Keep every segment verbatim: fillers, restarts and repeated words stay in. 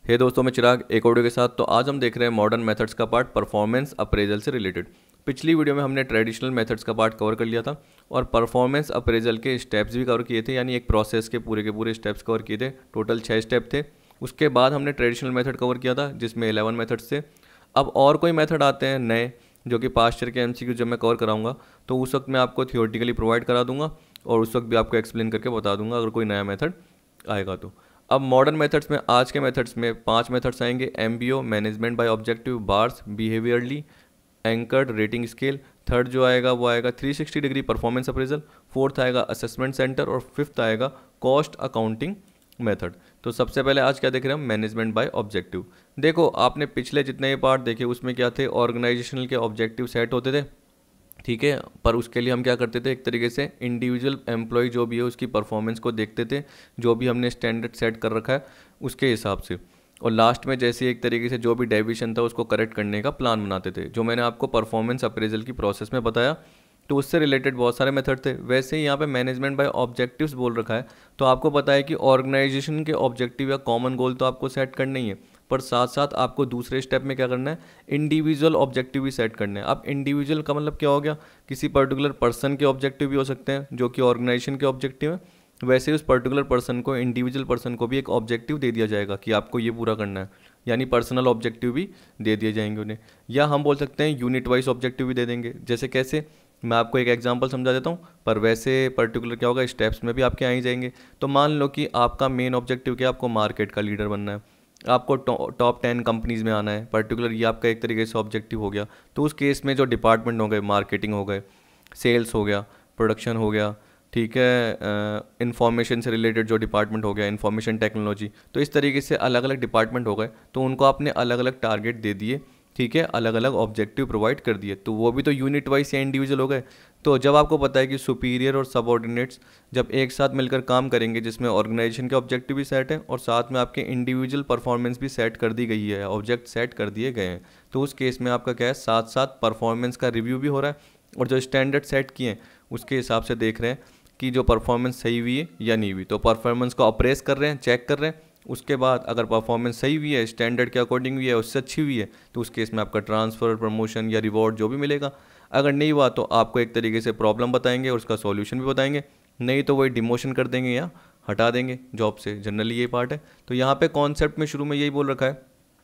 हे दोस्तों, मैं चिराग एक ऑडियो के साथ। तो आज हम देख रहे हैं मॉडर्न मेथड्स का पार्ट परफॉर्मेंस अप्रेजल से रिलेटेड। पिछली वीडियो में हमने ट्रेडिशनल मेथड्स का पार्ट कवर कर लिया था और परफॉर्मेंस अप्रेजल के स्टेप्स भी कवर किए थे, यानी एक प्रोसेस के पूरे के पूरे स्टेप्स कवर किए थे। टोटल छः स्टेप थे। उसके बाद हमने ट्रेडिशनल मेथड कवर किया था जिसमें इलेवन मेथड्स थे। अब और कोई मेथड आते हैं नए, जो कि पास्ट ईयर के एमसीक्यू जब मैं कवर कराऊंगा तो उस वक्त मैं आपको थियोरेटिकली प्रोवाइड करा दूंगा और उस वक्त भी आपको एक्सप्लेन करके बता दूंगा अगर कोई नया मेथड आएगा तो। अब मॉडर्न मेथड्स में, आज के मेथड्स में पांच मेथड्स आएंगे। MBO, management by objective, BARS, behaviourally anchored rating scale. Third जो आएगा वो आएगा three sixty degree performance appraisal. Fourth आएगा असेसमेंट सेंटर और फिफ्थ आएगा कॉस्ट अकाउंटिंग मेथड। तो सबसे पहले आज क्या देख रहे हैं हम, मैनेजमेंट बाय ऑब्जेक्टिव। देखो, आपने पिछले जितने ये पार्ट देखे उसमें क्या थे, ऑर्गेनाइजेशनल के ऑब्जेक्टिव सेट होते थे, ठीक है। पर उसके लिए हम क्या करते थे, एक तरीके से इंडिविजुअल एम्प्लॉय जो भी है उसकी परफॉर्मेंस को देखते थे, जो भी हमने स्टैंडर्ड सेट कर रखा है उसके हिसाब से, और लास्ट में जैसे एक तरीके से जो भी डेविएशन था उसको करेक्ट करने का प्लान बनाते थे, जो मैंने आपको परफॉर्मेंस अप्रेजल की प्रोसेस में बताया। तो उससे रिलेटेड बहुत सारे मेथड थे। वैसे ही यहाँ पे मैनेजमेंट बाय ऑब्जेक्टिव्स बोल रखा है, तो आपको पता है कि ऑर्गेनाइजेशन के ऑब्जेक्टिव या कॉमन गोल तो आपको सेट करना ही है, पर साथ साथ आपको दूसरे स्टेप में क्या करना है, इंडिविजुअल ऑब्जेक्टिव भी सेट करने हैं। अब इंडिविजुअल का मतलब क्या हो गया, किसी पर्टिकुलर पर्सन के ऑब्जेक्टिव भी हो सकते हैं जो कि ऑर्गेनाइजेशन के ऑब्जेक्टिव है। वैसे ही उस पर्टिकुलर पर्सन को, इंडिविजुअल पर्सन को भी एक ऑब्जेक्टिव दे दिया जाएगा कि आपको ये पूरा करना है, यानी पर्सनल ऑब्जेक्टिव भी दे दिए जाएंगे उन्हें। या हम बोल सकते हैं यूनिट वाइज ऑब्जेक्टिव भी दे देंगे। जैसे कैसे, मैं आपको एक एग्जांपल समझा देता हूँ, पर वैसे पर्टिकुलर क्या होगा, स्टेप्स में भी आपके आ ही जाएंगे। तो मान लो कि आपका मेन ऑब्जेक्टिव क्या है, आपको मार्केट का लीडर बनना है, आपको टॉप टेन कंपनीज़ में आना है पर्टिकुलर, ये आपका एक तरीके से ऑब्जेक्टिव हो गया। तो उस केस में जो डिपार्टमेंट हो गए, मार्केटिंग हो गए, सेल्स हो गया, प्रोडक्शन हो गया, ठीक है, इंफॉर्मेशन से रिलेटेड जो डिपार्टमेंट हो गया, इंफॉर्मेशन टेक्नोलॉजी, तो इस तरीके से अलग अलग डिपार्टमेंट हो गए। तो उनको आपने अलग अलग टारगेट दे दिए, ठीक है, अलग अलग ऑब्जेक्टिव प्रोवाइड कर दिए, तो वो भी तो यूनिट वाइज या इंडिविजुअल हो गए। तो जब आपको पता है कि सुपीरियर और सबऑर्डिनेट्स जब एक साथ मिलकर काम करेंगे, जिसमें ऑर्गेनाइजेशन के ऑब्जेक्टिव भी सेट हैं और साथ में आपके इंडिविजुअल परफॉर्मेंस भी सेट कर दी गई है, ऑब्जेक्ट सेट कर दिए गए हैं, तो उस केस में आपका क्या है, साथ साथ परफॉर्मेंस का रिव्यू भी हो रहा है और जो स्टैंडर्ड सेट किए हैं उसके हिसाब से देख रहे हैं कि जो परफॉर्मेंस सही हुई है या नहीं हुई। तो परफॉर्मेंस को अप्रेस कर रहे हैं, चेक कर रहे हैं। उसके बाद अगर परफॉर्मेंस सही हुई है, स्टैंडर्ड के अकॉर्डिंग हुई है, उससे अच्छी हुई है, तो उस केस में आपका ट्रांसफ़र, प्रमोशन या रिवॉर्ड जो भी मिलेगा। अगर नहीं हुआ तो आपको एक तरीके से प्रॉब्लम बताएंगे और उसका सॉल्यूशन भी बताएंगे, नहीं तो वही डिमोशन कर देंगे या हटा देंगे जॉब से। जनरली यही पार्ट है। तो यहाँ पे कॉन्सेप्ट में शुरू में यही बोल रखा है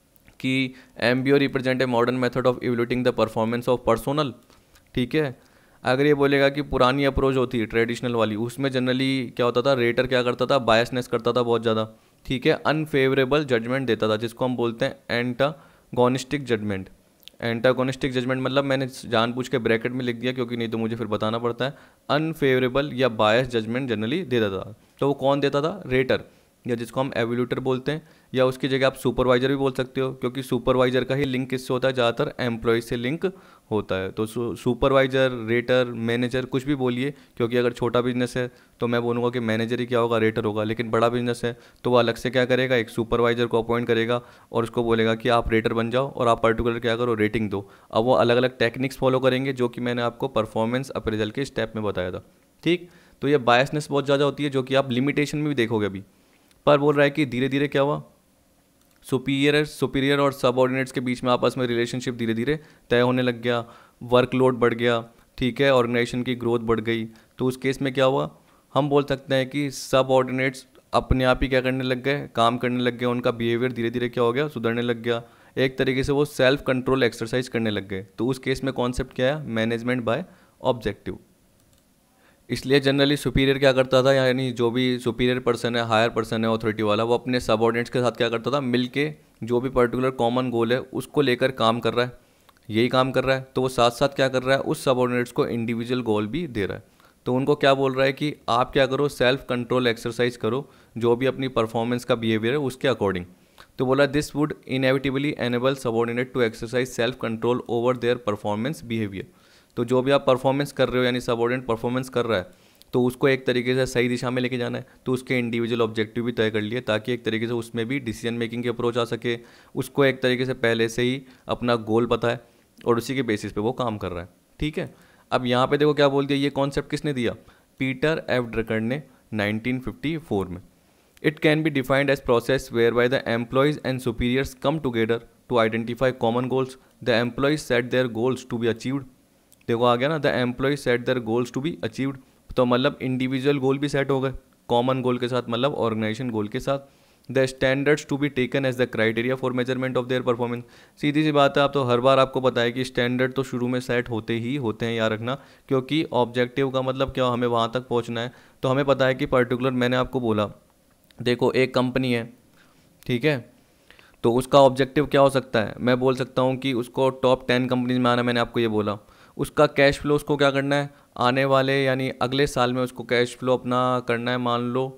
कि MBO represent a modern method of evaluating the performance of personnel, ठीक है। अगर ये बोलेगा कि पुरानी अप्रोच होती है ट्रेडिशनल वाली, उसमें जनरली क्या होता था, रेटर क्या करता था, बायसनेस करता था बहुत ज़्यादा, ठीक है, अनफेवरेबल जजमेंट देता था, जिसको हम बोलते हैं एंटागोनिस्टिक जजमेंट। एंटागोनिस्टिक जजमेंट मतलब मैंने जानबूझ के ब्रैकेट में लिख दिया क्योंकि नहीं तो मुझे फिर बताना पड़ता है। अनफेवरेबल या बायस जजमेंट जनरली देता था। तो वो कौन देता था, रेटर, या जिसको हम एवल्यूटर बोलते हैं, या उसकी जगह आप सुपरवाइजर भी बोल सकते हो, क्योंकि सुपरवाइजर का ही लिंक किससे होता है, ज़्यादातर एम्प्लॉय से लिंक होता है। तो सुपरवाइजर, रेटर, मैनेजर कुछ भी बोलिए, क्योंकि अगर छोटा बिजनेस है तो मैं बोलूँगा कि मैनेजर ही क्या होगा, रेटर होगा, लेकिन बड़ा बिजनेस है तो वो अलग से क्या करेगा, एक सुपरवाइजर को अपॉइंट करेगा और उसको बोलेगा कि आप रेटर बन जाओ और आप पर्टिकुलर क्या करो, रेटिंग दो। अब वो अलग अलग टेक्निक्स फॉलो करेंगे जो कि मैंने आपको परफॉर्मेंस अप्रेजल के स्टेप में बताया था, ठीक। तो ये बायसनेस बहुत ज़्यादा होती है, जो कि आप लिमिटेशन में भी देखोगे अभी। पर बोल रहा है कि धीरे धीरे क्या हुआ, सुपीरियर सुपीरियर और सबऑर्डिनेट्स के बीच में आपस में रिलेशनशिप धीरे धीरे तय होने लग गया, वर्कलोड बढ़ गया, ठीक है, ऑर्गेनाइजेशन की ग्रोथ बढ़ गई। तो उस केस में क्या हुआ, हम बोल सकते हैं कि सबऑर्डिनेट्स अपने आप ही क्या करने लग गए, काम करने लग गए, उनका बिहेवियर धीरे धीरे क्या हो गया, सुधरने लग गया, एक तरीके से वो सेल्फ कंट्रोल एक्सरसाइज करने लग गए। तो उस केस में कॉन्सेप्ट क्या है, मैनेजमेंट बाय ऑब्जेक्टिव। इसलिए जनरली सुपीरियर क्या करता था, यानी जो भी सुपीरियर पर्सन है, हायर पर्सन है, अथॉरिटी वाला, वो अपने सबऑर्डिनेट्स के साथ क्या करता था, मिलके जो भी पर्टिकुलर कॉमन गोल है उसको लेकर काम कर रहा है, यही काम कर रहा है, तो वो साथ साथ क्या कर रहा है, उस सबऑर्डिनेट्स को इंडिविजुअल गोल भी दे रहा है। तो उनको क्या बोल रहा है कि आप क्या करो, सेल्फ कंट्रोल एक्सरसाइज करो, जो भी अपनी परफॉर्मेंस का बिहेवियर है उसके अकॉर्डिंग। तो बोला this would inevitably enable subordinate to exercise self control over their performance behaviour. तो जो भी आप परफॉर्मेंस कर रहे हो, यानी सबऑर्डिनेट परफॉर्मेंस कर रहा है, तो उसको एक तरीके से सही दिशा में लेके जाना है, तो उसके इंडिविजुअल ऑब्जेक्टिव भी तय कर लिए, ताकि एक तरीके से उसमें भी डिसीजन मेकिंग की अप्रोच आ सके। उसको एक तरीके से पहले से ही अपना गोल पता है और उसी के बेसिस पे वो काम कर रहा है, ठीक है। अब यहाँ पे देखो क्या बोल दिया, ये कॉन्सेप्ट किसने दिया, पीटर एफ ड्रकर ने नाइनटीन फिफ्टी फोर में। It can be defined as process whereby the employees and superiors come together to identify common goals, the employees set their goals to be achieved. देखो आ गया ना, the employees set their goals to be achieved, तो मतलब individual गोल भी set हो गए common goal के साथ, मतलब ऑर्गेनाइजेशन गोल के साथ। The standards to be taken as the criteria for measurement of their performance. सीधी सी बात है, आप तो हर बार आपको पता है कि स्टैंडर्ड तो शुरू में सेट होते ही होते हैं, याद रखना, क्योंकि ऑब्जेक्टिव का मतलब क्या, हमें वहाँ तक पहुँचना है। तो हमें पता है कि पर्टिकुलर, मैंने आपको बोला देखो एक कंपनी है, ठीक है, तो उसका ऑब्जेक्टिव क्या हो सकता है, मैं बोल सकता हूँ कि उसको टॉप टेन कंपनीज में आना, मैंने आपको ये बोला। उसका कैश फ्लो उसको क्या करना है, आने वाले यानी अगले साल में उसको कैश फ्लो अपना करना है, मान लो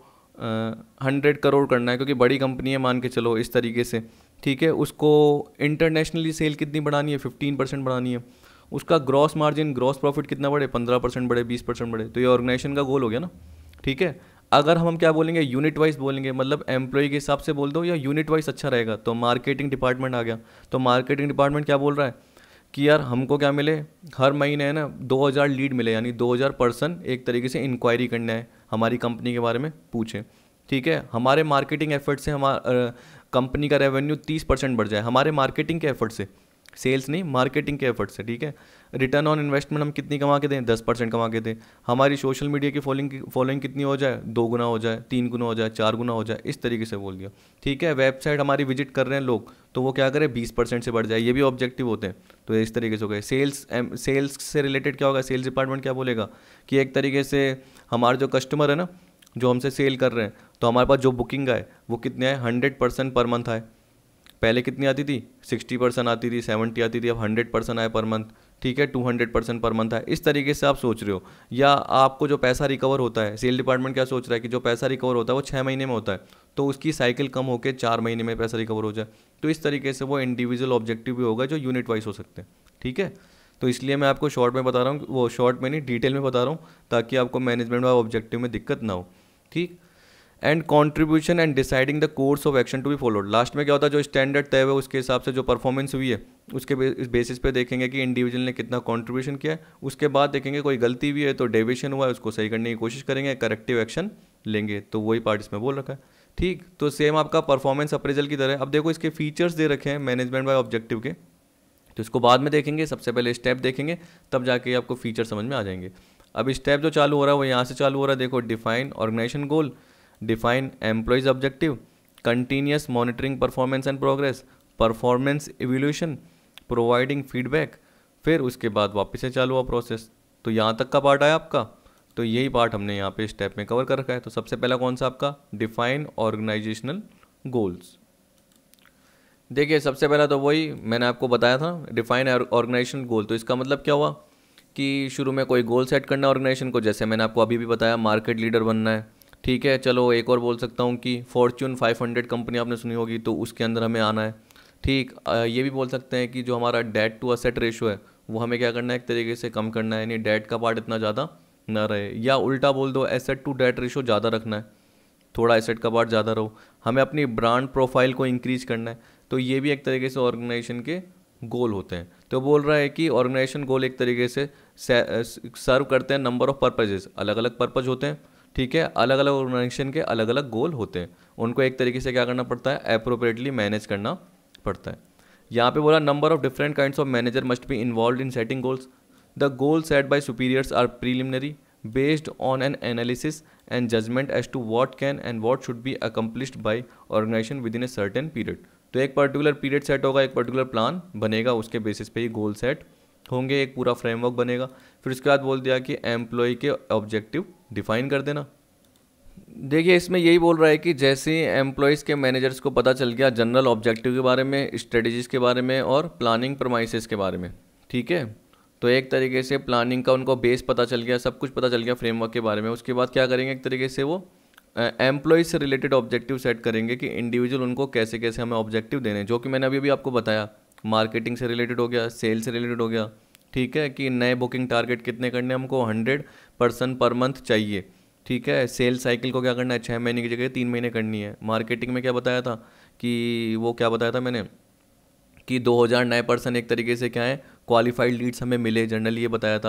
हंड्रेड करोड़ करना है, क्योंकि बड़ी कंपनी है मान के चलो इस तरीके से, ठीक है। उसको इंटरनेशनली सेल कितनी बढ़ानी है, फिफ्टीन परसेंट बढ़ानी है। उसका ग्रॉस मार्जिन, ग्रॉस प्रॉफिट कितना बढ़े, पंद्रह परसेंट बढ़े, बीस परसेंट बढ़े। तो ये ऑर्गेनाइजेशन का गोल हो गया ना, ठीक है। अगर हम क्या बोलेंगे, यूनिट वाइज बोलेंगे, मतलब एम्प्लॉय के हिसाब से बोल दो या यूनिट वाइज अच्छा रहेगा, तो मार्केटिंग डिपार्टमेंट आ गया। तो मार्केटिंग डिपार्टमेंट क्या बोल रहा है कि यार हमको क्या मिले, हर महीने है ना दो हज़ार लीड मिले, यानी दो हज़ार पर्सन एक तरीके से इंक्वायरी करना है, हमारी कंपनी के बारे में पूछें, ठीक है। हमारे मार्केटिंग एफर्ट से हमारा कंपनी का रेवेन्यू तीस परसेंट बढ़ जाए, हमारे मार्केटिंग के एफर्ट से, सेल्स नहीं, मार्केटिंग के एफर्ट से, ठीक है। रिटर्न ऑन इन्वेस्टमेंट हम कितनी कमा के दें, दस परसेंट कमा के दें। हमारी सोशल मीडिया की फॉलोइंग फॉलोइंग कितनी हो जाए, दो गुना हो जाए, तीन गुना हो जाए, चार गुना हो जाए, इस तरीके से बोल दिया, ठीक है। वेबसाइट हमारी विजिट कर रहे हैं लोग, तो वो क्या करें, बीस परसेंट से बढ़ जाए, ये भी ऑब्जेक्टिव होते हैं। तो इस तरीके से हो गए। सेल्स सेल्स से रिलेटेड क्या होगा, सेल्स डिपार्टमेंट क्या बोलेगा कि एक तरीके से हमारे जो कस्टमर है ना, जो हमसे सेल कर रहे हैं, तो हमारे पास जो बुकिंग आए वो कितने आए, हंड्रेड परसेंट पर मंथ आए। पहले कितनी आती थी, सिक्सटी परसेंट आती थी, सेवेंटी आती थी, अब हंड्रेड परसेंट आए पर मंथ, ठीक है, two hundred percent per month आए। इस तरीके से आप सोच रहे हो। या आपको जो पैसा रिकवर होता है, सेल डिपार्टमेंट क्या सोच रहा है कि जो पैसा रिकवर होता है वो छः महीने में होता है, तो उसकी साइकिल कम होकर चार महीने में पैसा रिकवर हो जाए। तो इस तरीके से वो इंडिविजुअल ऑब्जेक्टिव भी होगा जो यूनिट वाइज हो सकते हैं, ठीक है। तो इसलिए मैं आपको शॉर्ट में बता रहा हूँ, वो शॉर्ट में नहीं डिटेल में बता रहा हूँ, ताकि आपको मैनेजमेंट वाला ऑब्जेक्टिव में दिक्कत ना हो, ठीक। And contribution and deciding the course of action to be followed. Last में क्या होता है, जो स्टैंडर्ड तय हुआ उसके हिसाब से जो परफॉर्मेंस हुई है उसके बेसिस पे देखेंगे कि इंडिविजुअल ने कितना कंट्रीब्यूशन किया है। उसके बाद देखेंगे कोई गलती भी है तो डेविएशन हुआ है उसको सही करने की कोशिश करेंगे, करेक्टिव एक्शन लेंगे। तो वही पार्ट इसमें बोल रखा है, ठीक। तो सेम आपका परफॉर्मेंस अप्रेजल की तरह। अब देखो इसके फीचर्स दे रखे हैं मैनेजमेंट बाय ऑब्जेक्टिव के, तो इसको बाद में देखेंगे, सबसे पहले स्टेप देखेंगे, तब जाके आपको फीचर समझ में आ जाएंगे। अब स्टेप जो चालू हो रहा है वो यहाँ से चालू हो रहा है। देखो, define organization goal, define employees objective, continuous monitoring performance and progress, performance evolution, providing feedback, फिर उसके बाद वापस से चालू हुआ प्रोसेस। तो यहाँ तक का पार्ट आया आपका। तो यही पार्ट हमने यहाँ पे स्टेप में कवर कर रखा है। तो सबसे पहला कौन सा आपका, डिफाइन ऑर्गेनाइजेशनल गोल्स। देखिए सबसे पहला तो वही मैंने आपको बताया था, डिफाइन ऑर्गेनाइजेशनल गोल। तो इसका मतलब क्या हुआ कि शुरू में कोई गोल सेट करना है ऑर्गेनाइजेशन को, जैसे मैंने आपको अभी भी बताया मार्केट लीडर बनना है, ठीक है। चलो एक और बोल सकता हूँ कि फॉर्च्यून फाइव हंड्रेड कंपनी आपने सुनी होगी, तो उसके अंदर हमें आना है, ठीक। ये भी बोल सकते हैं कि जो हमारा डेट टू असेट रेशो है वो हमें क्या करना है, एक तरीके से कम करना है, यानी डेट का पार्ट इतना ज़्यादा ना रहे। या उल्टा बोल दो, एसेट टू डेट रेशो ज़्यादा रखना है, थोड़ा एसेट का पार्ट ज़्यादा रहो। हमें अपनी ब्रांड प्रोफाइल को इंक्रीज करना है। तो ये भी एक तरीके से ऑर्गेनाइजेशन के गोल होते हैं। तो बोल रहा है कि ऑर्गेनाइजेशन गोल एक तरीके से सर्व करते हैं नंबर ऑफ पर्पजेस, अलग अलग पर्पज होते हैं, ठीक है। अलग अलग ऑर्गेनाइजेशन के अलग अलग गोल होते हैं, उनको एक तरीके से क्या करना पड़ता है, अप्रोप्रिएटली मैनेज करना पड़ता है। यहाँ पे बोला number of different kinds of manager must be involve in setting goals. The goal set by superiors are preliminary based on an analysis and judgement as to what can and what should be accomplished by organization within a certain period. तो एक particular period set होगा, एक particular plan बनेगा, उसके basis पे ही goal set होंगे, एक पूरा फ्रेमवर्क बनेगा। फिर उसके बाद बोल दिया कि एम्प्लॉय के ऑब्जेक्टिव डिफाइन कर देना। देखिए इसमें यही बोल रहा है कि जैसे एम्प्लॉयज़ के मैनेजर्स को पता चल गया जनरल ऑब्जेक्टिव के बारे में, स्ट्रेटजीज़ के बारे में और प्लानिंग प्रमाइसेस के बारे में, ठीक है। तो एक तरीके से प्लानिंग का उनको बेस पता चल गया, सब कुछ पता चल गया फ्रेमवर्क के बारे में। उसके बाद क्या करेंगे, एक तरीके से वो एम्प्लॉयज से रिलेटेड ऑब्जेक्टिव सेट करेंगे कि इंडिविजुअल उनको कैसे कैसे हमें ऑब्जेक्टिव देने, जो कि मैंने अभी भी आपको बताया, मार्केटिंग से रिलेटेड हो गया, सेल से रिलेटेड हो गया, ठीक है, कि नए बुकिंग टारगेट कितने करने हमको, हंड्रेड पर्सन पर मंथ चाहिए, ठीक है। सेल साइकिल को क्या करना है, छः महीने की जगह तीन महीने करनी है। मार्केटिंग में क्या बताया था कि वो क्या बताया था मैंने कि दो हज़ार नए पर्सन एक तरीके से क्या है क्वालिफाइड लीड्स हमें मिले, जनरली ये बताया था।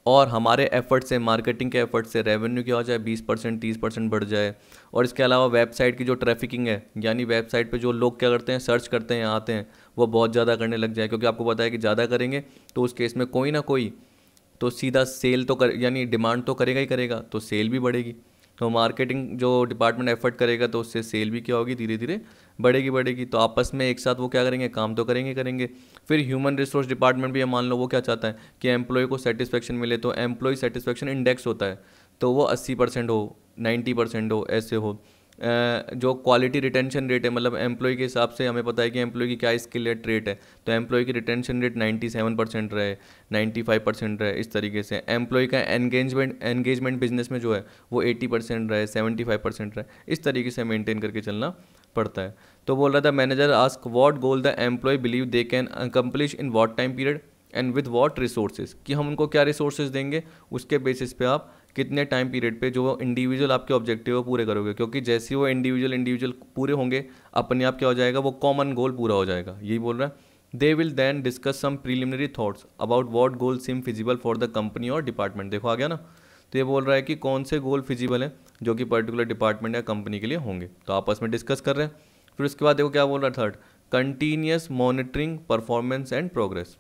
और हमारे एफर्ट से, मार्केटिंग के एफर्ट से रेवेन्यू क्या हो जाए, बीस परसेंट तीस परसेंट बढ़ जाए। और इसके अलावा वेबसाइट की जो ट्रैफिकिंग है, यानी वेबसाइट पे जो लोग क्या करते हैं, सर्च करते हैं, आते हैं, वो बहुत ज़्यादा करने लग जाए, क्योंकि आपको पता है कि ज़्यादा करेंगे तो उस केस में कोई ना कोई तो सीधा सेल तो कर, यानी डिमांड तो करेगा ही करेगा, तो सेल भी बढ़ेगी। तो मार्केटिंग जो डिपार्टमेंट एफर्ट करेगा तो उससे सेल भी क्या होगी, धीरे धीरे बढ़ेगी बढ़ेगी। तो आपस में एक साथ वो क्या करेंगे, काम तो करेंगे करेंगे। फिर ह्यूमन रिसोर्स डिपार्टमेंट भी, मान लो वो क्या चाहता है कि एम्प्लॉय को सेटिस्फेक्शन मिले, तो एम्प्लॉय सेटिस्फेक्शन इंडेक्स होता है, तो वो अस्सी परसेंट हो, नाइन्टी परसेंट हो, ऐसे हो। जो क्वालिटी रिटेंशन रेट है, मतलब एम्प्लॉय के हिसाब से हमें पता है कि एम्प्लॉय की क्या स्किल है, ट्रेट है, तो एम्प्लॉय की रिटेंशन रेट सत्तानवे परसेंट रहे, पचानवे परसेंट रहे, इस तरीके से। एम्प्लॉय का एंगेजमेंट एंगेजमेंट बिजनेस में जो है वो अस्सी परसेंट रहे, पचहत्तर परसेंट रहे, इस तरीके से मेंटेन करके चलना पड़ता है। तो बोल रहा था manager ask what goal the employee believe they can accomplish in what time period and with what resources, कि हम उनको क्या रिसोर्सेज देंगे, उसके बेसिस पे आप कितने टाइम पीरियड पे जो इंडिविजुअल आपके ऑब्जेक्टिव है पूरे करोगे। क्योंकि जैसे ही वो इंडिविजुअल इंडिविजुअल पूरे होंगे, अपने आप क्या हो जाएगा, वो कॉमन गोल पूरा हो जाएगा। यही बोल रहा है। They will then discuss some preliminary thoughts about what goal seem feasible for the company और डिपार्टमेंट। देखो आ गया ना। तो ये बोल रहा है कि कौन से गोल फिजिबल है जो कि पर्टिकुलर डिपार्टमेंट या कंपनी के लिए होंगे, तो आपस में डिस्कस कर रहे हैं। फिर उसके बाद देखो क्या बोल रहा है, third, continuous monitoring performance and progress.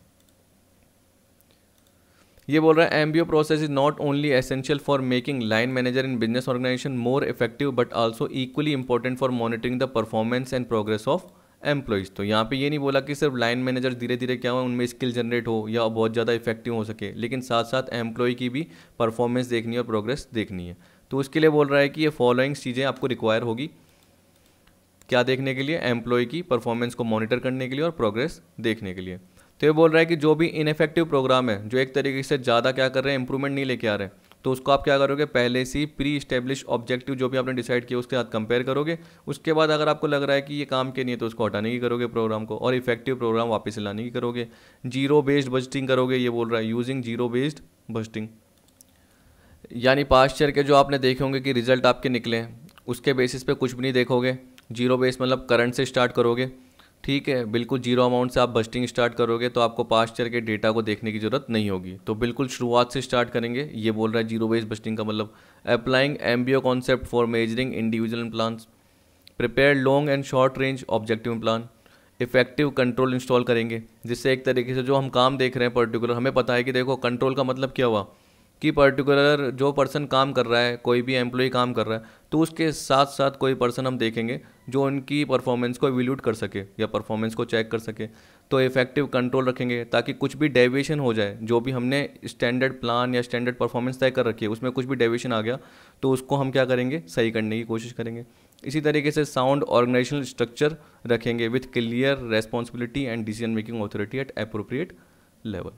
ये बोल रहा है MBO process is not only essential for making line manager in business organization more effective but also equally important for monitoring the performance and progress of employees. तो यहाँ पे ये नहीं बोला कि सिर्फ लाइन मैनेजर धीरे धीरे क्या हो, उनमें स्किल जनरेट हो या बहुत ज़्यादा इफेक्टिव हो सके, लेकिन साथ साथ एम्प्लॉय की भी परफॉर्मेंस देखनी है और प्रोग्रेस देखनी है। तो उसके लिए बोल रहा है कि ये फॉलोइंग चीज़ें आपको रिक्वायर होगी, क्या देखने के लिए, एम्प्लॉय की परफॉर्मेंस को मॉनिटर करने के लिए और प्रोग्रेस देखने के लिए। तो ये बोल रहा है कि जो भी इनफेक्टिव प्रोग्राम है, जो एक तरीके से ज़्यादा क्या कर रहे हैं, इंप्रूवमेंट नहीं लेके आ रहे हैं, तो उसको आप क्या करोगे, पहले से ही प्री इस्टेब्लिश ऑब्जेक्टिव जो भी आपने डिसाइड किया उसके साथ कंपेयर करोगे। उसके बाद अगर आपको लग रहा है कि ये काम के नहीं है तो उसको हटाने की करोगे प्रोग्राम को, और इफेक्टिव प्रोग्राम वापस लाने की करोगे। जीरो बेस्ड बजटिंग करोगे, ये बोल रहा है यूजिंग जीरो बेस्ड बजटिंग, यानी पास्ट ईयर के जो आपने देखे होंगे कि रिजल्ट आपके निकले हैं उसके बेसिस पे कुछ भी नहीं देखोगे। जीरो बेस मतलब करंट से स्टार्ट करोगे, ठीक है, बिल्कुल जीरो अमाउंट से आप बस्टिंग स्टार्ट करोगे, तो आपको पास्ट ईयर के डेटा को देखने की जरूरत नहीं होगी। तो बिल्कुल शुरुआत से स्टार्ट करेंगे, ये बोल रहा है जीरो बेस बस्टिंग का मतलब। Applying MBO concept for measuring individual plans, prepare long and short range objective plan, effective control install करेंगे, जिससे एक तरीके से जो हम काम देख रहे हैं पर्टिकुलर, हमें पता है कि देखो कंट्रोल का मतलब क्या हुआ कि पर्टिकुलर जो पर्सन काम कर रहा है, कोई भी एम्प्लॉय काम कर रहा है, तो उसके साथ साथ कोई पर्सन हम देखेंगे जो उनकी परफॉर्मेंस को इवैल्यूएट कर सके या परफॉर्मेंस को चेक कर सके। तो इफेक्टिव कंट्रोल रखेंगे ताकि कुछ भी डेविएशन हो जाए, जो भी हमने स्टैंडर्ड प्लान या स्टैंडर्ड परफॉर्मेंस तय कर रखी है उसमें कुछ भी डेविएशन आ गया तो उसको हम क्या करेंगे, सही करने की कोशिश करेंगे। इसी तरीके से साउंड ऑर्गेनाइजेशनल स्ट्रक्चर रखेंगे with clear responsibility and decision making authority at appropriate level.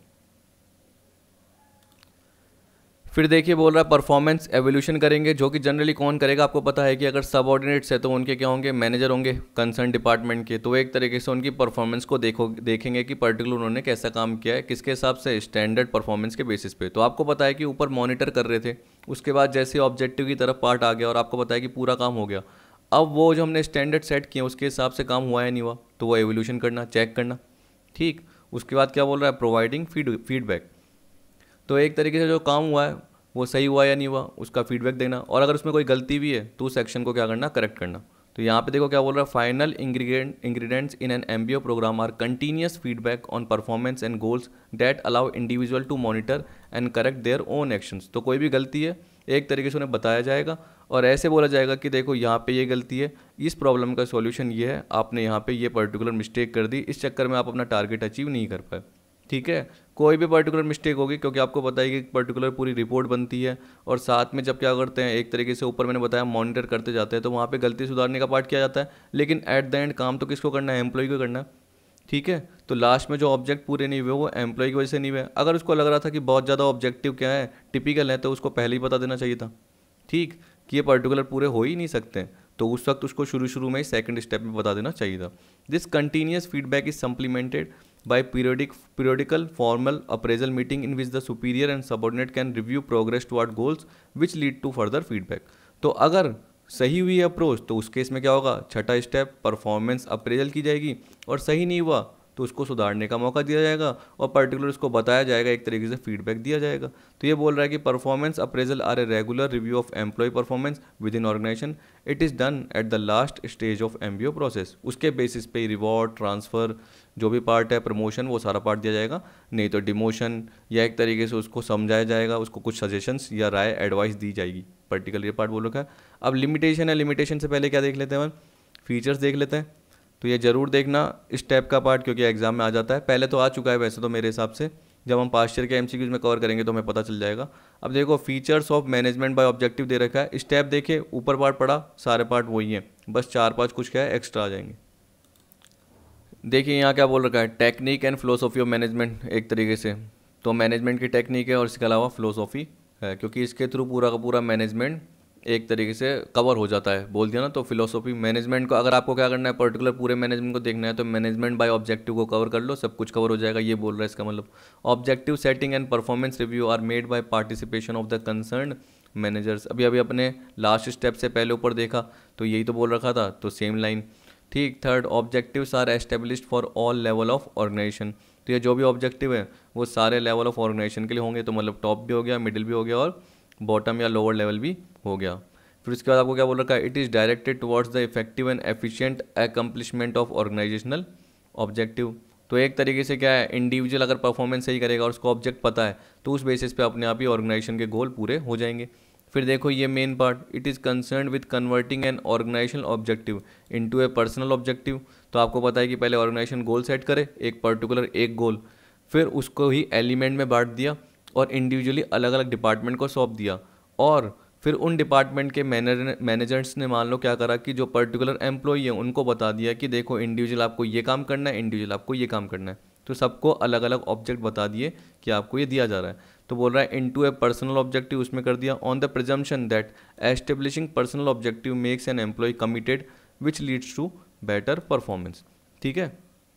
फिर देखिए बोल रहा है परफॉर्मेंस एवोल्यूशन करेंगे, जो कि जनरली कौन करेगा, आपको पता है कि अगर सबऑर्डिनेट्स है तो उनके क्या होंगे, मैनेजर होंगे कंसर्न डिपार्टमेंट के। तो एक तरीके से उनकी परफॉर्मेंस को देखो देखेंगे कि पर्टिकुलर उन्होंने कैसा काम किया है, किसके हिसाब से, स्टैंडर्ड परफॉर्मेंस के बेसिस पे। तो आपको पता है कि ऊपर मॉनिटर कर रहे थे, उसके बाद जैसे ऑब्जेक्टिव की तरफ पार्ट आ गया और आपको पता है कि पूरा काम हो गया, अब वो जो हमने स्टैंडर्ड सेट किए उसके हिसाब से काम हुआ या नहीं हुआ, तो वो एवोल्यूशन करना, चेक करना, ठीक। उसके बाद क्या बोल रहा है, प्रोवाइडिंग फीड फीडबैक, तो एक तरीके से जो काम हुआ है वो सही हुआ या नहीं हुआ उसका फीडबैक देना, और अगर उसमें कोई गलती भी है तो उस सेक्शन को क्या करना, करेक्ट करना। तो यहाँ पे देखो क्या बोल रहा है, final ingredient ingredients in an MBO programme are continuous feedback on performance and goals that allow individual to monitor and correct their own actions. तो कोई भी गलती है एक तरीके से उन्हें बताया जाएगा और ऐसे बोला जाएगा कि देखो यहाँ पे ये गलती है, इस प्रॉब्लम का सॉल्यूशन ये है, आपने यहाँ पे ये पर्टिकुलर मिस्टेक कर दी, इस चक्कर में आप अपना टारगेट अचीव नहीं कर पाए, ठीक है। कोई भी पर्टिकुलर मिस्टेक होगी, क्योंकि आपको पता है कि पर्टिकुलर पूरी रिपोर्ट बनती है और साथ में जब क्या करते हैं, एक तरीके से ऊपर मैंने बताया मॉनिटर करते जाते हैं, तो वहाँ पे गलती सुधारने का पार्ट किया जाता है, लेकिन एट द एंड काम तो किसको करना है, एम्प्लॉय को करना है, ठीक है। तो लास्ट में जो ऑब्जेक्ट पूरे नहीं हुए वो एम्प्लॉय की वजह से नहीं हुए। अगर उसको लग रहा था कि बहुत ज़्यादा ऑब्जेक्टिव क्या है, टिपिकल है, तो उसको पहले ही बता देना चाहिए था, ठीक, कि ये पर्टिकुलर पूरे हो ही नहीं सकते, तो उस वक्त उसको शुरू शुरू में ही सेकंड स्टेप में बता देना चाहिए था। This continuous feedback is supplemented by periodic periodical formal appraisal meeting in which the superior and subordinate can review progress toward goals which lead to further feedback। तो अगर सही हुई अप्रोच तो उस केस में क्या होगा, छठा स्टेप परफॉर्मेंस अप्रेजल की जाएगी, और सही नहीं हुआ तो उसको सुधारने का मौका दिया जाएगा और पर्टिकुलर उसको बताया जाएगा, एक तरीके से फीडबैक दिया जाएगा। तो ये बोल रहा है कि performance appraisal are a regular review of employee performance within organization. It is done at the last stage of MBO process. उसके बेसिस पे रिवॉर्ड, ट्रांसफ़र, जो भी पार्ट है, प्रमोशन, वो सारा पार्ट दिया जाएगा, नहीं तो डिमोशन, या एक तरीके से उसको समझाया जाएगा, उसको कुछ सजेशंस या राय एडवाइस दी जाएगी। पर्टिकुलर ये पार्ट बोल रखा है। अब लिमिटेशन है, लिमिटेशन से पहले क्या देख लेते हैं, फीचर्स देख लेते हैं। तो ये ज़रूर देखना इस टाइप का पार्ट, क्योंकि एग्जाम में आ जाता है। पहले तो आ चुका है वैसे तो मेरे हिसाब से, जब हम पास्ट ईयर के एमसीक्यूज में कवर करेंगे तो हमें पता चल जाएगा। अब देखो features of management by objective दे रखा है। स्टेप देखिए, ऊपर पार्ट पढ़ा, सारे पार्ट वही हैं, बस चार पाँच कुछ क्या है एक्स्ट्रा आ जाएंगे। देखिए यहाँ क्या बोल रखा है, technique and philosophy of management, एक तरीके से तो मैनेजमेंट की टेक्निक है और इसके अलावा फिलोसॉफी है, क्योंकि इसके थ्रू पूरा का पूरा मैनेजमेंट एक तरीके से कवर हो जाता है, बोल दिया ना। तो फिलोसॉफी मैनेजमेंट को अगर आपको क्या करना है, पर्टिकुलर पूरे मैनेजमेंट को देखना है, तो मैनेजमेंट बाय ऑब्जेक्टिव को कवर कर लो, सब कुछ कवर हो जाएगा। ये बोल रहा है इसका मतलब। Objective setting and performance review are made by participation of the concerned managers. अभी अभी अपने लास्ट स्टेप से पहले ऊपर देखा तो यही तो बोल रखा था, तो सेम लाइन, ठीक। Third, objectives are established for all level of organization. तो ये जो भी ऑब्जेक्टिव है वो सारे लेवल ऑफ ऑर्गेनाइजेशन के लिए होंगे, तो मतलब टॉप भी हो गया, मिडिल भी हो गया और बॉटम या लोअर लेवल भी हो गया। फिर उसके बाद आपको क्या बोल रखा है, it is directed towards the effective and efficient accomplishment of organizational objective. तो एक तरीके से क्या है, इंडिविजुअल अगर परफॉर्मेंस सही करेगा और उसको ऑब्जेक्ट पता है तो उस बेसिस पे अपने आप ही ऑर्गेनाइजेशन के गोल पूरे हो जाएंगे। फिर देखो ये main part, it is concern with converting an organizational objective into a personal objective. तो आपको पता है कि पहले ऑर्गेनाइजेशन गोल सेट करे, एक पर्टिकुलर एक गोल, फिर उसको ही एलिमेंट में बांट दिया और इंडिविजुअली अलग अलग डिपार्टमेंट को सौंप दिया, और फिर उन डिपार्टमेंट के मैनेजर मैनेजर्स ने मान लो क्या करा कि जो पर्टिकुलर एम्प्लॉई है उनको बता दिया कि देखो इंडिविजुअल आपको ये काम करना है, इंडिविजुअल आपको ये काम करना है। तो सबको अलग अलग ऑब्जेक्ट बता दिए कि आपको ये दिया जा रहा है। तो बोल रहा है इनटू ए पर्सनल ऑब्जेक्टिव, उसमें कर दिया on the presumption that establishing personal objective makes an employee committed which leads to better performance. ठीक है।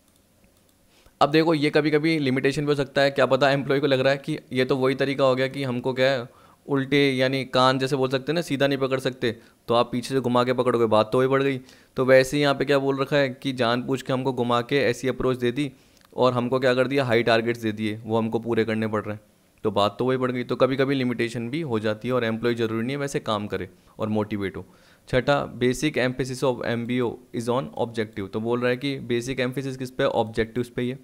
अब देखो ये कभी कभी लिमिटेशन भी हो सकता है, क्या पता एम्प्लॉय को लग रहा है कि ये तो वही तरीका हो गया कि हमको क्या है उल्टे, यानी कान जैसे बोल सकते हैं ना, सीधा नहीं पकड़ सकते, तो आप पीछे से घुमा के पकड़ोगे, बात तो वही बढ़ गई। तो वैसे ही यहाँ पे क्या बोल रखा है कि जानबूझ के हमको घुमा के ऐसी अप्रोच दे दी और हमको क्या कर दिया, हाई टारगेट्स दे दिए, वो हमको पूरे करने पड़ रहे हैं, तो बात तो वही बढ़ गई। तो कभी कभी लिमिटेशन भी हो जाती है और एम्प्लॉय जरूरी नहीं है वैसे काम करे और मोटिवेट हो। छठा, basic emphasis of MBO is on objective. तो बोल रहा है कि बेसिक एम्फेसिस किस पे, ऑब्जेक्टिव्स पे ही है।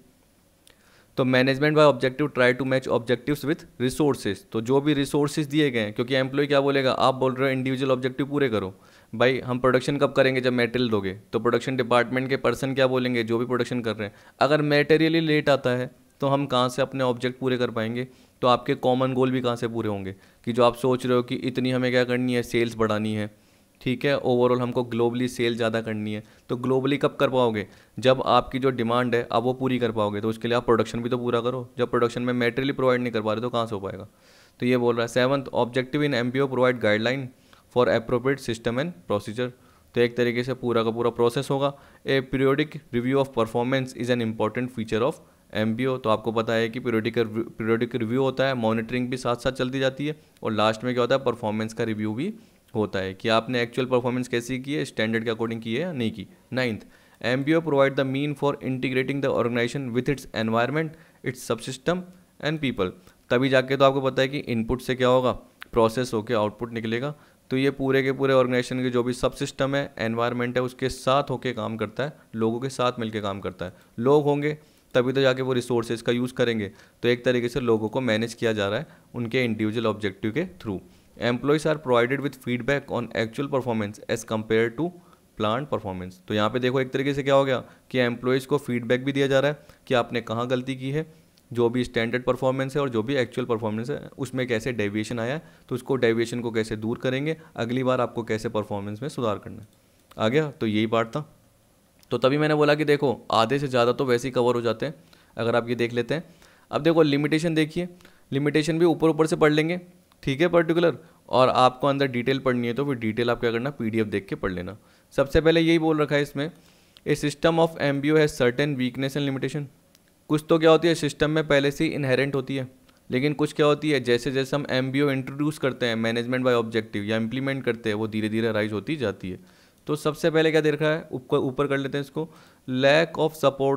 तो management by objective try to match objectives with resources. तो जो भी रिसोर्सेज दिए गए हैं, क्योंकि एम्प्लॉय क्या बोलेगा, आप बोल रहे हो इंडिविजुअल ऑब्जेक्टिव पूरे करो, भाई हम प्रोडक्शन कब करेंगे, जब मटेरियल दोगे। तो प्रोडक्शन डिपार्टमेंट के पर्सन क्या बोलेंगे, जो भी प्रोडक्शन कर रहे हैं, अगर मटेरियल ही लेट आता है तो हम कहाँ से अपने ऑब्जेक्ट पूरे कर पाएंगे। तो आपके कॉमन गोल भी कहाँ से पूरे होंगे, कि जो आप सोच रहे हो कि इतनी हमें क्या करनी है, सेल्स बढ़ानी है, ठीक है, ओवरऑल हमको ग्लोबली सेल ज़्यादा करनी है। तो ग्लोबली कब कर पाओगे, जब आपकी जो डिमांड है आप वो पूरी कर पाओगे। तो उसके लिए आप प्रोडक्शन भी तो पूरा करो, जब प्रोडक्शन में मटेरियल प्रोवाइड नहीं कर पा रहे तो कहाँ से हो पाएगा। तो ये बोल रहा है। Seventh, objective in MBO provide guideline for appropriate system and procedure. तो एक तरीके से पूरा का पूरा प्रोसेस होगा। A periodic review of performance is an important feature of MBO. तो आपको पता है कि पीरियोडिक पीरियोडिक रिव्यू होता है, मॉनिटरिंग भी साथ साथ चलती जाती है, और लास्ट में क्या होता है, परफॉर्मेंस का रिव्यू भी होता है कि आपने एक्चुअल परफॉर्मेंस कैसी की है, स्टैंडर्ड के अकॉर्डिंग की है या नहीं की। Ninth, MBO provide the mean for integrating the organization with its environment, its subsystem and people. तभी जाके तो आपको पता है कि इनपुट से क्या होगा, प्रोसेस होकर आउटपुट निकलेगा। तो ये पूरे के पूरे ऑर्गेनाइजेशन के जो भी सब सिस्टम है, एनवायरनमेंट है, उसके साथ होकर काम करता है, लोगों के साथ मिलकर काम करता है। लोग होंगे तभी तो जाके वो रिसोर्सेज का यूज़ करेंगे। तो एक तरीके से लोगों को मैनेज किया जा रहा है उनके इंडिविजुअल ऑब्जेक्टिव के थ्रू। Employees are provided with feedback on actual performance as compare to plan performance. तो यहाँ पे देखो एक तरीके से क्या हो गया कि एम्प्लॉयज़ को फीडबैक भी दिया जा रहा है कि आपने कहाँ गलती की है, जो भी स्टैंडर्ड परफॉर्मेंस है और जो भी एक्चुअल परफॉर्मेंस है उसमें कैसे डेविएशन आया है, तो उसको डेविएशन को कैसे दूर करेंगे, अगली बार आपको कैसे परफॉर्मेंस में सुधार करना है। आ गया। तो यही पार्ट था। तो तभी मैंने बोला कि देखो आधे से ज़्यादा तो वैसे ही कवर हो जाते हैं अगर आप ये देख लेते हैं। अब देखो लिमिटेशन देखिए, लिमिटेशन भी ऊपर ऊपर से पढ़ लेंगे, ठीक है, पर्टिकुलर, और आपको अंदर डिटेल पढ़नी है तो फिर डिटेल आप क्या करना, पीडीएफ देख के पढ़ लेना। सबसे पहले यही बोल रखा है इसमें, a system of MBO has certain weakness and limitation. कुछ तो क्या होती है सिस्टम में पहले से ही इनहेरेंट होती है, लेकिन कुछ क्या होती है जैसे जैसे हम एमबीओ इंट्रोड्यूस करते हैं, मैनेजमेंट बाय ऑब्जेक्टिव, या इंप्लीमेंट करते हैं, वो धीरे धीरे राइज होती जाती है। तो सबसे पहले क्या दे रखा है, ऊपर ऊपर कर लेते हैं इसको, lack of support of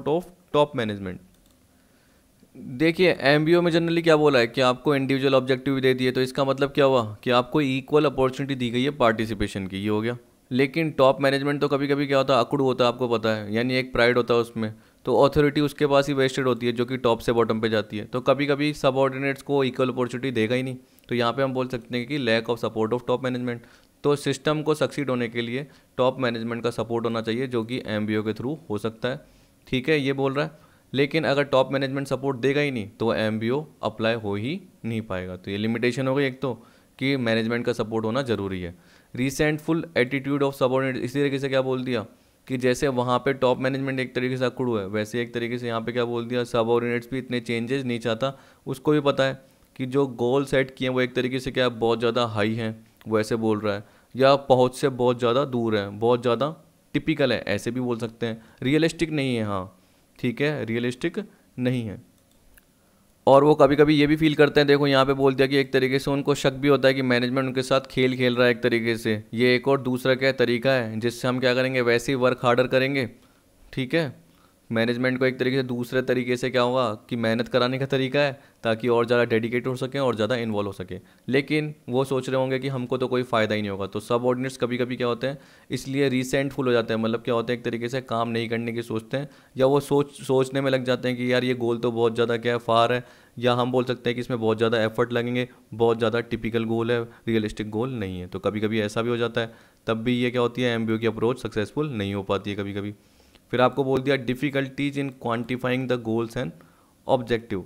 top management. देखिए एमबीओ में जनरली क्या बोला है कि आपको इंडिविजुअल ऑब्जेक्टिव दे दिए, तो इसका मतलब क्या हुआ कि आपको इक्वल अपॉर्चुनिटी दी गई है पार्टिसिपेशन की, ये हो गया। लेकिन टॉप मैनेजमेंट तो कभी कभी क्या होता है, अकड़ू होता है, आपको पता है, यानी एक प्राइड होता है उसमें, तो अथॉरिटी उसके पास ही वेस्टेड होती है जो कि टॉप से बॉटम पे जाती है, तो कभी कभी सबऑर्डिनेट्स को इक्वल अपॉर्चुनिटी देगा ही नहीं। तो यहाँ पे हम बोल सकते हैं कि lack of support of top management. तो सिस्टम को सक्सीड होने के लिए टॉप मैनेजमेंट का सपोर्ट होना चाहिए, जो कि एमबीओ के थ्रू हो सकता है। ठीक है, ये बोल रहा है। लेकिन अगर टॉप मैनेजमेंट सपोर्ट देगा ही नहीं तो वो एमबीओ अप्लाई हो ही नहीं पाएगा। तो ये लिमिटेशन हो गई एक तो, कि मैनेजमेंट का सपोर्ट होना ज़रूरी है। रिसेंटफुल एटीट्यूड ऑफ सबऑर्डिनेट, इसी तरीके से क्या बोल दिया कि जैसे वहाँ पे टॉप मैनेजमेंट एक तरीके से अकड़ू है, वैसे एक तरीके से यहाँ पे क्या बोल दिया, सबऑर्डिनेट्स भी इतने चेंजेस नहीं चाहता। उसको भी पता है कि जो गोल सेट किए हैं वो एक तरीके से क्या बहुत ज़्यादा हाई हैं, वो ऐसे बोल रहा है, या पहुँच से बहुत ज़्यादा दूर है, बहुत ज़्यादा टिपिकल है, ऐसे भी बोल सकते हैं। रियलिस्टिक नहीं है, हाँ ठीक है, रियलिस्टिक नहीं है। और वो कभी कभी ये भी फील करते हैं, देखो यहाँ पे बोल दिया कि एक तरीके से उनको शक भी होता है कि मैनेजमेंट उनके साथ खेल खेल रहा है एक तरीके से। ये एक और दूसरा क्या तरीका है जिससे हम क्या करेंगे, वैसे ही वर्क हार्डर करेंगे। ठीक है, मैनेजमेंट को एक तरीके से दूसरे तरीके से क्या होगा कि मेहनत कराने का तरीका है, ताकि और ज़्यादा डेडिकेट हो सकें और ज़्यादा इन्वॉल्व हो सके। लेकिन वो सोच रहे होंगे कि हमको तो कोई फ़ायदा ही नहीं होगा। तो सब ऑर्डिनेट्स कभी कभी क्या होते हैं, इसलिए रिसेंटफुल हो जाते हैं, मतलब क्या होते हैं एक तरीके से काम नहीं करने की सोचते हैं, या वो सोच सोचने में लग जाते हैं कि यार ये गोल तो बहुत ज़्यादा क्या है, फार है, या हम बोल सकते हैं कि इसमें बहुत ज़्यादा एफर्ट लगेंगे, बहुत ज़्यादा टिपिकल गोल है, रियलिस्टिक गोल नहीं है। तो कभी कभी ऐसा भी हो जाता है, तब भी ये क्या होती है, एमबीओ की अप्रोच सक्सेसफुल नहीं हो पाती है कभी कभी। फिर आपको बोल दिया difficulties in quantifying the goals and objective.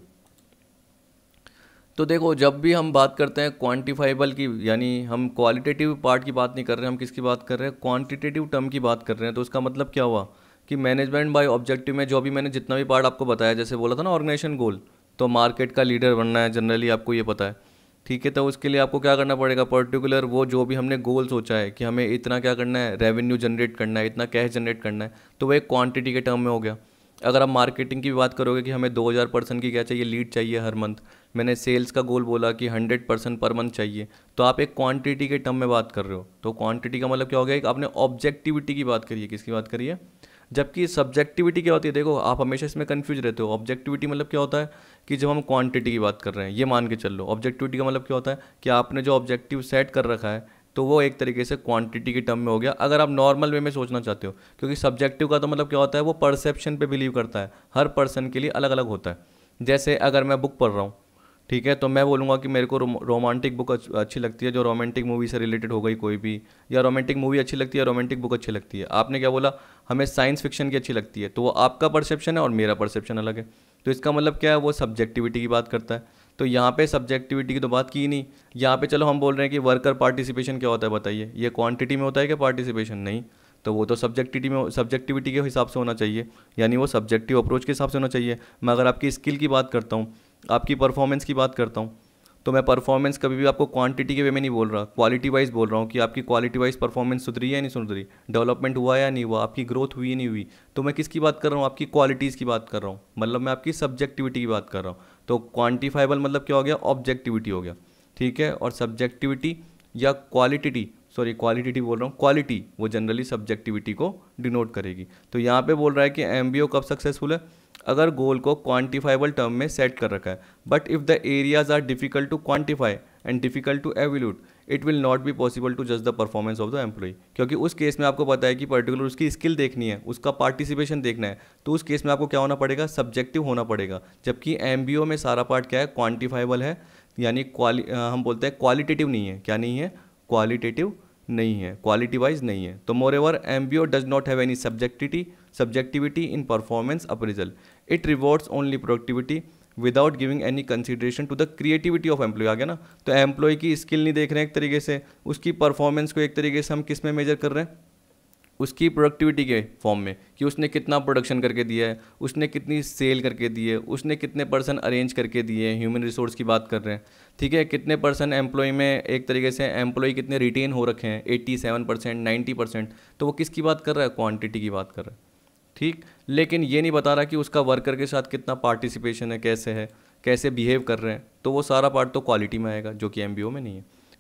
तो देखो जब भी हम बात करते हैं क्वांटिफाइबल की, यानी हम क्वालिटेटिव पार्ट की बात नहीं कर रहे हैं, हम किसकी बात कर रहे हैं, क्वांटिटेटिव टर्म की बात कर रहे हैं। तो उसका मतलब क्या हुआ कि मैनेजमेंट बाय ऑब्जेक्टिव में जो भी मैंने जितना भी पार्ट आपको बताया, जैसे बोला था ना ऑर्गेनाइजेशन गोल, तो मार्केट का लीडर बनना है जनरली, आपको ये पता है। ठीक है, तो उसके लिए आपको क्या करना पड़ेगा, पर्टिकुलर वो जो भी हमने गोल सोचा है कि हमें इतना क्या करना है, रेवेन्यू जनरेट करना है, इतना कैश जनरेट करना है, तो वो एक क्वांटिटी के टर्म में हो गया। अगर आप मार्केटिंग की भी बात करोगे कि हमें दो हज़ार पर्सन की क्या चाहिए, लीड चाहिए हर मंथ, मैंने सेल्स का गोल बोला कि हंड्रेड पर्सन पर मंथ चाहिए, तो आप एक क्वांटिटी के टर्म में बात कर रहे हो। तो क्वांटिटी का मतलब क्या हो गया, एक आपने ऑब्जेक्टिविटी की बात करी है, किसकी बात करी है, जबकि सब्जेक्टिविटी क्या होती है। देखो आप हमेशा इसमें कंफ्यूज रहते हो। ऑब्जेक्टिविटी मतलब क्या होता है कि जब हम क्वांटिटी की बात कर रहे हैं, ये मान के चल लो, ऑब्जेक्टिविटी का मतलब क्या होता है कि आपने जो ऑब्जेक्टिव सेट कर रखा है तो वो एक तरीके से क्वांटिटी के टर्म में हो गया, अगर आप नॉर्मल वे में सोचना चाहते हो। क्योंकि सब्जेक्टिव का तो मतलब क्या होता है, वो परसेप्शन पे बिलीव करता है, हर पर्सन के लिए अलग अलग होता है। जैसे अगर मैं बुक पढ़ रहा हूँ, ठीक है, तो मैं बोलूँगा कि मेरे को रोमांटिक बुक अच्छी लगती है, जो रोमांटिक मूवी से रिलेटेड हो गई कोई भी, या रोमांटिक मूवी अच्छी लगती है, रोमांटिक बुक अच्छी लगती है। आपने क्या बोला, हमें साइंस फिक्शन की अच्छी लगती है, तो वो आपका परसेप्शन है और मेरा परसेप्शन अलग है। तो इसका मतलब क्या है, वो सब्जेक्टिविटी की बात करता है। तो यहाँ पे सब्जेक्टिविटी की तो बात की ही नहीं। यहाँ पे चलो हम बोल रहे हैं कि वर्कर पार्टिसिपेशन क्या होता है, बताइए, ये क्वांटिटी में होता है कि पार्टिसिपेशन, नहीं, तो वो तो सब्जेक्टिविटी में सब्जेक्टिविटी के हिसाब से होना चाहिए, यानी वो सब्जेक्टिव अप्रोच के हिसाब से होना चाहिए। मैं अगर आपकी स्किल की बात करता हूँ, आपकी परफॉर्मेंस की बात करता हूँ, तो मैं परफॉर्मेंस कभी भी आपको क्वांटिटी के वे में नहीं बोल रहा, क्वालिटी वाइज बोल रहा हूँ कि आपकी क्वालिटी वाइज परफॉर्मेंस सुधरी है या नहीं सुधरी, डेवलपमेंट हुआ या नहीं हुआ, आपकी ग्रोथ हुई या नहीं हुई। तो मैं किसकी बात कर रहा हूँ, आपकी क्वालिटीज़ की बात कर रहा हूँ, मतलब मैं आपकी सब्जेक्टिविटी की बात कर रहा हूँ। तो क्वान्टिफाइबल मतलब क्या हो गया, ऑब्जेक्टिविटी हो गया। ठीक है, और सब्जेक्टिविटी या क्वालिटी, सॉरी क्वालिटी बोल रहा हूँ, क्वालिटी वो जनरली सब्जेक्टिविटी को डिनोट करेगी। तो यहाँ पे बोल रहा है कि एमबीओ कब सक्सेसफुल है, अगर गोल को क्वांटिफाइबल टर्म में सेट कर रखा है, but if the areas are difficult to quantify and difficult to evaluate, it will not be possible to जज the performance of the employee. क्योंकि उस केस में आपको पता है कि पर्टिकुलर उसकी स्किल देखनी है, उसका पार्टिसिपेशन देखना है, तो उस केस में आपको क्या होना पड़ेगा, सब्जेक्टिव होना पड़ेगा। जबकि एमबीओ में सारा पार्ट क्या है, क्वान्टिफाइबल है, यानी क्वालि हम बोलते हैं क्वालिटेटिव नहीं है, क्या नहीं है, क्वालिटेटिव नहीं है, क्वालिटी वाइज नहीं है। तो moreover MBO does not have any subjectivity subjectivity in performance appraisal, it rewards only productivity without giving any consideration to the creativity of employee. आ गया ना, तो एम्प्लॉय की स्किल नहीं देख रहे हैं एक तरीके से, उसकी परफॉर्मेंस को एक तरीके से हम किस में मेजर कर रहे हैं, उसकी प्रोडक्टिविटी के फॉर्म में, कि उसने कितना प्रोडक्शन करके दिया है, उसने कितनी सेल करके दी है, उसने कितने पर्सन अरेंज करके दिए हैं, ह्यूमन रिसोर्स की बात कर रहे हैं। ठीक है, कितने पर्सन एम्प्लॉय में एक तरीके से एम्प्लॉय कितने रिटेन हो रखे हैं, eighty seven percent ninety percent, तो वो किसकी बात कर रहा है, क्वांटिटी की बात कर रहा है। ठीक, लेकिन ये नहीं बता रहा कि उसका वर्कर के साथ कितना पार्टिसिपेशन है, कैसे है, कैसे बिहेव कर रहे हैं, तो वो सारा पार्ट तो क्वालिटी में आएगा, जो कि एमबीओ में नहीं है।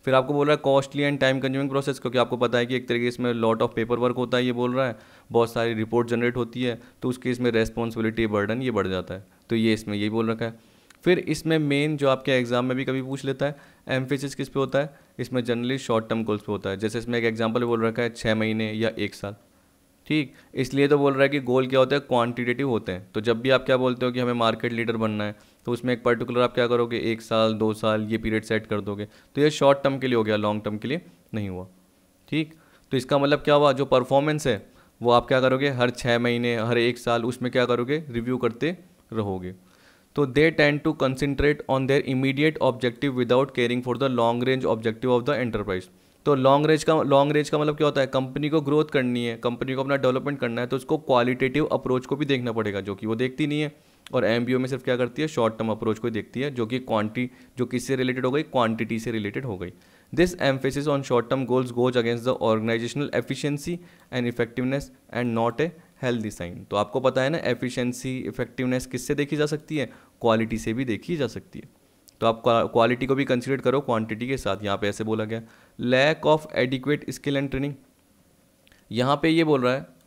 फिर आपको बोल रहा है costly and time consuming process, क्योंकि आपको पता है कि एक तरीके से इसमें लॉट ऑफ पेपर वर्क होता है, ये बोल रहा है, बहुत सारी रिपोर्ट जनरेट होती है, तो उसके इसमें रेस्पॉन्सिबिलिटी बर्डन ये बढ़ जाता है, तो ये इसमें यही बोल रखा है। फिर इसमें मेन जो आपके एग्जाम में भी कभी पूछ लेता है, एम्फेसिस किस पे होता है, इसमें जनरली शॉर्ट टर्म गोल्स पे होता है। जैसे इसमें एक एग्जाम्पल बोल रखा है छः महीने या एक साल, ठीक, इसलिए तो बोल रहा है कि गोल क्या होते हैं, क्वांटिटेटिव होते हैं। तो जब भी आप क्या बोलते हो कि हमें मार्केट लीडर बनना है, तो उसमें एक पर्टिकुलर आप क्या करोगे, एक साल दो साल ये पीरियड सेट कर दोगे, तो ये शॉर्ट टर्म के लिए हो गया, लॉन्ग टर्म के लिए नहीं हुआ, ठीक। तो इसका मतलब क्या हुआ, जो परफॉर्मेंस है वो आप क्या करोगे, हर छः महीने हर एक साल उसमें क्या करोगे, रिव्यू करते रहोगे। तो they tend to concentrate on their immediate objective without caring for the long range objective of the enterprise. तो लॉन्ग रेंज का लॉन्ग रेंज का मतलब क्या होता है, कंपनी को ग्रोथ करनी है, कंपनी को अपना डेवलपमेंट करना है, तो उसको क्वालिटेटिव अप्रोच को भी देखना पड़ेगा, जो कि वो देखती नहीं है। और एमबीओ में सिर्फ क्या करती है, शॉर्ट टर्म अप्रोच को देखती है, जो कि क्वांटी जो किससे रिलेटेड हो गई, क्वांटिटी से रिलेटेड हो गई। This emphasis on short term goals goes against the organizational efficiency and effectiveness and not a healthy sign. तो आपको पता है ना, एफिशिएंसी इफेक्टिवनेस किससे देखी जा सकती है, क्वालिटी से भी देखी जा सकती है। तो आप क्वालिटी को भी कंसीडर करो क्वांटिटी के साथ। यहाँ पे ऐसे बोला गया, lack of adequate skill and training. यहाँ पे ये बोल रहा है,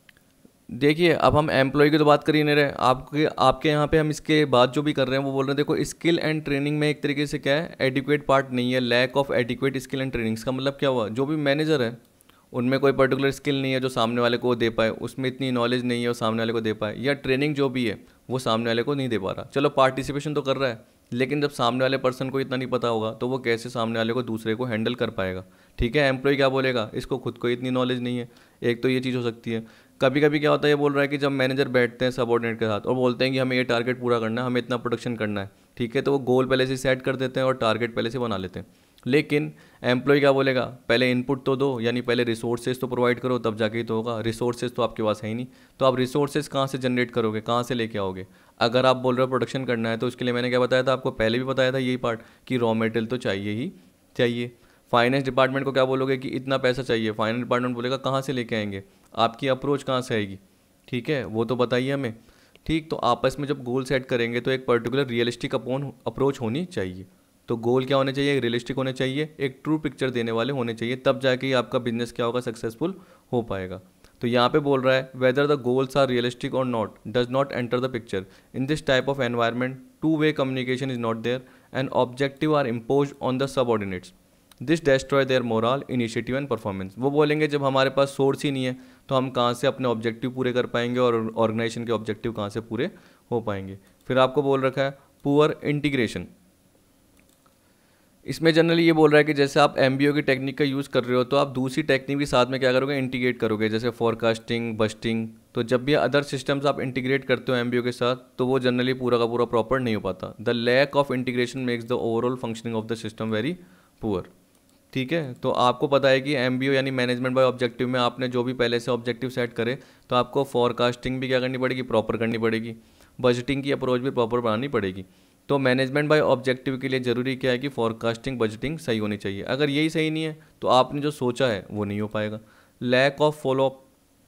देखिए अब हम एम्प्लॉय की तो बात कर ही नहीं रहे, आपके आपके यहाँ पे हम इसके बाद जो भी कर रहे हैं वो बोल रहे हैं, देखो स्किल एंड ट्रेनिंग में एक तरीके से क्या है, एडिक्वेट पार्ट नहीं है, lack of adequate skill and training. इसका मतलब क्या हुआ, जो भी मैनेजर है उनमें कोई पर्टिकुलर स्किल नहीं है जो सामने वाले को दे पाए, उसमें इतनी नॉलेज नहीं है वो सामने वाले को दे पाए, या ट्रेनिंग जो भी है वो सामने वाले को नहीं दे पा रहा। चलो पार्टिसिपेशन तो कर रहा है, लेकिन जब सामने वाले पर्सन को इतना नहीं पता होगा तो वो कैसे सामने वाले को दूसरे को हैंडल कर पाएगा, ठीक है। एम्प्लॉय क्या बोलेगा, इसको खुद को इतनी नॉलेज नहीं है, एक तो ये चीज़ हो सकती है। कभी कभी क्या होता है, ये बोल रहा है कि जब मैनेजर बैठते हैं सबऑर्डिनेट के साथ और बोलते हैं कि हमें ये टारगेट पूरा करना है, हमें इतना प्रोडक्शन करना है, ठीक है, तो वो गोल पहले से सेट कर देते हैं और टारगेट पहले से बना लेते हैं। लेकिन एम्प्लॉय क्या बोलेगा, पहले इनपुट तो दो, यानी पहले रिसोर्सेज तो प्रोवाइड करो तब जाके ही तो होगा। रिसोर्सेज तो आपके पास है ही नहीं, तो आप रिसोर्सेज कहाँ से जनरेट करोगे, कहाँ से लेके आओगे। अगर आप बोल रहे हो प्रोडक्शन करना है, तो उसके लिए मैंने क्या बताया था आपको, पहले भी बताया था यही पार्ट, कि रॉ मटेरियल तो चाहिए ही चाहिए। फाइनेंस डिपार्टमेंट को क्या बोलोगे कि इतना पैसा चाहिए, फाइनेंस डिपार्टमेंट बोलेगा कहाँ से लेके आएंगे, आपकी अप्रोच कहाँ से आएगी, ठीक है, वो तो बताइए हमें, ठीक। तो आपस में जब गोल सेट करेंगे तो एक पर्टिकुलर रियलिस्टिक अपॉन अप्रोच होनी चाहिए। तो गोल क्या होने चाहिए, रियलिस्टिक होने चाहिए, एक ट्रू पिक्चर देने वाले होने चाहिए, तब जाके ही आपका बिजनेस क्या होगा, सक्सेसफुल हो पाएगा। तो यहाँ पे बोल रहा है, whether the goals are realistic और not does not enter the picture in this type of environment, two way communication is not there and objective are impose on the subordinates, this destroy their morale initiative and performance. वो बोलेंगे जब हमारे पास source ही नहीं है तो हम कहाँ से अपने ऑब्जेक्टिव पूरे कर पाएंगे और ऑर्गेनाइजेशन के ऑब्जेक्टिव कहाँ से पूरे हो पाएंगे। फिर आपको बोल रखा है पुअर इंटीग्रेशन। इसमें जनरली ये बोल रहा है कि जैसे आप एमबीओ की टेक्निक का यूज़ कर रहे हो तो आप दूसरी टेक्निक के साथ में क्या करोगे, इंटीग्रेट करोगे, जैसे फोरकास्टिंग, बस्टिंग। तो जब भी अदर सिस्टम्स आप इंटीग्रेट करते हो एमबीओ के साथ तो वो जनरली पूरा का पूरा प्रॉपर नहीं हो पाता। The lack of integration makes the overall functioning of the system very poor, ठीक है। तो आपको पता है कि एमबीओ यानी मैनेजमेंट बाय ऑब्जेक्टिव में आपने जो भी पहले से ऑब्जेक्टिव सेट करे तो आपको फोरकास्टिंग भी क्या करनी पड़ेगी, प्रॉपर करनी पड़ेगी, बजटिंग की अप्रोच भी प्रॉपर बनानी पड़ेगी। तो मैनेजमेंट बाय ऑब्जेक्टिव के लिए ज़रूरी क्या है कि फोरकास्टिंग बजटिंग सही होनी चाहिए। अगर यही सही नहीं है तो आपने जो सोचा है वो नहीं हो पाएगा। लैक ऑफ फॉलोअप,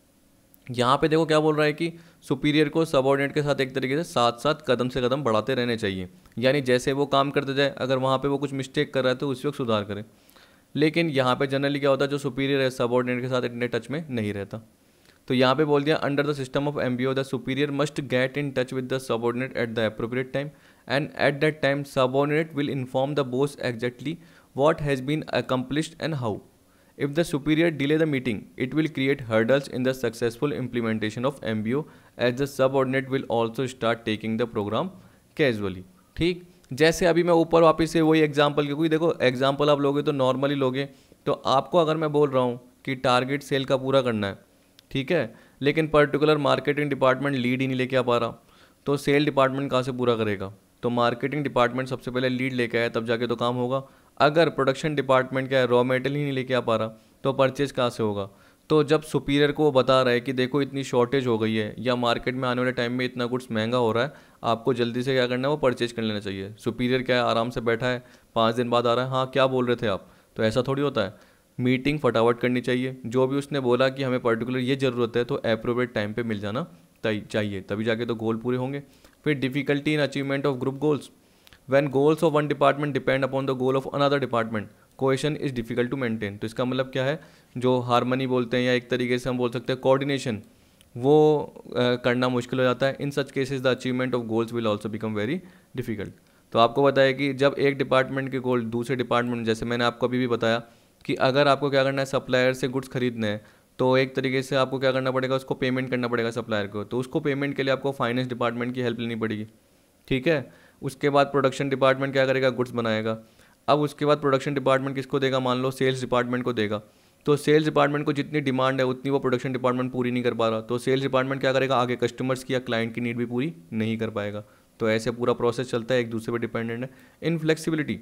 यहाँ पे देखो क्या बोल रहा है कि सुपीरियर को सबऑर्डिनेट के साथ एक तरीके से साथ साथ कदम से कदम बढ़ाते रहने चाहिए, यानी जैसे वो काम करते जाए, अगर वहाँ पे वो कुछ मिस्टेक कर रहा है तो उस वक्त सुधार करें। लेकिन यहाँ पे जनरली क्या होता है, जो सुपीरियर है सबऑर्डिनेट के साथ इतने टच में नहीं रहता। तो यहाँ पे बोल दिया, under the system of MBO the superior must get in touch with the subordinate at the appropriate time and at that time subordinate will inform the boss exactly what has been accomplished and how. If the superior delay the meeting it will create hurdles in the successful implementation of MBO as the subordinate will also start taking the programme casually, ठीक। जैसे अभी मैं ऊपर वापस से वही example, क्योंकि देखो एग्जाम्पल आप लोगे तो नॉर्मली लोगे, तो आपको अगर मैं बोल रहा हूँ कि टारगेट सेल का पूरा करना है, ठीक है, लेकिन पर्टिकुलर मार्केटिंग डिपार्टमेंट लीड ही नहीं लेके आ पा रहा, तो सेल डिपार्टमेंट कहाँ से पूरा करेगा। तो मार्केटिंग डिपार्टमेंट सबसे पहले लीड लेके आए तब जाके तो काम होगा। अगर प्रोडक्शन डिपार्टमेंट क्या है, रॉ मटेरियल ही नहीं लेके आ पा रहा तो परचेज कहाँ से होगा। तो जब सुपीरियर को वो बता रहा है कि देखो इतनी शॉर्टेज हो गई है या मार्केट में आने वाले टाइम में इतना गुड्स महंगा हो रहा है, आपको जल्दी से क्या करना है, वो परचेज कर लेना चाहिए। सुपीरियर क्या है, आराम से बैठा है, पाँच दिन बाद आ रहा है, हाँ क्या बोल रहे थे आप, तो ऐसा थोड़ी होता है। मीटिंग फटाफट करनी चाहिए, जो भी उसने बोला कि हमें पर्टिकुलर ये ज़रूरत है तो अप्रोप्रिएट टाइम पे मिल जाना चाहिए, तभी जाके तो गोल पूरे होंगे। फिर difficulty in achievement of group goals, when goals of one department depend upon the goal of another department cohesion is difficult to maintain. तो इसका मतलब क्या है, जो हारमनी बोलते हैं या एक तरीके से हम बोल सकते हैं कोऑर्डिनेशन, वो uh, करना मुश्किल हो जाता है। In such cases the achievement of goals will also become very difficult. तो आपको बताया कि जब एक डिपार्टमेंट के गोल दूसरे डिपार्टमेंट, जैसे मैंने आपको अभी भी बताया कि अगर आपको क्या करना है, सप्लायर से गुड्स खरीदने हैं, तो एक तरीके से आपको क्या करना पड़ेगा, उसको पेमेंट करना पड़ेगा सप्लायर को। तो उसको पेमेंट के लिए आपको फाइनेंस डिपार्टमेंट की हेल्प लेनी पड़ेगी, ठीक है। उसके बाद प्रोडक्शन डिपार्टमेंट क्या करेगा, गुड्स बनाएगा। अब उसके बाद प्रोडक्शन डिपार्टमेंट किसको देगा, मान लो सेल्स डिपार्टमेंट को देगा। तो सेल्स डिपार्टमेंट को जितनी डिमांड है उतनी वो प्रोडक्शन डिपार्टमेंट पूरी नहीं कर पा रहा, तो सेल्स डिपार्टमेंट क्या करेगा, आगे कस्टमर्स की या क्लाइंट की नीड भी पूरी नहीं कर पाएगा। तो ऐसे पूरा प्रोसेस चलता है, एक दूसरे पर डिपेंडेंट है। इनफ्लेक्सिबिलिटी,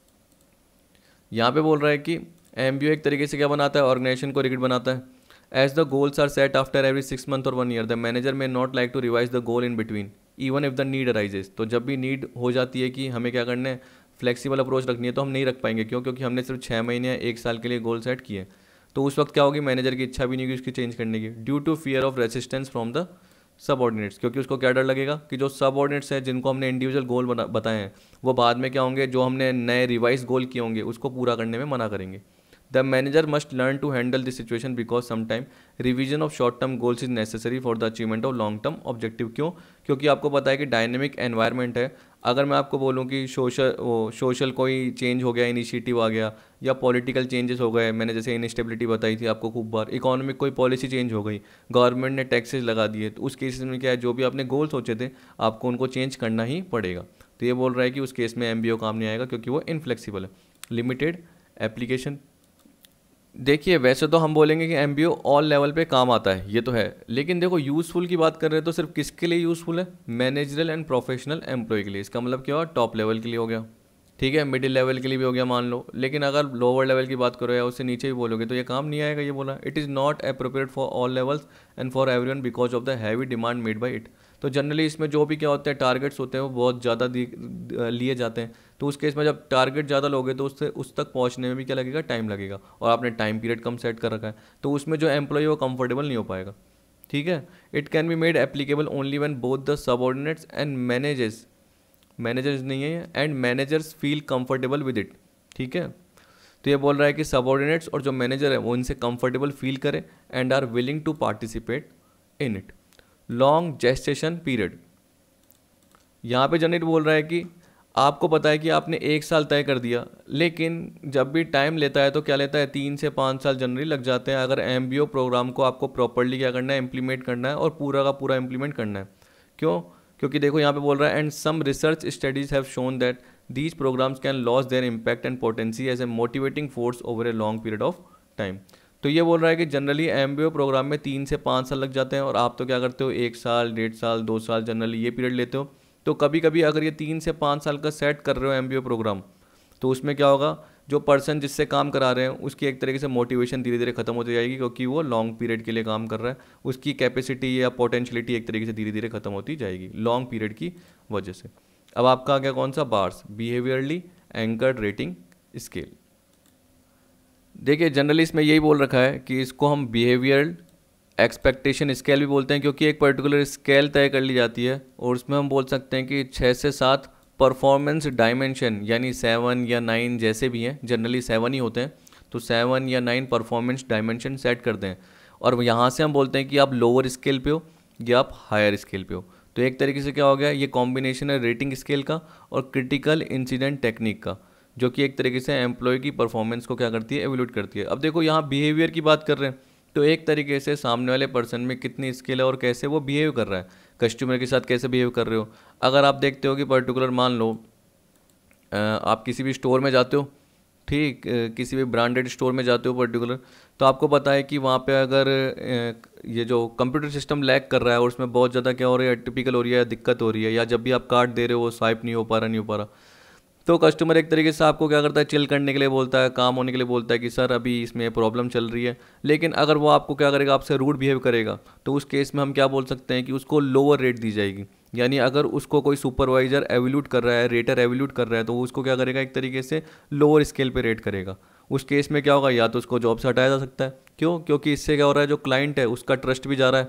यहाँ पे बोल रहा है कि एमबीओ एक तरीके से क्या बनाता है, ऑर्गेनाइजेशन को रिगिड बनाता है। As the goals are set after every six month और one year, the manager may not like to revise the goal in between even if the need arises. तो जब भी नीड हो जाती है कि हमें क्या करना है, फ्लेक्सिबल अप्रोच रखनी है, तो हम नहीं रख पाएंगे। क्यों? क्योंकि हमने सिर्फ छः महीने या एक साल के लिए गोल सेट किए। तो उस वक्त क्या होगी, मैनेजर की इच्छा भी नहीं होगी उसकी चेंज करने की, due to fear of resistance from the subordinates. क्योंकि उसको क्या डर लगेगा कि जो सबऑर्डिनेट्स हैं, जिनको हमने इंडिविजुअल गोल बना बताए हैं, वो बाद में क्या होंगे, जो हमने नए रिवाइज गोल किए होंगे उसको पूरा करने में मना करेंगे। The manager must learn to handle this situation because sometime revision of short term goals is necessary for the achievement of long term objective. क्यों? क्योंकि आपको पता है कि डायनेमिक एनवायरनमेंट है। अगर मैं आपको बोलूं कि सोशल वो सोशल कोई चेंज हो गया, इनिशिएटिव आ गया, या पॉलिटिकल चेंजेस हो गए, मैंने जैसे इनस्टेबिलिटी बताई थी आपको खूब बार, इकोनॉमिक कोई पॉलिसी चेंज हो गई, गवर्नमेंट ने टैक्सेस लगा दिए, तो उस केसेस में क्या है, जो भी आपने गोल सोचे थे आपको उनको चेंज करना ही पड़ेगा। तो ये बोल रहा है कि उस केस में एमबीओ काम नहीं आएगा क्योंकि वो इनफ्लेक्सिबल है। लिमिटेड एप्लीकेशन, देखिए वैसे तो हम बोलेंगे कि एमबीओ ऑल लेवल पे काम आता है, ये तो है, लेकिन देखो यूज़फुल की बात कर रहे हैं तो सिर्फ किसके लिए यूज़फुल है, मैनेजरल एंड प्रोफेशनल एम्प्लॉय के लिए। इसका मतलब क्या हुआ, टॉप लेवल के लिए हो गया, ठीक है, मिडिल लेवल के लिए भी हो गया मान लो। लेकिन अगर लोअर लेवल की बात करो या उससे नीचे भी बोलोगे तो ये काम नहीं आएगा। ये बोला it is not appropriate for all levels and for everyone because of the heavy demand made by it. तो जनरली इसमें जो भी क्या होते हैं, टारगेट्स होते हैं वो बहुत ज़्यादा लिए जाते हैं। तो उस केस में जब टारगेट ज़्यादा लोगे तो उससे उस तक पहुंचने में भी क्या लगेगा, टाइम लगेगा, और आपने टाइम पीरियड कम सेट कर रखा है, तो उसमें जो एम्प्लॉय वो कंफर्टेबल नहीं हो पाएगा, ठीक है। It can be made applicable only when both the subordinates and managers, managers नहीं है, and managers feel comfortable with it, ठीक है। तो ये बोल रहा है कि सबऑर्डिनेट्स और जो मैनेजर है वो इनसे कंफर्टेबल फील करें and are willing to participate in it. Long gestation period, यहाँ पे जनरली बोल रहा है कि आपको पता है कि आपने एक साल तय कर दिया, लेकिन जब भी टाइम लेता है तो क्या लेता है, तीन से पाँच साल जनरली लग जाते हैं अगर एमबीओ प्रोग्राम को आपको प्रॉपर्ली क्या करना है, इम्प्लीमेंट करना है और पूरा का पूरा इम्प्लीमेंट करना है। क्यों? क्योंकि देखो यहाँ पे बोल रहा है and some research studies have shown that these programmes can lose their impact and potency as a motivating force over a long period of time. तो ये बोल रहा है कि जनरली एमबीओ प्रोग्राम में तीन से पाँच साल लग जाते हैं, और आप तो क्या करते हो, एक साल, डेढ़ साल, दो साल जनरली ये पीरियड लेते हो। तो कभी कभी अगर ये तीन से पाँच साल का सेट कर रहे हो एमबीओ प्रोग्राम, तो उसमें क्या होगा, जो पर्सन जिससे काम करा रहे हैं उसकी एक तरीके से मोटिवेशन धीरे धीरे खत्म होती जाएगी, क्योंकि वो लॉन्ग पीरियड के लिए काम कर रहा है, उसकी कैपेसिटी या पोटेंशियलिटी एक तरीके से धीरे धीरे खत्म होती जाएगी लॉन्ग पीरियड की वजह से। अब आपका आ गया कौन सा, BARS, behaviourally anchored rating scale. देखिए जनरली इसमें यही बोल रखा है कि इसको हम बिहेवियरल एक्सपेक्टेशन स्केल भी बोलते हैं, क्योंकि एक पर्टिकुलर स्केल तय कर ली जाती है, और उसमें हम बोल सकते हैं कि छः से सात परफॉर्मेंस डायमेंशन, यानी सेवन या नाइन जैसे भी हैं, जनरली सेवन ही होते हैं, तो सेवन या नाइन परफॉर्मेंस डायमेंशन सेट करते हैं, और यहाँ से हम बोलते हैं कि आप लोअर स्केल पे हो या आप हायर स्केल पे हो। तो एक तरीके से क्या हो गया, ये कॉम्बिनेशन है रेटिंग स्केल का और क्रिटिकल इंसिडेंट टेक्निक का, जो कि एक तरीके से एम्प्लॉय की परफॉर्मेंस को क्या करती है, एवेल्यूट करती है। अब देखो यहाँ बिहेवियर की बात कर रहे हैं, तो एक तरीके से सामने वाले पर्सन में कितनी स्किल है और कैसे वो बिहेव कर रहा है, कस्टमर के साथ कैसे बिहेव कर रहे हो। अगर आप देखते हो कि पर्टिकुलर मान लो आप किसी भी स्टोर में जाते हो, ठीक, किसी भी ब्रांडेड स्टोर में जाते हो पर्टिकुलर, तो आपको पता है कि वहाँ पे अगर ये जो कंप्यूटर सिस्टम लैग कर रहा है और उसमें बहुत ज़्यादा क्या हो रहा है, टिपिकल हो रही है, दिक्कत हो रही है, या जब भी आप कार्ड दे रहे हो वो स्वाइप नहीं हो पा रहा नहीं हो पा रहा तो कस्टमर एक तरीके से आपको क्या करता है, चिल करने के लिए बोलता है, काम होने के लिए बोलता है कि सर अभी इसमें प्रॉब्लम चल रही है। लेकिन अगर वो आपको क्या करेगा, आपसे रूड बिहेव करेगा, तो उस केस में हम क्या बोल सकते हैं कि उसको लोअर रेट दी जाएगी। यानी अगर उसको कोई सुपरवाइजर एवेल्यूट कर रहा है, रेटर एवेल्यूट कर रहा है, तो वो उसको क्या करेगा, एक तरीके से लोअर स्केल पे रेट करेगा। उस केस में क्या होगा, या तो उसको जॉब से हटाया जा सकता है। क्यों? क्योंकि इससे क्या हो रहा है, जो क्लाइंट है उसका ट्रस्ट भी जा रहा है,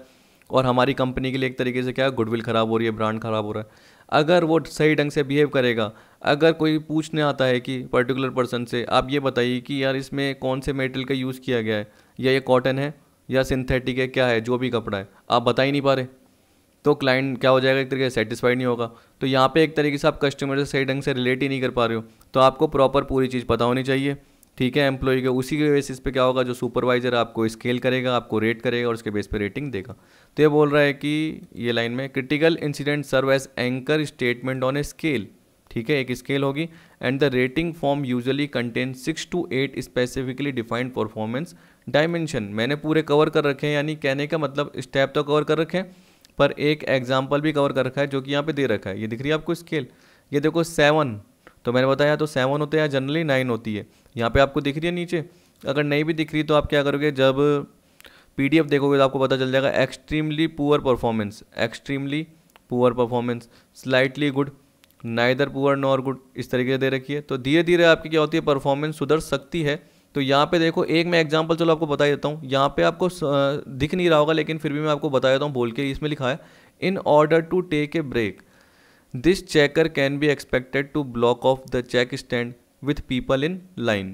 और हमारी कंपनी के लिए एक तरीके से क्या है, गुडविल ख़राब हो रही है, ब्रांड ख़राब हो रहा है। अगर वो सही ढंग से बिहेव करेगा, अगर कोई पूछने आता है कि पर्टिकुलर पर्सन से आप ये बताइए कि यार इसमें कौन से मेटल का यूज़ किया गया है, या ये कॉटन है या सिंथेटिक है, क्या है, जो भी कपड़ा है आप बता ही नहीं पा रहे, तो क्लाइंट क्या हो जाएगा, एक तरीके से सेटिस्फाइड नहीं होगा। तो यहाँ पे एक तरीके से आप कस्टमर से सही ढंग से रिलेट ही नहीं कर पा रहे हो। तो आपको प्रॉपर पूरी चीज़ पता होनी चाहिए, ठीक है, एम्प्लॉय के। उसी के बेसिस पे क्या होगा, जो सुपरवाइजर आपको स्केल करेगा, आपको रेट करेगा और उसके बेस पे रेटिंग देगा। तो ये बोल रहा है कि ये लाइन में critical incident serve as anchor statement on a scale, ठीक है, एक स्केल होगी। And the rating form usually contain six to eight specifically defined performance dimension. मैंने पूरे कवर कर रखे हैं, यानी कहने का मतलब स्टेप तो कवर कर रखे हैं, पर एक एग्जाम्पल भी कवर कर रखा है जो कि यहाँ पे दे रखा है। ये दिख रही है आपको स्केल, ये देखो सेवन, तो मैंने बताया तो सेवन होते हैं, जनरली नाइन होती है। यहाँ पे आपको दिख रही है नीचे, अगर नहीं भी दिख रही तो आप क्या करोगे, जब पीडीएफ देखोगे तो आपको पता चल जाएगा। Extremely poor performance, extremely poor performance, slightly good, neither poor nor good, इस तरीके से दे रखी है। तो धीरे धीरे आपकी क्या होती है, परफॉर्मेंस सुधर सकती है। तो यहाँ पे देखो, एक मैं एग्जांपल चलो आपको बता देता हूँ, यहाँ पे आपको दिख नहीं रहा होगा लेकिन फिर भी मैं आपको बता देता हूँ बोल के। इसमें लिखा है in order to take a break this checker can be expected to block off the check stand with people in line.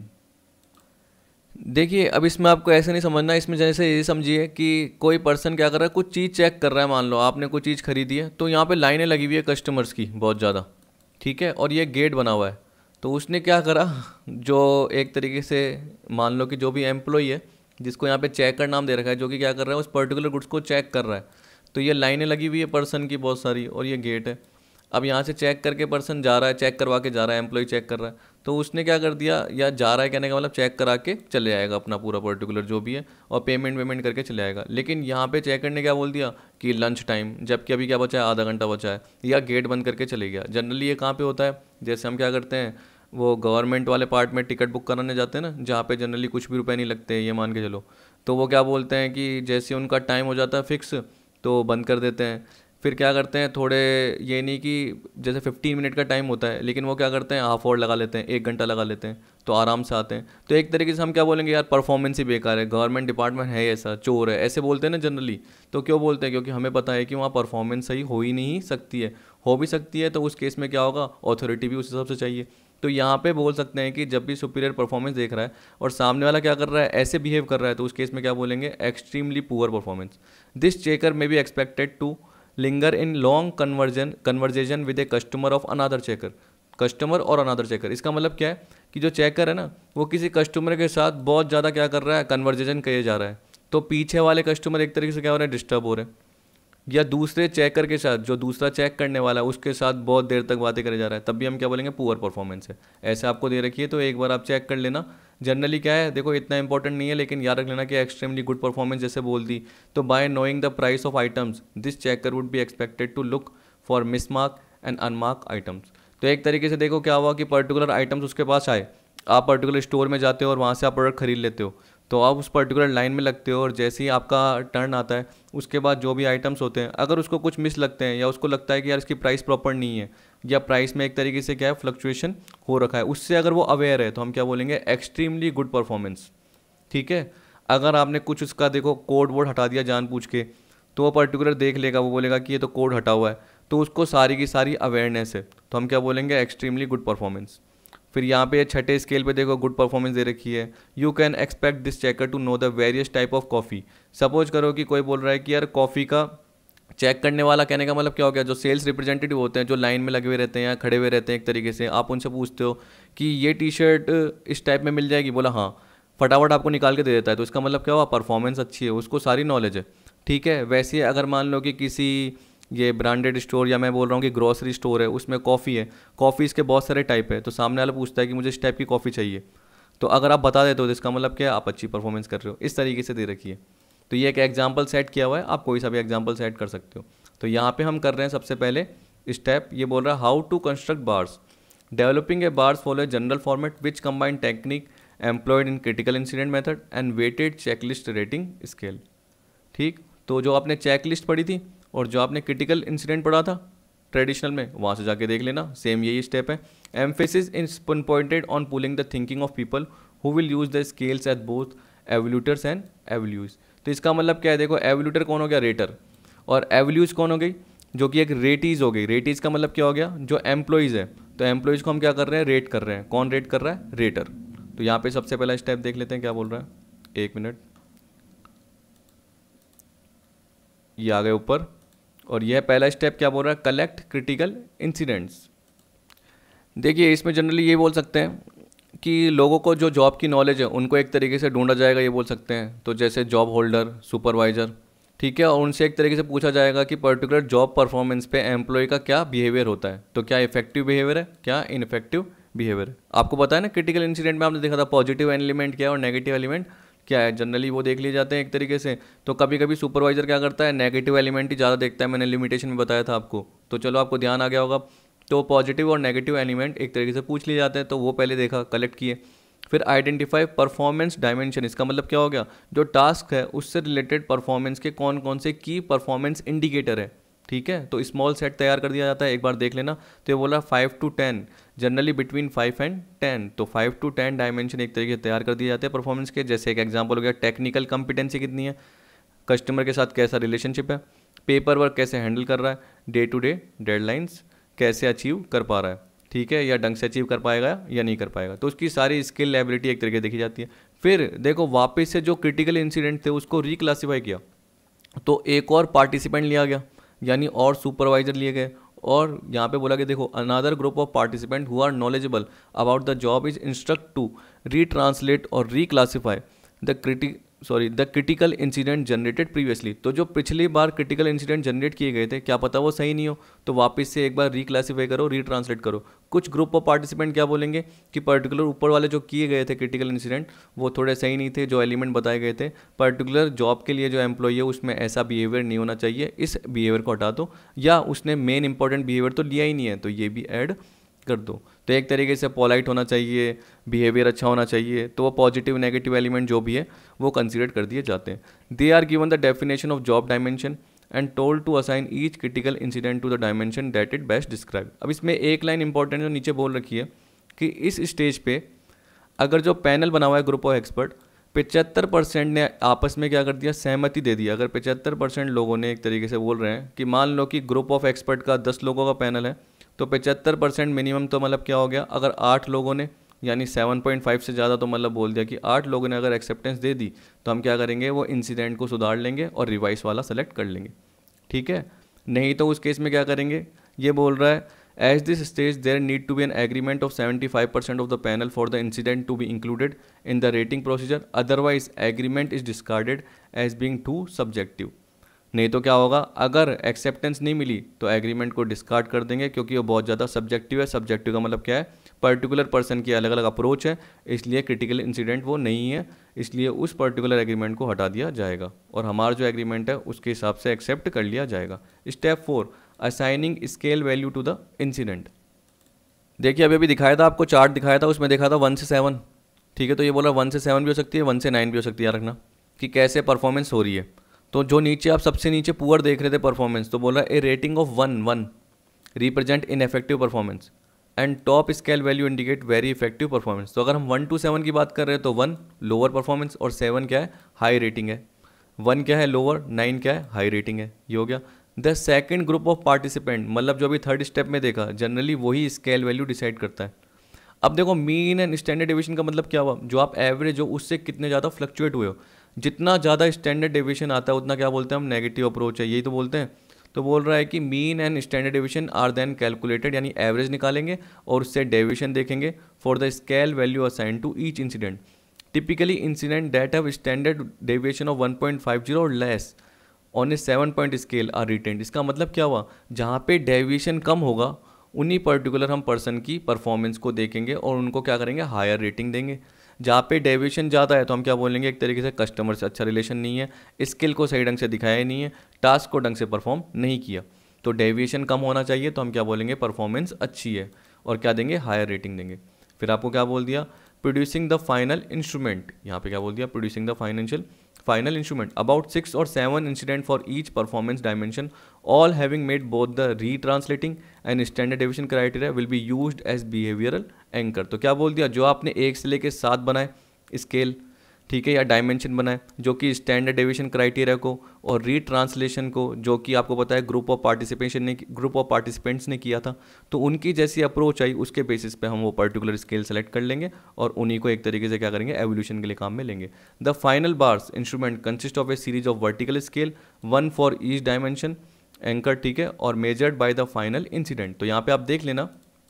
देखिए अब इसमें आपको ऐसे नहीं समझना, इसमें जैसे ये समझिए कि कोई पर्सन क्या कर रहा है, कुछ चीज़ चेक कर रहा है। मान लो आपने कोई चीज़ खरीदी है, तो यहाँ पे लाइनें लगी हुई है कस्टमर्स की बहुत ज़्यादा, ठीक है, और ये गेट बना हुआ है। तो उसने क्या करा, जो एक तरीके से मान लो कि जो भी एम्प्लॉई है जिसको यहाँ पे चेकर नाम दे रखा है, जो कि क्या कर रहा है, उस पर्टिकुलर गुड्स को चेक कर रहा है। तो ये लाइनें लगी हुई है पर्सन की बहुत सारी, और ये गेट है। अब यहाँ से चेक करके पर्सन जा रहा है, चेक करवा के जा रहा है, एम्प्लॉय चेक कर रहा है। तो उसने क्या कर दिया, या जा रहा है कहने का मतलब चेक करा के चले जाएगा अपना पूरा पर्टिकुलर जो भी है, और पेमेंट वेमेंट करके चले जाएगा। लेकिन यहाँ पे चेकर ने क्या बोल दिया कि लंच टाइम, जबकि अभी क्या बचा है, आधा घंटा बचा है, या गेट बंद करके चले गया। जनरली ये कहाँ पे होता है, जैसे हम क्या करते हैं, वो गवर्नमेंट वाले पार्ट में टिकट बुक कराने जाते हैं ना, जहाँ पे जनरली कुछ भी रुपए नहीं लगते, ये मान के चलो। तो वो क्या बोलते हैं कि जैसे उनका टाइम हो जाता है फिक्स, तो बंद कर देते हैं। फिर क्या करते हैं, थोड़े ये नहीं कि जैसे फिफ्टीन मिनट का टाइम होता है, लेकिन वो क्या करते हैं, हाफ आवर लगा लेते हैं, एक घंटा लगा लेते हैं, तो आराम से आते हैं। तो एक तरीके से हम क्या बोलेंगे, यार परफॉर्मेंस ही बेकार है, गवर्नमेंट डिपार्टमेंट है ऐसा, चोर है, ऐसे बोलते हैं ना जनरली। तो क्यों बोलते हैं, क्योंकि हमें पता है कि वहाँ परफॉर्मेंस सही हो ही नहीं सकती है, हो भी सकती है तो उस केस में क्या होगा, ऑथोरिटी भी उस हिसाब से चाहिए। तो यहाँ पे बोल सकते हैं कि जब भी सुपीरियर परफॉर्मेंस देख रहा है और सामने वाला क्या कर रहा है, ऐसे बिहेव कर रहा है, तो उस केस में क्या बोलेंगे, extremely poor performance. This checker may be expected to linger in long conversion conversation with a customer of another checker. Customer और अनादर चेकर, इसका मतलब क्या है कि जो चेकर है ना, वो किसी कस्टमर के साथ बहुत ज़्यादा क्या कर रहा है, कन्वर्जेशन किए जा रहा है। तो पीछे वाले कस्टमर एक तरीके से क्या हो रहे हैं, डिस्टर्ब हो रहे हैं, या दूसरे चेकर के साथ, जो दूसरा चेक करने वाला है उसके साथ बहुत देर तक बातें करे जा रहा है, तब भी हम क्या बोलेंगे, पुअर परफॉर्मेंस है। ऐसे आपको दे रखी है, तो एक बार आप चेक कर लेना। जनरली क्या है, देखो इतना इंपॉर्टेंट नहीं है, लेकिन याद रख लेना कि एक्सट्रीमली गुड परफॉर्मेंस जैसे बोल दी, तो by knowing the price of items this checker would be expected to look for mismark and unmark items. तो एक तरीके से देखो क्या हुआ कि पर्टिकुलर आइटम्स उसके पास आए, आप पर्टिकुलर स्टोर में जाते हो और वहाँ से आप प्रोडक्ट खरीद लेते हो, तो आप उस पर्टिकुलर लाइन में लगते हो, और जैसे ही आपका टर्न आता है उसके बाद जो भी आइटम्स होते हैं, अगर उसको कुछ मिस लगते हैं, या उसको लगता है कि यार इसकी प्राइस प्रॉपर नहीं है, या प्राइस में एक तरीके से क्या है, फ्लक्चुएशन हो रखा है, उससे अगर वो अवेयर है, तो हम क्या बोलेंगे, एक्सट्रीमली गुड परफॉर्मेंस, ठीक है। अगर आपने कुछ उसका देखो कोड वोड हटा दिया जानबूझ के, तो वो पर्टिकुलर देख लेगा, वो बोलेगा कि ये तो कोड हटा हुआ है, तो उसको सारी की सारी अवेयरनेस है, तो हम क्या बोलेंगे, एक्सट्रीमली गुड परफॉर्मेंस। फिर यहाँ पे छठे स्केल पे देखो गुड परफॉर्मेंस दे रखी है। You can expect this checker to know the various type of coffee. Suppose करो कि कोई बोल रहा है कि यार कॉफ़ी का चेक करने वाला, कहने का मतलब क्या हो गया, जो सेल्स रिप्रेजेंटेटिव होते हैं, जो लाइन में लगे हुए रहते हैं या खड़े हुए रहते हैं, एक तरीके से आप उनसे पूछते हो कि ये टी शर्ट इस टाइप में मिल जाएगी, बोला हाँ, फटाफट आपको निकाल के दे देता है, तो इसका मतलब क्या हुआ, परफॉर्मेंस अच्छी है, उसको सारी नॉलेज है, ठीक है। वैसे अगर मान लो कि किसी ये ब्रांडेड स्टोर, या मैं बोल रहा हूँ कि ग्रोसरी स्टोर है, उसमें कॉफ़ी है, कॉफ़ी इसके बहुत सारे टाइप है, तो सामने वाला पूछता है कि मुझे इस टाइप की कॉफ़ी चाहिए, तो अगर आप बता देते हो तो इसका मतलब क्या है, आप अच्छी परफॉर्मेंस कर रहे हो, इस तरीके से दे रखी है। तो ये एक एग्जाम्पल सेट किया हुआ है, आप कोई सा भी एग्जाम्पल सेट कर सकते हो। तो यहाँ पे हम कर रहे हैं सबसे पहले स्टेप, ये बोल रहा है how to construct BARS. Developing a BARS follow a general format which combine technique employed in critical incident method and weighted checklist rating scale. ठीक, तो जो आपने चेकलिस्ट पढ़ी थी और जो आपने क्रिटिकल इंसिडेंट पढ़ा था ट्रेडिशनल में, वहाँ से जाके देख लेना, सेम यही स्टेप है। Emphasis is pointed on pulling the thinking of people who will use the scales at both evaluators and evaluees. तो इसका मतलब क्या है, देखो एवल्यूटर कौन हो गया, रेटर। और एवल्यूज कौन हो गई, जो कि एक रेटीज हो गई। रेटीज का मतलब क्या हो गया, जो एम्प्लॉइज़ है, तो एम्प्लॉइज़ को हम क्या कर रहे हैं, रेट कर रहे हैं। कौन रेट कर रहा है, रेटर। तो यहाँ पे सबसे पहला स्टेप देख लेते हैं क्या बोल रहा है, एक मिनट, ये आ गए ऊपर, और यह पहला स्टेप क्या बोल रहा है, कलेक्ट क्रिटिकल इंसिडेंट्स। देखिए इसमें जनरली ये बोल सकते हैं कि लोगों को जो जॉब की नॉलेज है उनको एक तरीके से ढूंढा जाएगा, ये बोल सकते हैं। तो जैसे जॉब होल्डर, सुपरवाइजर, ठीक है, और उनसे एक तरीके से पूछा जाएगा कि पर्टिकुलर जॉब परफॉर्मेंस पे एम्प्लॉय का क्या बिहेवियर होता है, तो क्या इफेक्टिव बिहेवियर है, क्या इनफेक्टिव बिहेवियर है। आपको पता है ना, क्रिटिकल इंसिडेंट में आपने देखा था पॉजिटिव एलिमेंट क्या है और नेगेटिव एलिमेंट क्या है, जनरली वो देख लिए जाते हैं एक तरीके से। तो कभी कभी सुपरवाइजर क्या करता है, नेगेटिव एलिमेंट ही ज़्यादा देखता है, मैंने लिमिटेशन में बताया था आपको, तो चलो आपको ध्यान आ गया होगा। तो पॉजिटिव और नेगेटिव एलिमेंट एक तरीके से पूछ लिए जाते हैं, तो वो पहले देखा, कलेक्ट किए। फिर आइडेंटिफाई परफॉर्मेंस डायमेंशन, इसका मतलब क्या हो गया, जो टास्क है उससे रिलेटेड परफॉर्मेंस के कौन कौन से की परफॉर्मेंस इंडिकेटर है, ठीक है। तो स्मॉल सेट तैयार कर दिया जाता है, एक बार देख लेना। तो ये बोला five to ten, generally between five and ten, तो फाइव टू टेन डायमेंशन एक तरीके से तैयार कर दिए जाते हैं परफॉर्मेंस के। जैसे एक एग्जाम्पल हो गया, टेक्निकल कॉम्पिटेंसी कितनी है, कस्टमर के साथ कैसा रिलेशनशिप है, पेपर वर्क कैसे हैंडल कर रहा है, डे टू डे डेडलाइंस कैसे अचीव कर पा रहा है, ठीक है, या ढंग से अचीव कर पाएगा या नहीं कर पाएगा। तो उसकी सारी स्किल एबिलिटी एक तरीके देखी जाती है। फिर देखो वापस से जो क्रिटिकल इंसिडेंट थे उसको रिक्लासीफाई किया, तो एक और पार्टिसिपेंट लिया गया, यानी और सुपरवाइजर लिए गए, और यहाँ पे बोला कि देखो another group of participant who are knowledgeable about the job is instruct to retranslate और reclassify the critic sorry the critical incident generated previously. तो जो पिछली बार क्रिटिकल इंसिडेंट जनरेट किए गए थे, क्या पता वो सही नहीं हो, तो वापस से एक बार रिक्लासीफाई करो, रीट्रांसलेट करो। कुछ ग्रुप ऑफ पार्टिसिपेंट क्या बोलेंगे कि पर्टिकुलर ऊपर वाले जो किए गए थे क्रिटिकल इंसिडेंट वो थोड़े सही नहीं थे, जो एलिमेंट बताए गए थे, पर्टिकुलर जॉब के लिए जो एम्प्लॉई है उसमें ऐसा बिहेवियर नहीं होना चाहिए, इस बिहेवियर को हटा दो, या उसने मेन इंपॉर्टेंट बिहेवियर तो लिया ही नहीं है तो ये भी ऐड कर दो। तो एक तरीके से पॉलाइट होना चाहिए, बिहेवियर अच्छा होना चाहिए, तो वो पॉजिटिव नेगेटिव एलिमेंट जो भी है वो कंसीडर कर दिए जाते हैं। They are given the definition of job dimension and told to assign each critical incident to the dimension that it best describe. अब इसमें एक लाइन इंपॉर्टेंट जो नीचे बोल रखी है कि इस स्टेज पे अगर जो पैनल बना हुआ है ग्रुप ऑफ एक्सपर्ट, पचहत्तर परसेंट ने आपस में क्या कर दिया, सहमति दे दिया। अगर पचहत्तर परसेंट लोगों ने एक तरीके से बोल रहे हैं कि मान लो कि ग्रुप ऑफ एक्सपर्ट का दस लोगों का पैनल है, तो पचहत्तर परसेंट मिनिमम, तो मतलब क्या हो गया, अगर आठ लोगों ने यानी सात पॉइंट पाँच से ज़्यादा, तो मतलब बोल दिया कि आठ लोगों ने अगर एक्सेप्टेंस दे दी, तो हम क्या करेंगे, वो इंसिडेंट को सुधार लेंगे और रिवाइज वाला सेलेक्ट कर लेंगे, ठीक है। नहीं तो उस केस में क्या करेंगे, ये बोल रहा है as this stage there need to be an agreement of seventy five percent of the panel for the incident to be included in the rating procedure, otherwise agreement is discarded as being too subjective. नहीं तो क्या होगा, अगर acceptance नहीं मिली तो agreement को discard कर देंगे, क्योंकि वो बहुत ज़्यादा सब्जेक्टिव है। सब्जेक्टिव का मतलब क्या है, पर्टिकुलर पर्सन की अलग अलग अप्रोच है, इसलिए क्रिटिकल इंसिडेंट वो नहीं है, इसलिए उस पर्टिकुलर एग्रीमेंट को हटा दिया जाएगा और हमारा जो एग्रीमेंट है उसके हिसाब से एक्सेप्ट कर लिया जाएगा। Step four, assigning scale value to the incident. देखिए अभी अभी दिखाया था आपको, चार्ट दिखाया था, उसमें देखा था वन से सेवन, ठीक है, तो ये बोला वन से सेवन भी हो सकती है, वन से नाइन भी हो सकती है, याद रखना कि कैसे परफॉर्मेंस हो रही है। तो जो नीचे आप सबसे नीचे पुअर देख रहे थे परफॉर्मेंस, तो बोला a rating of one one represent ineffective performance and top scale value indicate very effective performance. तो अगर हम वन टू सेवन की बात कर रहे हैं तो वन लोअर परफॉर्मेंस और सेवन क्या है, हाई रेटिंग है। वन क्या है, लोअर, नाइन क्या है, हाई रेटिंग है। ये हो गया। The second group of participant, मतलब जो अभी थर्ड स्टेप में देखा, जनरली वही स्केल वैल्यू डिसाइड करता है। अब देखो मीन एंड स्टैंडर्ड डेविएशन का मतलब क्या हुआ, जो आप एवरेज हो उससे कितने ज़्यादा फ्लक्चुएट हुए हो। जितना ज़्यादा स्टैंडर्ड डेविएशन आता है उतना क्या बोलते हैं हम, नेगेटिव अप्रोच है, यही तो बोलते हैं। तो बोल रहा है कि mean and standard deviation are then calculated, यानी एवरेज निकालेंगे और उससे डेविएशन देखेंगे for the scale value assign to each incident. Typically incident that have standard deviation of one point five zero और less on a seven point scale are retained. इसका मतलब क्या हुआ, जहाँ पे डेविएशन कम होगा उन्हीं पर्टिकुलर हम पर्सन की परफॉर्मेंस को देखेंगे और उनको क्या करेंगे, हायर रेटिंग देंगे। जहाँ पे डेविएशन ज़्यादा है तो हम क्या बोलेंगे, एक तरीके से कस्टमर से अच्छा रिलेशन नहीं है, स्किल को सही ढंग से दिखाया ही नहीं है, टास्क को ढंग से परफॉर्म नहीं किया। तो डेविएशन कम होना चाहिए, तो हम क्या बोलेंगे, परफॉर्मेंस अच्छी है, और क्या देंगे, हायर रेटिंग देंगे। फिर आपको क्या बोल दिया, प्रोड्यूसिंग द फाइनल इंस्ट्रूमेंट, यहाँ पे क्या बोल दिया, producing the financial final instrument about six और seven incident for each performance dimension, all having made both the retranslating and standard deviation criteria will be used as behavioural anchor. तो क्या बोल दिया, जो आपने एक से लेके सात बनाए स्केल, ठीक है, या डायमेंशन बनाए जो कि स्टैंडर्ड डेविएशन क्राइटेरिया को और रीट्रांसलेशन को, जो कि आपको पता है ग्रुप ऑफ पार्टिसिपेशन ने ग्रुप ऑफ पार्टिसिपेंट्स ने किया था, तो उनकी जैसी अप्रोच आई उसके बेसिस पे हम वो पर्टिकुलर स्केल सेलेक्ट कर लेंगे और उन्हीं को एक तरीके से क्या करेंगे, एवोल्यूशन के लिए काम में लेंगे। The final BARS instrument consist of a series of vertical scale, one for each dimension anchor, ठीक है, और measured by the final incident. तो यहाँ पे आप देख लेना,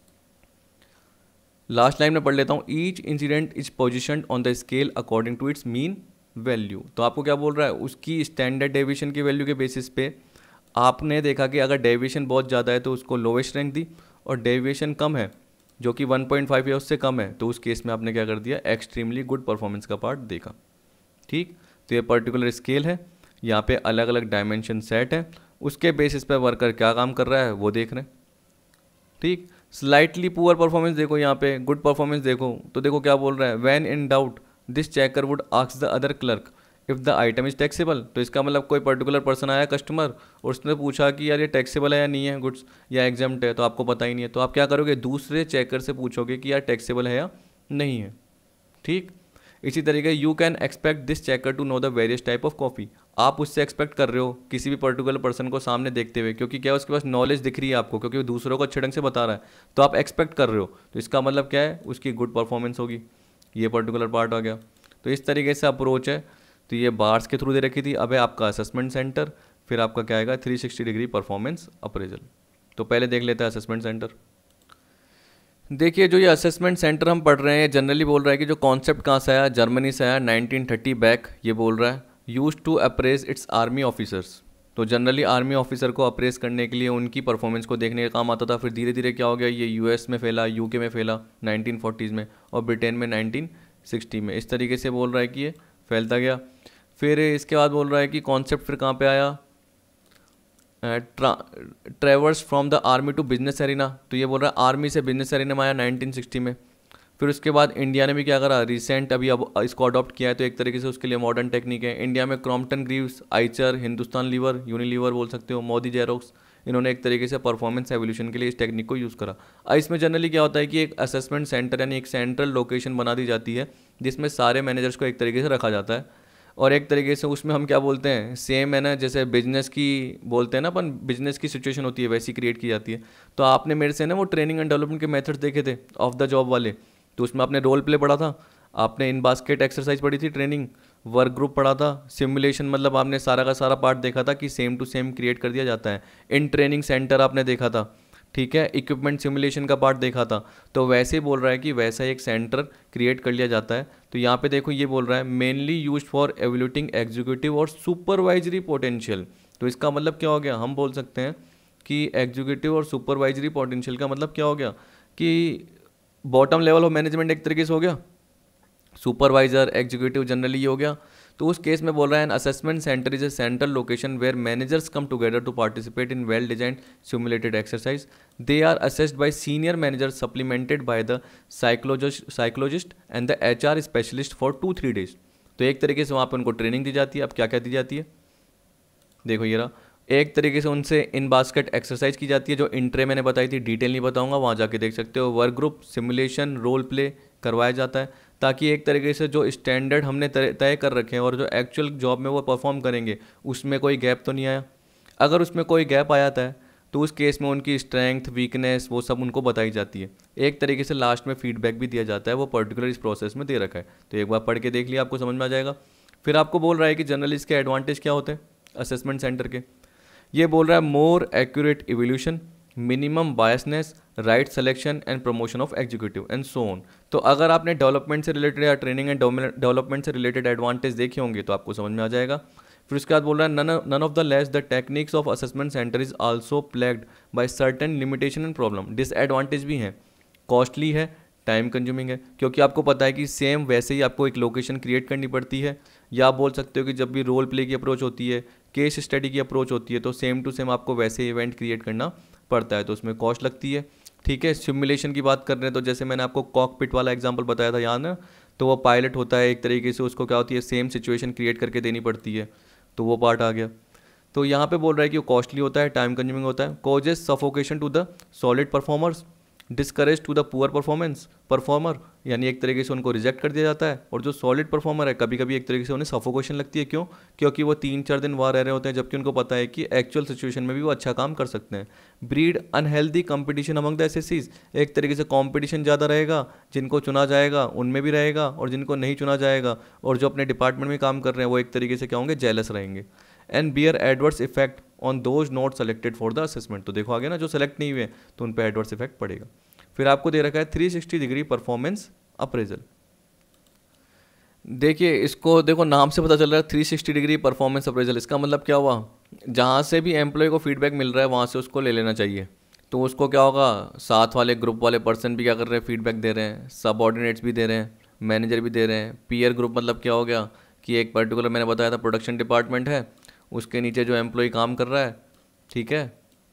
लास्ट लाइन में पढ़ लेता हूँ, each incident is positioned on the scale according to its mean value. तो आपको क्या बोल रहा है, उसकी स्टैंडर्ड डेविएशन की वैल्यू के बेसिस पे आपने देखा कि अगर डेविएशन बहुत ज़्यादा है तो उसको लोवेस्ट रैंक दी, और डेविएशन कम है जो कि वन पॉइंट फाइव या उससे कम है तो उस केस में आपने क्या कर दिया, एक्सट्रीमली गुड परफॉर्मेंस का पार्ट देखा। ठीक, तो ये पर्टिकुलर स्केल है, यहाँ पे अलग अलग डायमेंशन सेट है, उसके बेसिस पे वर्कर क्या काम कर रहा है वो देख रहे हैं। ठीक, स्लाइटली पुअर परफॉर्मेंस देखो, यहाँ पे गुड परफॉर्मेंस देखो, तो देखो क्या बोल रहा है, when in doubt this checker would ask the other clerk if the item is taxable. तो इसका मतलब कोई पर्टिकुलर पर्सन आया कस्टमर और उसने पूछा कि यार ये टैक्सेबल है या नहीं है गुड्स, या एग्जाम्प्ट है, तो आपको पता ही नहीं है, तो आप क्या करोगे, दूसरे चेकर से पूछोगे कि यार टैक्सेबल है या नहीं है। ठीक, इसी तरीके you can expect this checker to know the various type of coffee. आप उससे एक्सपेक्ट कर रहे हो किसी भी पर्टिकुलर पर्सन को सामने देखते हुए, क्योंकि क्या उसके पास नॉलेज दिख रही है आपको, क्योंकि वो दूसरों को अच्छे ढंग से बता रहा है, तो आप एक्सपेक्ट कर रहे हो, तो इसका मतलब क्या है, उसकी गुड परफॉर्मेंस होगी। ये पर्टिकुलर पार्ट आ गया। तो इस तरीके से अप्रोच है। तो ये बार्स के थ्रू दे रखी थी। अब है आपका असेसमेंट सेंटर, फिर आपका क्या आएगा, three sixty degree performance appraisal. तो पहले देख लेते हैं असेसमेंट सेंटर। देखिए, जो ये असेसमेंट सेंटर हम पढ़ रहे हैं जनरली बोल रहा है कि जो कॉन्सेप्ट कहाँ से आया, जर्मनी से आया, नाइनटीन थर्टी बैक। ये बोल रहा है used to appraise its army officers. तो जनरली आर्मी ऑफिसर को अप्रेज करने के लिए उनकी परफॉर्मेंस को देखने का काम आता था। फिर धीरे धीरे क्या हो गया, ये यूएस में फैला, यूके में फैला नाइनटीन फोर्टीज़ में, और ब्रिटेन में नाइनटीन सिक्सटी में। इस तरीके से बोल रहा है कि ये फैलता गया। फिर इसके बाद बोल रहा है कि कॉन्सेप्ट फिर कहाँ पे आया, traverse from the army to business arena. तो ये बोल रहा है आर्मी से बिजनेस एरिना में आया नाइनटीन सिक्सटी में। फिर उसके बाद इंडिया ने भी क्या करा, रिसेंट अभी अब इसको अडॉप्ट किया है, तो एक तरीके से उसके लिए मॉडर्न टेक्निक है। इंडिया में Crompton Greaves, Eicher, Hindustan Lever, Unilever बोल सकते हो, मोदी जेरोक्स, इन्होंने एक तरीके से परफॉर्मेंस एवोल्यूशन के लिए इस टेक्निक को यूज़ करा। अब इसमें जनरली क्या होता है कि एक असेसमेंट सेंटर यानी एक सेंट्रल लोकेशन बना दी जाती है जिसमें सारे मैनेजर्स को एक तरीके से रखा जाता है, और एक तरीके से उसमें हम क्या बोलते हैं, सेम है ना, जैसे बिजनेस की बोलते हैं ना अपन, बिजनेस की सिचुएशन होती है वैसी क्रिएट की जाती है। तो आपने मेरे से ना वो ट्रेनिंग एंड डेवलपमेंट के मेथड्स देखे थे ऑफ द जॉब वाले, तो उसमें आपने रोल प्ले पढ़ा था, आपने इन बास्केट एक्सरसाइज पढ़ी थी, ट्रेनिंग वर्क ग्रुप पढ़ा था, सिमुलेशन मतलब आपने सारा का सारा पार्ट देखा था कि सेम टू सेम क्रिएट कर दिया जाता है। इन ट्रेनिंग सेंटर आपने देखा था, ठीक है, इक्विपमेंट सिमुलेशन का पार्ट देखा था। तो वैसे ही बोल रहा है कि वैसा एक सेंटर क्रिएट कर लिया जाता है। तो यहाँ पे देखो ये बोल रहा है mainly used for evaluating executive और सुपरवाइजरी पोटेंशियल। तो इसका मतलब क्या हो गया, हम बोल सकते हैं कि एग्जीक्यूटिव और सुपरवाइजरी पोटेंशियल का मतलब क्या हो गया कि बॉटम लेवल ऑफ मैनेजमेंट एक तरीके से हो गया, सुपरवाइजर एग्जीक्यूटिव जनरली ये हो गया। तो उस केस में बोल रहा है an assessment centre is a central location where managers come together to participate in well designed simulated exercise. They are assessed by senior managers supplemented by the psychologist psychologist and the H R specialist for two three days. तो एक तरीके से वहाँ पर उनको training दी जाती है। अब क्या क्या दी जाती है, देखो ये रहा, एक तरीके से उनसे इन बास्केट एक्सरसाइज की जाती है जो इंट्रे मैंने बताई थी, डिटेल नहीं बताऊंगा, वहाँ जाके देख सकते हो। Work group simulation role play करवाया जाता है ताकि एक तरीके से जो स्टैंडर्ड हमने तय कर रखे हैं और जो एक्चुअल जॉब में वो परफॉर्म करेंगे उसमें कोई गैप तो नहीं आया। अगर उसमें कोई गैप आ जाता है तो उस केस में उनकी स्ट्रेंथ वीकनेस वो सब उनको बताई जाती है। एक तरीके से लास्ट में फीडबैक भी दिया जाता है, वो पर्टिकुलर इस प्रोसेस में दे रखा है। तो एक बार पढ़ के देख लिया, आपको समझ में आ जाएगा। फिर आपको बोल रहा है कि जनरली इसके एडवांटेज क्या होते हैं असेसमेंट सेंटर के। ये बोल रहा है more accurate evolution, minimum biasness, right selection and promotion of executive and so on. तो अगर आपने डेवलपमेंट से रिलेटेड या ट्रेनिंग एंड डेवलपमेंट से रिलेटेड एडवांटेज देखे होंगे तो आपको समझ में आ जाएगा। फिर उसके बाद बोल रहा है none none of the less the techniques of assessment centre is also plagued by certain limitation and problem. Disadvantage भी हैं, कॉस्टली है, टाइम कंज्यूमिंग है, क्योंकि आपको पता है कि सेम वैसे ही आपको एक लोकेशन क्रिएट करनी पड़ती है, या आप बोल सकते हो कि जब भी रोल प्ले की अप्रोच होती है, केस स्टडी की अप्रोच होती है, तो सेम टू सेम आपको वैसे इवेंट क्रिएट करना पड़ता है, तो उसमें कॉस्ट लगती है। ठीक है, सिमुलेशन की बात कर रहे हैं तो जैसे मैंने आपको कॉकपिट वाला एग्जांपल बताया था याद ना, तो वो पायलट होता है एक तरीके से, उसको क्या होती है सेम सिचुएशन क्रिएट करके देनी पड़ती है, तो वो पार्ट आ गया। तो यहाँ पे बोल रहा है कि वो कॉस्टली होता है, टाइम कंज्यूमिंग होता है, causes suffocation to the solid performers, discourage to the poor performance performer, यानी एक तरीके से उनको रिजेक्ट कर दिया जाता है। और जो सॉलिड परफॉर्मर है कभी कभी एक तरीके से उन्हें सफोकेशन लगती है। क्यों? क्योंकि वो तीन चार दिन वहाँ रह रहे होते हैं, जबकि उनको पता है कि एक्चुअल सिचुएशन में भी वो अच्छा काम कर सकते हैं। Breed unhealthy competition among the एसएससीज, एक तरीके से कंपटीशन ज़्यादा रहेगा, जिनको चुना जाएगा उनमें भी रहेगा और जिनको नहीं चुना जाएगा और जो अपने डिपार्टमेंट में काम कर रहे हैं वो एक तरीके से क्या होंगे, जेलस रहेंगे। And bear adverse effect on those not selected for the assessment, तो देखो आगे ना, जो सेलेक्ट नहीं हुए तो उन पर एडवर्स इफेक्ट पड़ेगा। फिर आपको दे रखा है three sixty degree performance appraisal. देखिए इसको देखो, नाम से पता चल रहा है three sixty degree performance appraisal. इसका मतलब क्या हुआ, जहाँ से भी एम्प्लॉय को फीडबैक मिल रहा है वहाँ से उसको ले लेना चाहिए। तो उसको क्या होगा, साथ वाले ग्रुप वाले पर्सन भी क्या कर रहे हैं, फीडबैक दे रहे हैं, सबऑर्डिनेट्स भी दे रहे हैं, मैनेजर भी दे रहे हैं। पीयर ग्रुप मतलब क्या हो गया कि एक पर्टिकुलर, मैंने बताया था प्रोडक्शन डिपार्टमेंट है, उसके नीचे जो एम्प्लॉय काम कर रहा है, ठीक है,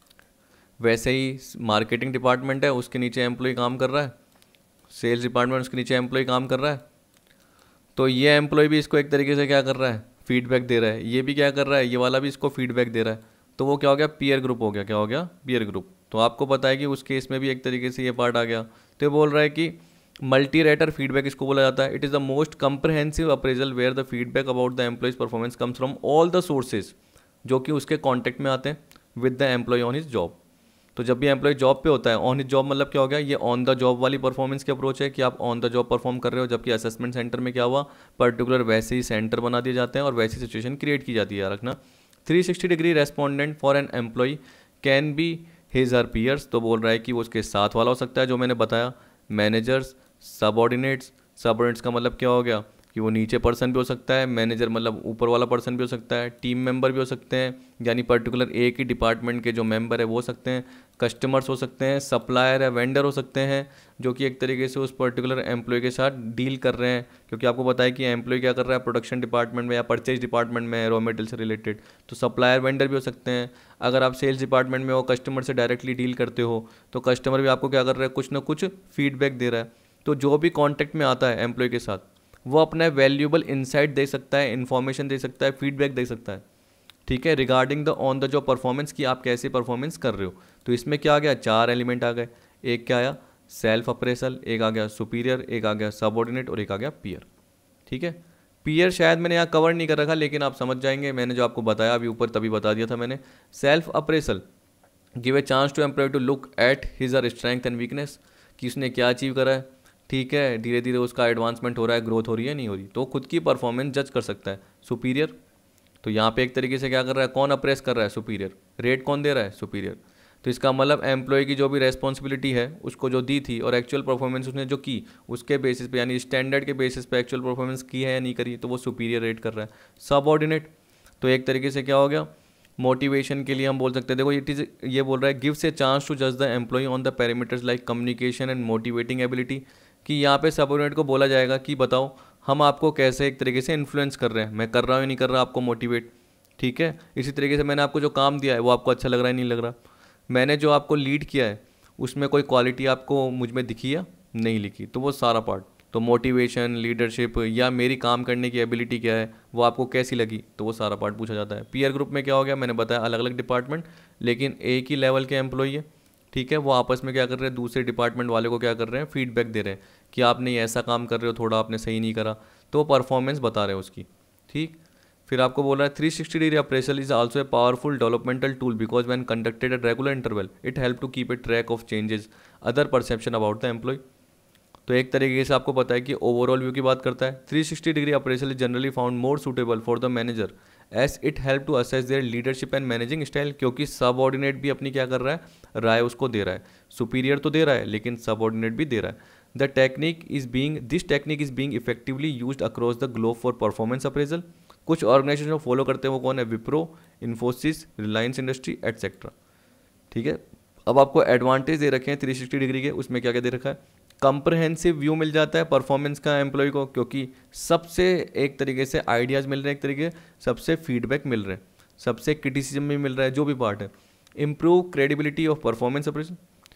वैसे ही मार्केटिंग डिपार्टमेंट है, उसके नीचे एम्प्लॉय काम कर रहा है, सेल्स डिपार्टमेंट उसके नीचे एम्प्लॉय काम कर रहा है। तो ये एम्प्लॉय भी इसको एक तरीके से क्या कर रहा है, फीडबैक दे रहा है, ये भी क्या कर रहा है, ये वाला भी इसको फीडबैक दे रहा है। तो वो क्या हो गया, पीयर ग्रुप हो गया। क्या हो गया, पीयर ग्रुप। तो आपको पता है कि उस केस में भी एक तरीके से ये पार्ट आ गया। तो ये बोल रहा है कि मल्टी रेटर फीडबैक इसको बोला जाता है। It is the most comprehensive appraisal where the feedback about the employee's performance comes from all the sources जो कि उसके कॉन्टेक्ट में आते हैं with the employee on his job. तो जब भी एम्प्लॉय जॉब पे होता है, ऑन हिज जॉब मतलब क्या हो गया, ये ऑन द जॉब वाली परफॉर्मेंस की अप्रोच है कि आप ऑन द जॉब परफॉर्म कर रहे हो। जबकि असेसमेंट सेंटर में क्या हुआ, पर्टिकुलर वैसे ही सेंटर बना दिए जाते हैं और वैसी सिचुएशन क्रिएट की जाती है। याद रखना, three sixty degree respondent for an employee can be his or peers, तो बोल रहा है कि वो उसके साथ वाला हो सकता है, जो मैंने बताया, मैनेजर्स, सबऑर्डिनेट्स। सबऑर्डिनेट्स का मतलब क्या हो गया कि वो नीचे पर्सन भी हो सकता है, मैनेजर मतलब ऊपर वाला पर्सन भी हो सकता है, टीम मेंबर भी हो सकते हैं, यानी पर्टिकुलर एक ही डिपार्टमेंट के जो मेंबर है वो हो सकते हैं, कस्टमर्स हो सकते हैं, सप्लायर या वेंडर हो सकते हैं, जो कि एक तरीके से उस पर्टिकुलर एम्प्लॉय के साथ डील कर रहे हैं। क्योंकि आपको पता है कि एम्प्लॉय क्या कर रहा है, प्रोडक्शन डिपार्टमेंट में या परचेज डिपार्टमेंट में रॉ मटेरियल से रिलेटेड, तो सप्लायर वेंडर भी हो सकते हैं। अगर आप सेल्स डिपार्टमेंट में हो, कस्टमर से डायरेक्टली डील करते हो, तो कस्टमर भी आपको क्या कर रहा है, कुछ ना कुछ फीडबैक दे रहा है। तो जो भी कॉन्टैक्ट में आता है एम्प्लॉय के साथ, वो अपना वैल्यूएबल इंसाइट दे सकता है, इन्फॉर्मेशन दे सकता है, फीडबैक दे सकता है, ठीक है, regarding the on the job performance की आप कैसे परफॉर्मेंस कर रहे हो। तो इसमें क्या आ गया, चार एलिमेंट आ गए। एक क्या आया, सेल्फ अप्रेसल, एक आ गया सुपीरियर, एक आ गया सबऑर्डिनेट और एक आ गया पीयर। ठीक है, पीयर शायद मैंने यहाँ कवर नहीं कर रखा, लेकिन आप समझ जाएंगे, मैंने जो आपको बताया अभी ऊपर तभी बता दिया था मैंने। Self appraisal give a chance to employee to look at his or strength and weakness, कि उसने क्या अचीव करा है, ठीक है, धीरे धीरे उसका एडवांसमेंट हो रहा है, ग्रोथ हो रही है नहीं हो रही, तो खुद की परफॉर्मेंस जज कर सकता है। सुपीरियर, तो यहाँ पे एक तरीके से क्या कर रहा है, कौन अप्रेस कर रहा है, सुपीरियर, रेट कौन दे रहा है, सुपीरियर। तो इसका मतलब एम्प्लॉय की जो भी रेस्पॉन्सिबिलिटी है उसको जो दी थी और एक्चुअल परफॉर्मेंस उसने जो की उसके बेसिस पे, यानी स्टैंडर्ड के बेसिस पे एक्चुअल परफॉर्मेंस की है या नहीं करी, तो वो सुपीरियर रेट कर रहा है। सबऑर्डिनेट, तो एक तरीके से क्या हो गया, मोटिवेशन के लिए हम बोल सकते हैं, देखो इट इज़, ये बोल रहा है गिव्स ए चांस टू जज the employee on the parameters like communication and motivating ability, कि यहाँ पे सबऑर्डिनेट को बोला जाएगा कि बताओ हम आपको कैसे एक तरीके से इन्फ्लुएंस कर रहे हैं, मैं कर रहा हूँ या नहीं कर रहा आपको मोटिवेट, ठीक है। इसी तरीके से मैंने आपको जो काम दिया है वो आपको अच्छा लग रहा है नहीं लग रहा, मैंने जो आपको लीड किया है उसमें कोई क्वालिटी आपको मुझ में दिखी या नहीं लिखी, तो वो सारा पार्ट, तो मोटिवेशन, लीडरशिप या मेरी काम करने की एबिलिटी क्या है वो आपको कैसी लगी, तो वो सारा पार्ट पूछा जाता है। पीयर ग्रुप में क्या हो गया, मैंने बताया अलग अलग डिपार्टमेंट लेकिन एक ही लेवल के एम्प्लॉई है, ठीक है, वो आपस में क्या कर रहे हैं, दूसरे डिपार्टमेंट वाले को क्या कर रहे हैं, फीडबैक दे रहे हैं कि आपने ऐसा काम कर रहे हो, थोड़ा आपने सही नहीं करा, तो परफॉर्मेंस बता रहे हैं उसकी, ठीक। फिर आपको बोल रहा है three sixty degree appraisal is also a powerful developmental tool because when conducted at regular interval it help to keep a track of changes other perception about the employee. तो एक तरीके से आपको पता है कि ओवरऑल व्यू की बात करता है। Three sixty degree appraisal is generally found more suitable for the manager as it help to assess their leadership and managing style, क्योंकि सबऑर्डिनेट भी अपनी क्या कर रहा है, राय उसको दे रहा है, सुपीरियर तो दे रहा है लेकिन सबऑर्डिनेट भी दे रहा है। The technique is being this technique is being effectively used across the globe for performance appraisal. कुछ ऑर्गेनाइजेशन फॉलो करते हैं, वो कौन है, विप्रो, इन्फोसिस, रिलायंस इंडस्ट्री एटसेट्रा, ठीक है। अब आपको एडवांटेज दे रखे हैं थ्री सिक्सटी डिग्री के, उसमें क्या क्या दे रखा है, कंप्रहेंसिव व्यू मिल जाता है परफॉर्मेंस का एम्प्लॉय को, क्योंकि सबसे एक तरीके से आइडियाज़ मिल रहे हैं, एक तरीके सबसे फीडबैक मिल रहे हैं, सबसे क्रिटिसिज्म भी मिल रहा है, जो भी पार्ट है। Improve credibility of performance appraisal,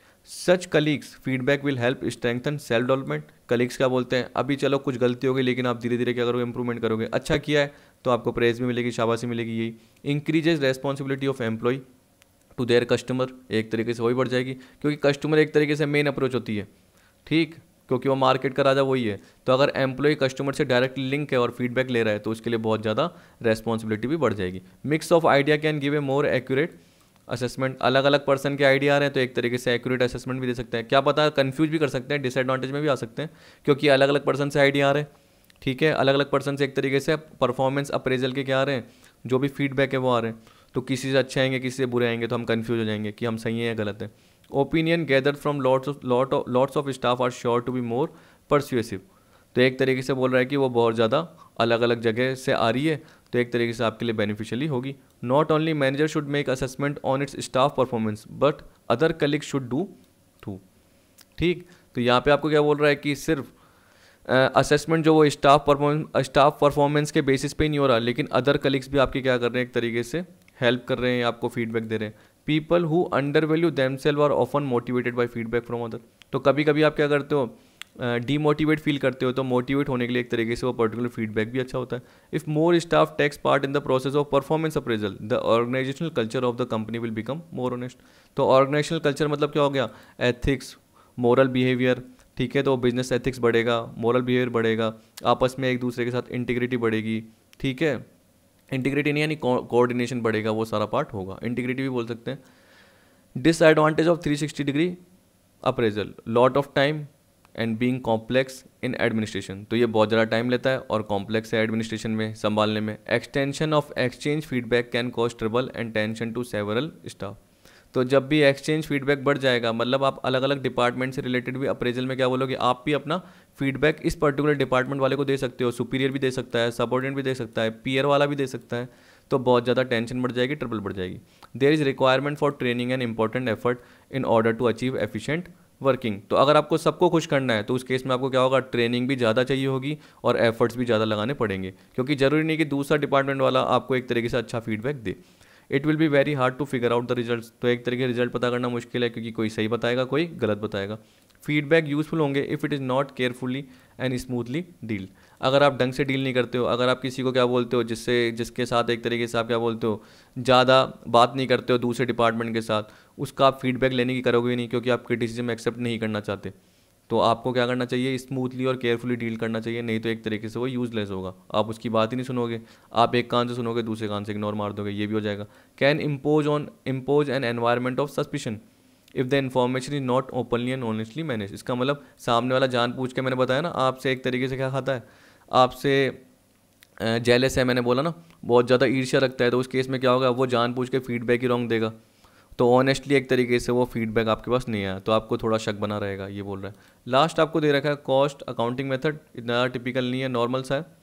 such colleagues feedback will help strengthen self development. Colleagues क्या बोलते हैं, अभी चलो कुछ गलती हो गई लेकिन आप धीरे धीरे क्या करोगे, इंप्रूवमेंट करोगे, अच्छा किया है तो आपको प्रेज भी मिलेगी, शाबाशी मिलेगी, यही। Increases responsibility of employee, to their customer, एक तरीके से वही बढ़ जाएगी, क्योंकि कस्टमर एक तरीके से मेन अप्रोच होती है, ठीक, क्योंकि वो मार्केट का राजा वही है। तो अगर एम्प्लॉय कस्टमर से डायरेक्टली लिंक है और फीडबैक ले रहा है तो उसके लिए बहुत ज़्यादा रेस्पॉन्सिबिलिटी भी बढ़ जाएगी। Mix of idea can give a more accurate assessment, अलग अलग पर्सन के आइडिया आ रहे हैं तो एक तरीके से एक्यूरेट असेसमेंट भी दे सकते हैं। क्या पता कंफ्यूज भी कर सकते हैं, डिसएडवांटेज में भी आ सकते हैं, क्योंकि अलग अलग पर्सन से आइडिया आ रहे हैं, ठीक है, अलग अलग पर्सन से एक तरीके से परफॉर्मेंस अप्रेजल के क्या आ रहे हैं, जो भी फीडबैक है वो आ रहे हैं। तो किसी से अच्छे आएंगे, किसी से बुरे आएंगे, तो हम कंफ्यूज हो जाएंगे कि हम सही हैं या गलत है। Opinion gathered from lots of lot of lots of staff are sure to be more persuasive, तो एक तरीके से बोल रहा है कि वो बहुत ज़्यादा अलग अलग जगह से आ रही है, तो एक तरीके से आपके लिए बेनिफिशियली होगी। Not only manager should make assessment on its staff performance but other colleagues should do too, ठीक। तो यहाँ पे आपको क्या बोल रहा है कि सिर्फ असेसमेंट uh, जो वो स्टाफ परफॉर्मेंस स्टाफ परफॉर्मेंस के बेसिस पे ही नहीं हो रहा, लेकिन अदर कलीग्स भी आपके क्या कर रहे हैं, एक तरीके से हेल्प कर रहे हैं, आपको फीडबैक दे रहे हैं। People who undervalue themselves are often motivated by feedback from other, तो कभी कभी आप क्या करते हो, डीमोटिवेट फील करते हो, तो मोटिवेट होने के लिए एक तरीके से वो पर्टिकुलर फीडबैक भी अच्छा होता है। If more staff takes part in the process of performance appraisal the organisational culture of the company will become more honest, तो ऑर्गेनाइजेशनल कल्चर मतलब क्या हो गया, एथिक्स, मोरल बिहेवियर, ठीक है, तो बिजनेस एथिक्स बढ़ेगा, मोरल बिहेवियर बढ़ेगा, आपस में एक दूसरे के साथ इंटीग्रिटी बढ़ेगी, ठीक है, इंटीग्रिटी नहीं यानी कोऑर्डिनेशन बढ़ेगा, वो सारा पार्ट होगा, इंटीग्रिटी भी बोल सकते हैं। Disadvantage of three sixty degree appraisal, lot of time and being complex in administration, तो ये बहुत ज़्यादा टाइम लेता है और कॉम्प्लेक्स है एडमिनिस्ट्रेशन में संभालने में। Extension of exchange feedback can cause trouble and tension to several staff, तो जब भी एक्सचेंज फीडबैक बढ़ जाएगा, मतलब आप अलग अलग डिपार्टमेंट से रिलेटेड भी अप्रेजल में क्या बोलोगे, आप भी अपना फीडबैक इस पर्टिकुलर डिपार्टमेंट वाले को दे सकते हो, सुपीरियर भी दे सकता है, सबऑर्डिनेट भी दे सकता है, पीयर वाला भी दे सकता है, तो बहुत ज़्यादा टेंशन बढ़ जाएगी, ट्रबल बढ़ जाएगी। There is requirement for training and important effort in order to achieve efficient working, तो अगर आपको सबको खुश करना है तो उस केस में आपको क्या होगा, ट्रेनिंग भी ज़्यादा चाहिए होगी और एफर्ट्स भी ज़्यादा लगाने पड़ेंगे, क्योंकि ज़रूरी नहीं कि दूसरा डिपार्टमेंट वाला आपको एक तरीके से अच्छा फीडबैक दे। It will be very hard to figure out the results, तो एक तरीके रिजल्ट पता करना मुश्किल है, क्योंकि कोई सही बताएगा, कोई गलत बताएगा। फीडबैक यूजफुल होंगे if it is not carefully and smoothly deal, अगर आप ढंग से डील नहीं करते हो, अगर आप किसी को क्या बोलते हो, जिससे जिसके साथ एक तरीके से आप क्या बोलते हो, ज़्यादा बात नहीं करते हो दूसरे डिपार्टमेंट के साथ, उसका आप फीडबैक लेने की करोगे ही नहीं, क्योंकि आप क्रिटिसिज्म एक्सेप्ट नहीं करना चाहते, तो आपको क्या करना चाहिए, स्मूथली और केयरफुली डील करना चाहिए, नहीं तो एक तरीके से वो यूजलेस होगा, आप उसकी बात ही नहीं सुनोगे, आप एक कान से सुनोगे, दूसरे कान से इग्नोर मार दोगे, ये भी हो जाएगा। Can impose on impose an environment of suspicion if the information is not openly and honestly manage, इसका मतलब सामने वाला जान पूछ के, मैंने बताया ना, आपसे एक तरीके से क्या खाता है, आपसे जेलस है, मैंने बोला ना, बहुत ज़्यादा ईर्ष्या रखता है, तो उस केस में क्या होगा, वो जान पूछ के फीडबैक ही रॉन्ग देगा, तो ऑनेस्टली एक तरीके से वो फीडबैक आपके पास नहीं आया, तो आपको थोड़ा शक बना रहेगा, ये बोल रहा है। लास्ट आपको दे रखा है कॉस्ट अकाउंटिंग मेथड, इतना टिपिकल नहीं है, नॉर्मल सा है।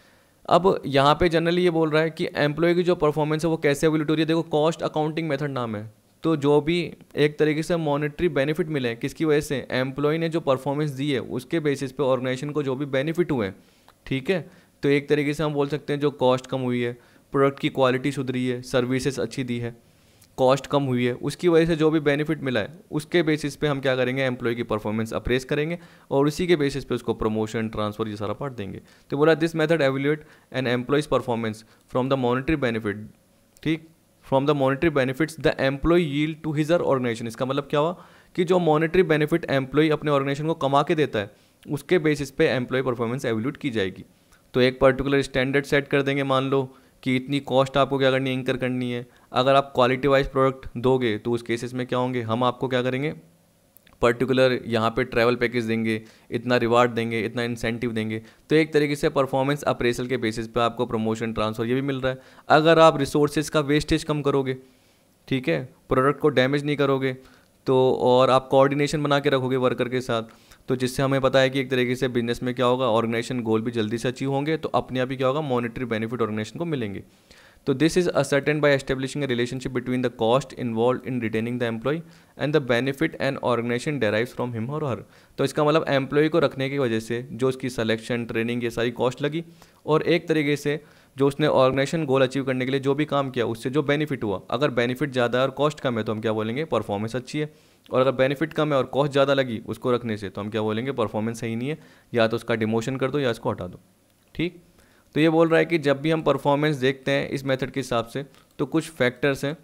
अब यहाँ पे जनरली ये बोल रहा है कि एम्प्लॉय की जो परफॉर्मेंस है वो कैसे एवेल्यूट हो रही है, देखो कॉस्ट अकाउंटिंग मेथड नाम है, तो जो भी एक तरीके से मॉनेटरी बेनिफिट मिले किसकी वजह से, एम्प्लॉय ने जो परफॉर्मेंस दी है उसके बेसिस पे ऑर्गेनाइजेशन को जो भी बेनिफिट हुए, ठीक है, तो एक तरीके से हम बोल सकते हैं जो कॉस्ट कम हुई है, प्रोडक्ट की क्वालिटी सुधरी है, सर्विसेज अच्छी दी है, कॉस्ट कम हुई है, उसकी वजह से जो भी बेनिफिट मिला है उसके बेसिस पे हम क्या करेंगे, एम्प्लॉय की परफॉर्मेंस अप्रेस करेंगे और उसी के बेसिस पे उसको प्रमोशन, ट्रांसफर, ये सारा पार्ट देंगे। तो बोला this method evaluate an employee's performance from the monetary benefit, ठीक, from the monetary benefits the employee yield to his organisation, इसका मतलब क्या हुआ कि जो मॉनेटरी बेनिफिट एम्प्लॉय अपने ऑर्गेनाइजेशन को कमा के देता है उसके बेसिस पे एम्प्लॉय परफॉर्मेंस एवेल्यूट की जाएगी। तो एक पर्टिकुलर स्टैंडर्ड सेट कर देंगे, मान लो कि इतनी कॉस्ट आपको क्या करनी है, इंकर करनी है। अगर आप क्वालिटी वाइज प्रोडक्ट दोगे तो उस केसेस में क्या होंगे, हम आपको क्या करेंगे, पर्टिकुलर यहाँ पे ट्रैवल पैकेज देंगे, इतना रिवार्ड देंगे, इतना इंसेंटिव देंगे। तो एक तरीके से परफॉर्मेंस अप्रेजल के बेसिस पे आपको प्रमोशन, ट्रांसफर ये भी मिल रहा है। अगर आप रिसोर्सेज का वेस्टेज कम करोगे, ठीक है, प्रोडक्ट को डैमेज नहीं करोगे, तो और आप कोऑर्डिनेशन बना के रखोगे वर्कर के साथ, तो जिससे हमें पता है कि एक तरीके से बिजनेस में क्या होगा, ऑर्गेनाइजेशन गोल भी जल्दी से अचीव होंगे, तो अपने आप ही क्या होगा, मॉनेटरी बेनिफिट ऑर्गेनाइजेशन को मिलेंगे। तो this is ascertain by establishing a relationship between the cost involve in retaining the employee and the benefit and organisation derives from him or her. तो इसका मतलब एम्प्लॉय को रखने की वजह से जो उसकी सिलेक्शन, ट्रेनिंग, ये सारी कॉस्ट लगी, और एक तरीके से जो उसने ऑर्गेनाइजेशन गोल अचीव करने के लिए जो भी काम किया उससे जो बेनिफिट हुआ। अगर बेनिफिट ज़्यादा है और कॉस्ट कम है तो हम क्या बोलेंगे, परफॉर्मेंस अच्छी है। और अगर बेनिफिट कम है और कॉस्ट ज़्यादा लगी उसको रखने से, तो हम क्या बोलेंगे, परफॉर्मेंस सही नहीं है, या तो उसका डिमोशन कर दो या इसको हटा दो। ठीक, तो ये बोल रहा है कि जब भी हम परफॉर्मेंस देखते हैं इस मेथड के हिसाब से, तो कुछ फैक्टर्स हैं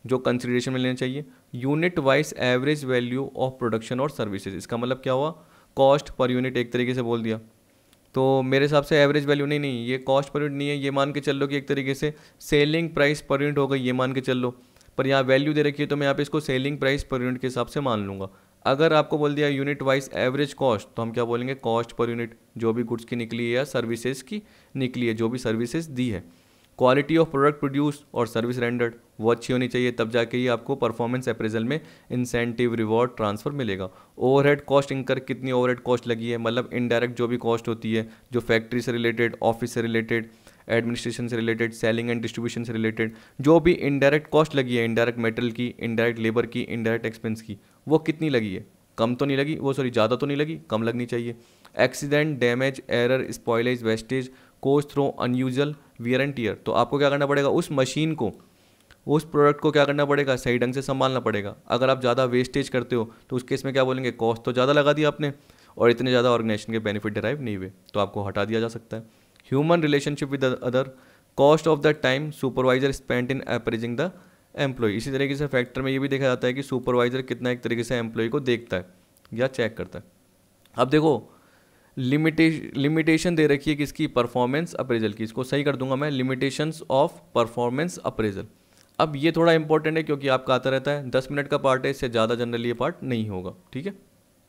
जो कंसिडरेशन में लेना चाहिए, unit wise average value of production और सर्विसेज। इसका मतलब क्या हुआ, कॉस्ट पर यूनिट एक तरीके से बोल दिया। तो मेरे हिसाब से एवरेज वैल्यू नहीं नहीं ये कॉस्ट पर यूनिट नहीं है, ये मान के चल लो कि एक तरीके से सेलिंग प्राइस पर यूनिट हो गई, ये मान के चल लो। पर यहाँ वैल्यू दे रखी है तो मैं यहाँ पे इसको सेलिंग प्राइस पर यूनिट के हिसाब से मान लूँगा। अगर आपको बोल दिया यूनिट वाइज एवरेज कॉस्ट तो हम क्या बोलेंगे, कॉस्ट पर यूनिट, जो भी गुड्स की निकली है या सर्विसेज की निकली है, जो भी सर्विसेज दी है। क्वालिटी ऑफ प्रोडक्ट प्रोड्यूस और सर्विस रेंडर्ड वो अच्छी होनी चाहिए, तब जाके ही आपको परफॉर्मेंस अप्रेजल में इंसेंटिव रिवॉर्ड ट्रांसफर मिलेगा। ओवरहेड कॉस्ट इंकर, कितनी ओवरहेड कॉस्ट लगी है, मतलब इनडायरेक्ट जो भी कॉस्ट होती है, जो फैक्ट्री से रिलेटेड, ऑफिस से रिलेटेड, एडमिनिस्ट्रेशन से रिलेटेड, सेलिंग एंड डिस्ट्रीब्यूशन से रिलेटेड, जो भी इनडायरेक्ट कॉस्ट लगी है, इनडायरेक्ट मेटल की, इनडायरेक्ट लेबर की, इनडायरेक्ट एक्सपेंस की, वो कितनी लगी है, कम तो नहीं लगी, वो सॉरी ज़्यादा तो नहीं लगी, कम लगनी चाहिए। Accident, damage, error, spoilage, wastage, cost through, unusual, wear and tear, तो आपको क्या करना पड़ेगा, उस मशीन को, उस प्रोडक्ट को क्या करना पड़ेगा, सही ढंग से संभालना पड़ेगा। अगर आप ज़्यादा वेस्टेज करते हो तो उस केस में क्या बोलेंगे, कॉस्ट तो ज़्यादा लगा दिया आपने और इतने ज़्यादा ऑर्गेनाइजेशन के बेनिफिट डिराइव नहीं हुए, तो आपको हटा दिया जा सकता है। Human relationship with other, cost of the time supervisor spent in appraising the employee. इसी तरीके से फैक्टर में ये भी देखा जाता है कि सुपरवाइजर कितना एक तरीके से एम्प्लॉय को देखता है या चेक करता है। अब देखो लिमिटेशन लिमिटेशन दे रखी है किसकी, परफॉर्मेंस अप्रेजल की, इसको सही कर दूंगा मैं, लिमिटेशंस ऑफ परफॉर्मेंस अप्रेजल। अब ये थोड़ा इंपॉर्टेंट है क्योंकि आपका आता रहता है, दस मिनट का पार्ट है, इससे ज़्यादा जनरली ये पार्ट नहीं होगा, ठीक है।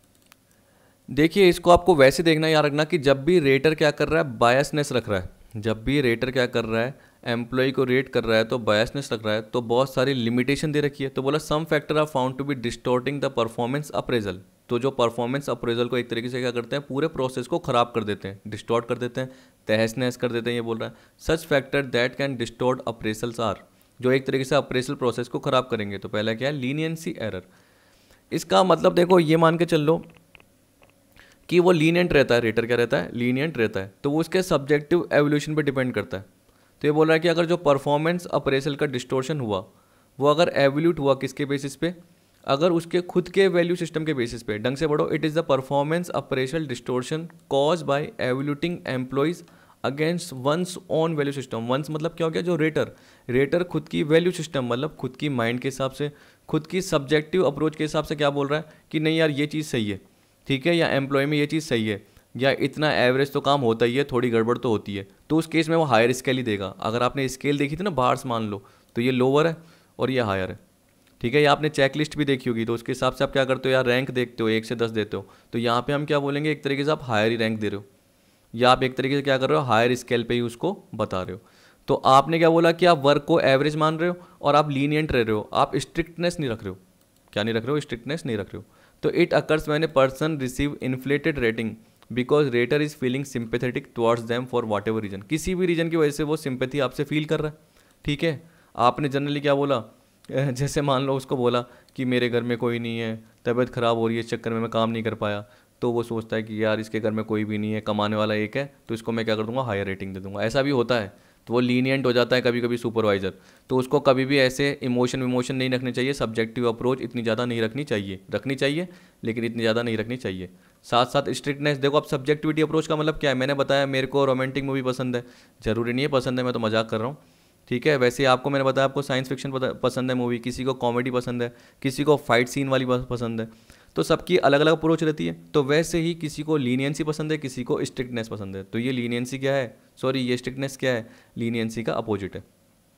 देखिए इसको आपको वैसे देखना, याद रखना कि जब भी रेटर क्या कर रहा है, बायसनेस रख रहा है, जब भी रेटर क्या कर रहा है, एम्प्लॉय को रेट कर रहा है तो बायसनेस रख रहा है, तो बहुत सारी लिमिटेशन दे रखी है। तो बोला some factor are found to be distorting the performance appraisal, तो जो परफॉर्मेंस अप्रेजल को एक तरीके से क्या करते हैं, पूरे प्रोसेस को खराब कर देते हैं, डिस्टॉर्ट कर देते हैं, तहस नहस कर देते हैं, ये बोल रहा है। Such factor that can distort appraisals are, जो एक तरीके से अप्रेसल प्रोसेस को खराब करेंगे। तो पहला क्या है, लीनियंसी एरर। इसका मतलब देखो ये मान के चल लो कि वो लीनियंट रहता है, रेटर क्या रहता है, लीनियंट रहता है, तो वो उसके सब्जेक्टिव एवोल्यूशन पे डिपेंड करता है। तो ये बोल रहा है कि अगर जो परफॉर्मेंस अप्रेसल का डिस्टोर्शन हुआ वो अगर एवोल्यूट हुआ किसके बेसिस पे, अगर उसके खुद के वैल्यू सिस्टम के बेसिस पे, ढंग से पढ़ो, it is the performance appraisal distortion cause by evaluating employees against one's own value system. One's मतलब क्या हो गया, जो रेटर, रेटर खुद की वैल्यू सिस्टम मतलब खुद की माइंड के हिसाब से, खुद की सब्जेक्टिव अप्रोच के हिसाब से क्या बोल रहा है कि नहीं यार ये चीज़ सही है, ठीक है, या एम्प्लॉय में ये चीज़ सही है, या इतना एवरेज तो काम होता ही है, थोड़ी गड़बड़ तो होती है, तो उस केस में वो हायर स्केल ही देगा। अगर आपने स्केल देखी थी ना बाहर से, मान लो तो ये लोअर है और ये हायर है, ठीक है। या आपने चेकलिस्ट भी देखी होगी, तो उसके हिसाब से आप क्या करते हो यार, रैंक देखते हो, एक से दस देते हो, तो यहाँ पे हम क्या बोलेंगे, एक तरीके से आप हायर ही रैंक दे रहे हो, या आप एक तरीके से क्या कर रहे हो, हायर स्केल पे ही उसको बता रहे हो। तो आपने क्या बोला कि आप वर्क को एवरेज मान रहे हो और आप लीनियंट रह रहे हो, आप स्ट्रिक्टनेस नहीं रख रहे हो, क्या नहीं रख रहे हो, स्ट्रिक्टनेस नहीं रख रहे हो। तो it occurs when a person receive inflated rating because rater is feeling sympathetic towards them for whatever reason, किसी भी रीजन की वजह से वो सिंपैथी आपसे फील कर रहा है, ठीक है। आपने जनरली क्या बोला, जैसे मान लो उसको बोला कि मेरे घर में कोई नहीं है, तबीयत ख़राब हो रही है, इस चक्कर में मैं काम नहीं कर पाया, तो वो सोचता है कि यार इसके घर में कोई भी नहीं है, कमाने वाला एक है, तो इसको मैं क्या कर दूंगा, हायर रेटिंग दे दूंगा। ऐसा भी होता है, तो वो लीनियंट हो जाता है कभी कभी सुपरवाइजर। तो उसको कभी भी ऐसे इमोशन विमोशन नहीं रखने चाहिए, सब्जेक्टिव अप्रोच इतनी ज़्यादा नहीं रखनी चाहिए, रखनी चाहिए लेकिन इतनी ज़्यादा नहीं रखनी चाहिए। साथ साथ स्ट्रिक्टनेस, देखो अब सब्जेक्टिविटी अप्रोच का मतलब क्या है, मैंने बताया मेरे को रोमांटिक मूवी पसंद है, ज़रूरी नहीं है पसंद है, मैं तो मजाक कर रहा हूँ, ठीक है। वैसे आपको मैंने बताया आपको साइंस फिक्शन पसंद है मूवी, किसी को कॉमेडी पसंद है, किसी को फाइट सीन वाली पसंद है, तो सबकी अलग अलग अप्रोच रहती है। तो वैसे ही किसी को लीनियंसी पसंद है, किसी को स्ट्रिक्टनेस पसंद है। तो ये लीनियंसी क्या है, सॉरी ये स्ट्रिक्टनेस क्या है, लीनियंसी का अपोजिट है।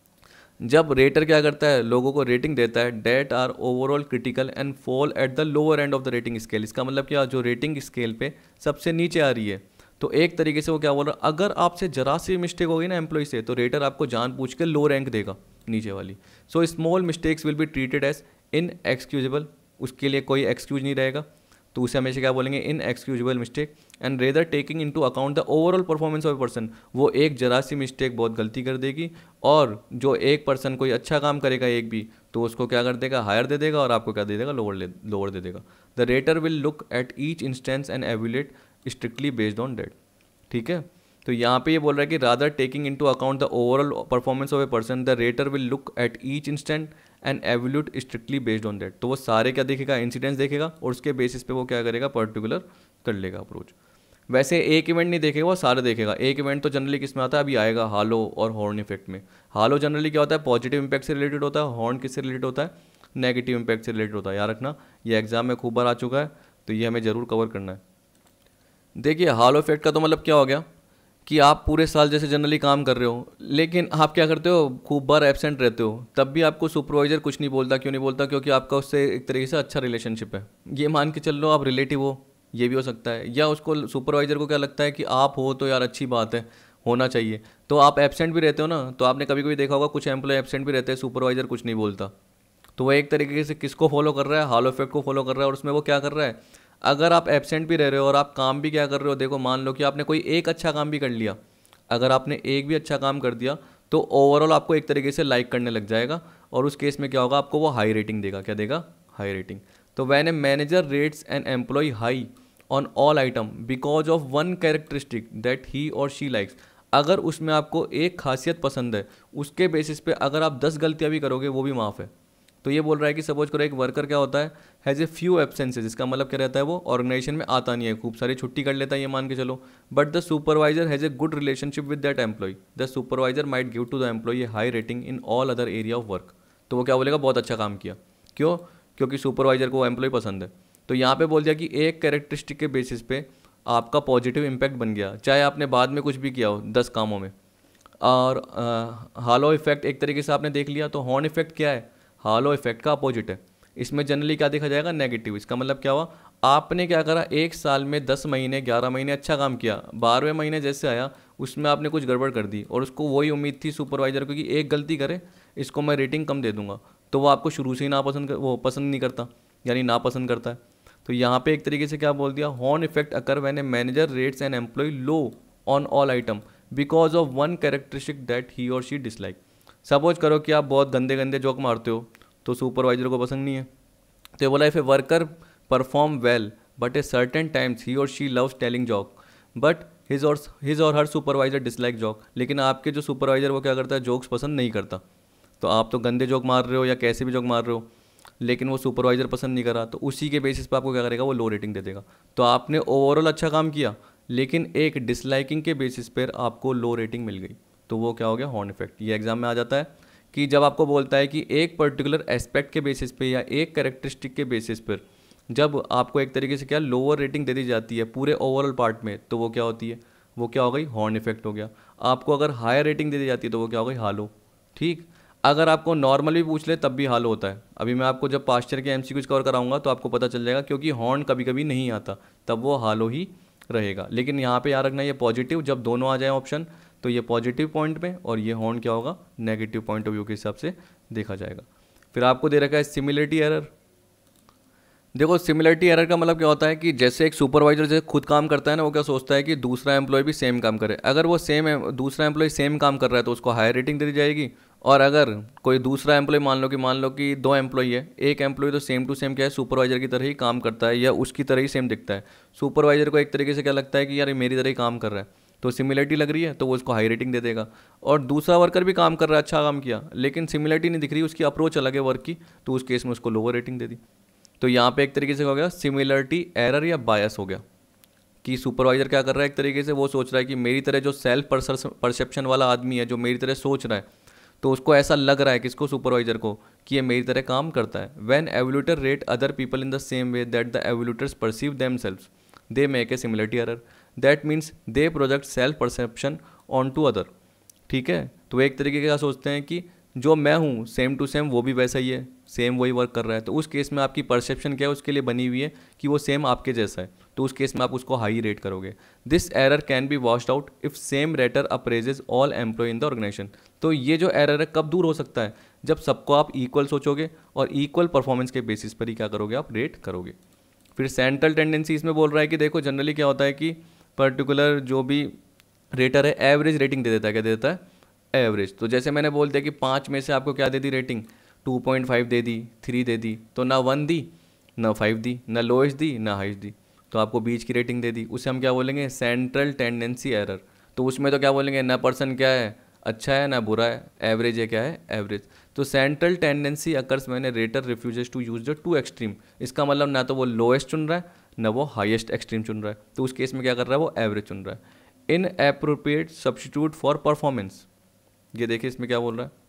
जब रेटर क्या करता है, लोगों को रेटिंग देता है, that are overall critical and fall at the lower end of the rating scale. इसका मतलब क्या, जो रेटिंग स्केल पे सबसे नीचे आ रही है, तो एक तरीके से वो क्या बोल रहा है, अगर आपसे जरा सी मिस्टेक होगी ना एम्प्लॉय से, तो रेटर आपको जान पूछ के लो रैंक देगा, नीचे वाली। So small mistakes will be treated as inexcusable, उसके लिए कोई एक्सक्यूज नहीं रहेगा, तो उसे हमेशा क्या बोलेंगे, inexcusable mistake, and rather taking into account the overall performance of a person. वो एक जरा सी मिस्टेक बहुत गलती कर देगी, और जो एक पर्सन कोई अच्छा काम करेगा एक भी, तो उसको क्या कर देगा, हायर दे देगा, और आपको क्या दे देगा, लोअर लोअर दे देगा। The rater will look at each instance and evaluate strictly based on that, ठीक है। तो यहाँ पे ये बोल रहा है कि rather taking into account the overall performance of a person, the rater will look at each instant and evaluate strictly based on that. तो वो सारे क्या देखेगा, इंसिडेंट्स देखेगा, और उसके बेसिस पे वो क्या करेगा, पर्टिकुलर कर लेगा अप्रोच। वैसे एक इवेंट नहीं देखेगा, वो सारे देखेगा। एक इवेंट तो जनरली किस में आता है, अभी आएगा, हालो और हॉर्न इफेक्ट में। हालो जनरली क्या होता है, पॉजिटिव इंपैक्ट से रिलेटेड होता है। हॉर्न किससे रिलेटेड होता है, नेगेटिव इंपैक्ट से रिलेटेड होता है। याद रखना, ये एग्जाम में खूब बार आ चुका है, तो ये हमें ज़रूर कवर करना है। देखिए हालो इफेक्ट का तो मतलब क्या हो गया कि आप पूरे साल जैसे जनरली काम कर रहे हो, लेकिन आप क्या करते हो, खूब बार एब्सेंट रहते हो, तब भी आपको सुपरवाइजर कुछ नहीं बोलता। क्यों नहीं बोलता, क्योंकि आपका उससे एक तरीके से अच्छा रिलेशनशिप है। ये मान के चल लो आप रिलेटिव हो, ये भी हो सकता है, या उसको सुपरवाइजर को क्या लगता है कि आप हो तो यार अच्छी बात है, होना चाहिए। तो आप एब्सेंट भी रहते हो ना, तो आपने कभी कभी देखा होगा कुछ एम्प्लॉय एब्सेंट भी रहते हैं, सुपरवाइजर कुछ नहीं बोलता। तो वो एक तरीके से किसको फॉलो कर रहा है, हालो इफेक्ट को फॉलो कर रहा है। और उसमें वो क्या कर रहा है, अगर आप एब्सेंट भी रह रहे हो और आप काम भी क्या कर रहे हो, देखो मान लो कि आपने कोई एक अच्छा काम भी कर लिया, अगर आपने एक भी अच्छा काम कर दिया तो ओवरऑल आपको एक तरीके से लाइक करने लग जाएगा, और उस केस में क्या होगा, आपको वो हाई रेटिंग देगा। क्या देगा, हाई रेटिंग। तो when a manager rates an employee high on all item because of one characteristic that he or she likes, अगर उसमें आपको एक खासियत पसंद है, उसके बेसिस पे अगर आप दस गलतियां भी करोगे वो भी माफ़ है। तो ये बोल रहा है कि सपोज करो एक वर्कर क्या होता है, हैज़ ए फ्यू एब्सेंसेज, इसका मतलब क्या रहता है, वो ऑर्गेनाइजेशन में आता नहीं है, खूब सारी छुट्टी कर लेता है, ये मान के चलो। But the supervisor has a good relationship with that employee, the supervisor might give to the employee a high rating in all other area of work. तो वो क्या बोलेगा, बहुत अच्छा काम किया। क्यों, क्योंकि सुपरवाइजर को एम्प्लॉय पसंद है। तो यहाँ पे बोल दिया कि एक कैरेक्टरिस्टिक के बेसिस पे आपका पॉजिटिव इंपैक्ट बन गया, चाहे आपने बाद में कुछ भी किया हो दस कामों में। और हालो इफेक्ट एक तरीके से आपने देख लिया। तो हॉर्न इफेक्ट क्या है, हालो इफेक्ट का अपोजिट है। इसमें जनरली क्या देखा जाएगा, नेगेटिव। इसका मतलब क्या हुआ, आपने क्या करा, एक साल में दस महीने ग्यारह महीने अच्छा काम किया, बारहवें महीने जैसे आया उसमें आपने कुछ गड़बड़ कर दी, और उसको वही उम्मीद थी सुपरवाइजर को कि एक गलती करे इसको मैं रेटिंग कम दे दूंगा, तो वो आपको शुरू से ही नापसंद कर, वो पसंद नहीं करता, यानी नापसंद करता है। तो यहाँ पे एक तरीके से क्या बोल दिया, horn effect occur when a manager rates an employee low on all item because of one characteristic that he or she dislike. Suppose करो कि आप बहुत गंदे गंदे जोक मारते हो, तो सुपरवाइजर को पसंद नहीं है। तो ये बोला, if a worker perform well but a certain times he or she loves telling joke but his or his or her supervisor dislike joke. लेकिन आपके जो सुपरवाइजर वो क्या करता है, जोक्स पसंद नहीं करता। तो आप तो गंदे जोक मार रहे हो या कैसे भी जोक मार रहे हो, लेकिन वो सुपरवाइजर पसंद नहीं करा, तो उसी के बेसिस पे आपको क्या करेगा, वो लो रेटिंग दे देगा। तो आपने ओवरऑल अच्छा काम किया, लेकिन एक डिसलाइकिंग के बेसिस पर आपको लो रेटिंग मिल गई, तो वो क्या हो गया, हॉर्न इफेक्ट। ये एग्जाम में आ जाता है कि जब आपको बोलता है कि एक पर्टिकुलर एस्पेक्ट के बेसिस पे या एक कैरेक्टरिस्टिक के बेसिस पर जब आपको एक तरीके से क्या लोअर रेटिंग दे दी जाती है पूरे ओवरऑल पार्ट में, तो वो क्या होती है, वो क्या हो गई, हॉर्न इफेक्ट हो गया। आपको अगर हायर रेटिंग दे दी जाती है तो वो क्या हो गई, हालो। ठीक, अगर आपको नॉर्मल भी पूछ ले तब भी हालो होता है। अभी मैं आपको जब पास्चर के एमसीक्यूज कवर कराऊंगा तो आपको पता चल जाएगा, क्योंकि हॉर्न कभी कभी नहीं आता, तब वो हालो ही रहेगा। लेकिन यहाँ पे याद रखना, ये पॉजिटिव जब दोनों आ जाए ऑप्शन, तो ये पॉजिटिव पॉइंट में, और ये हॉर्न क्या होगा, नेगेटिव पॉइंट ऑफ व्यू के हिसाब से देखा जाएगा। फिर आपको दे रखा है सिमिलरिटी एरर। देखो सिमिलरिटी एरर का मतलब क्या होता है कि जैसे एक सुपरवाइजर जैसे खुद काम करता है ना, वो क्या सोचता है कि दूसरा एम्प्लॉय भी सेम काम करे। अगर वो सेम दूसरा एम्प्लॉय सेम काम कर रहा है तो उसको हायर रेटिंग दे दी जाएगी। और अगर कोई दूसरा एम्प्लॉय, मान लो कि मान लो कि दो एम्प्लॉय है, एक एम्प्लॉय तो सेम टू सेम क्या है, सुपरवाइजर की तरह ही काम करता है या उसकी तरह ही सेम दिखता है। सुपरवाइजर को एक तरीके से क्या लगता है कि यार ये मेरी तरह ही काम कर रहा है, तो सिमिलरिटी लग रही है, तो वो उसको हाई रेटिंग दे देगा। और दूसरा वर्कर भी काम कर रहा है, अच्छा काम किया, लेकिन सिमिलरिटी नहीं दिख रही, उसकी अप्रोच अलग है वर्क की, तो उस केस में उसको लोअर रेटिंग दे दी। तो यहाँ पे एक तरीके से हो गया सिमिलरिटी एरर या बायस हो गया, कि सुपरवाइजर क्या कर रहा है, एक तरीके से वो सोच रहा है कि मेरी तरह जो सेल्फ परसेप्शन वाला आदमी है, जो मेरी तरह सोच रहा है, तो उसको ऐसा लग रहा है किसको, सुपरवाइजर को, कि ये मेरी तरह काम करता है। When evaluator rate other people in the same way that the evaluators perceive themselves, they make a similarity error, that means they project self perception on to other. ठीक है, तो एक तरीके का सोचते हैं कि जो मैं हूँ सेम टू सेम वो भी वैसा ही है, सेम वही वर्क कर रहा है, तो उस केस में आपकी परसेप्शन क्या है, उसके लिए बनी हुई है कि वो सेम आपके जैसा है, तो उस केस में आप उसको हाई रेट करोगे। This error can be washed out if same rater appraises all employee in the organisation. तो ये जो एरर है कब दूर हो सकता है, जब सबको आप इक्वल सोचोगे और इक्वल परफॉर्मेंस के बेसिस पर ही क्या करोगे, आप रेट करोगे। फिर सेंट्रल टेंडेंसी इसमें बोल रहा है कि देखो जनरली क्या होता है कि पर्टिकुलर जो भी रेटर है एवरेज रेटिंग दे देता है, क्या दे देता है, एवरेज। तो जैसे मैंने बोल दिया कि पाँच में से आपको क्या दे दी रेटिंग, टू पॉइंट फाइव दे दी, थ्री दे दी, तो ना वन दी ना फाइव दी, ना लोएस्ट दी ना हाइस्ट दी, तो आपको बीच की रेटिंग दे दी। उसे हम क्या बोलेंगे, सेंट्रल टेंडेंसी एरर। तो उसमें तो क्या बोलेंगे, ना पर्सन क्या है, अच्छा है ना बुरा है, एवरेज है क्या है, एवरेज। तो सेंट्रल टेंडेंसी अकर्स मैंने rater refuses to use the two extreme. इसका मतलब ना तो वो लोएस्ट चुन रहा है ना वो हाईएस्ट एक्सट्रीम चुन रहा है। तो उस केस में क्या कर रहा है, वो एवरेज चुन रहा है। Inappropriate substitute for performance, ये देखिए इसमें क्या बोल रहा है,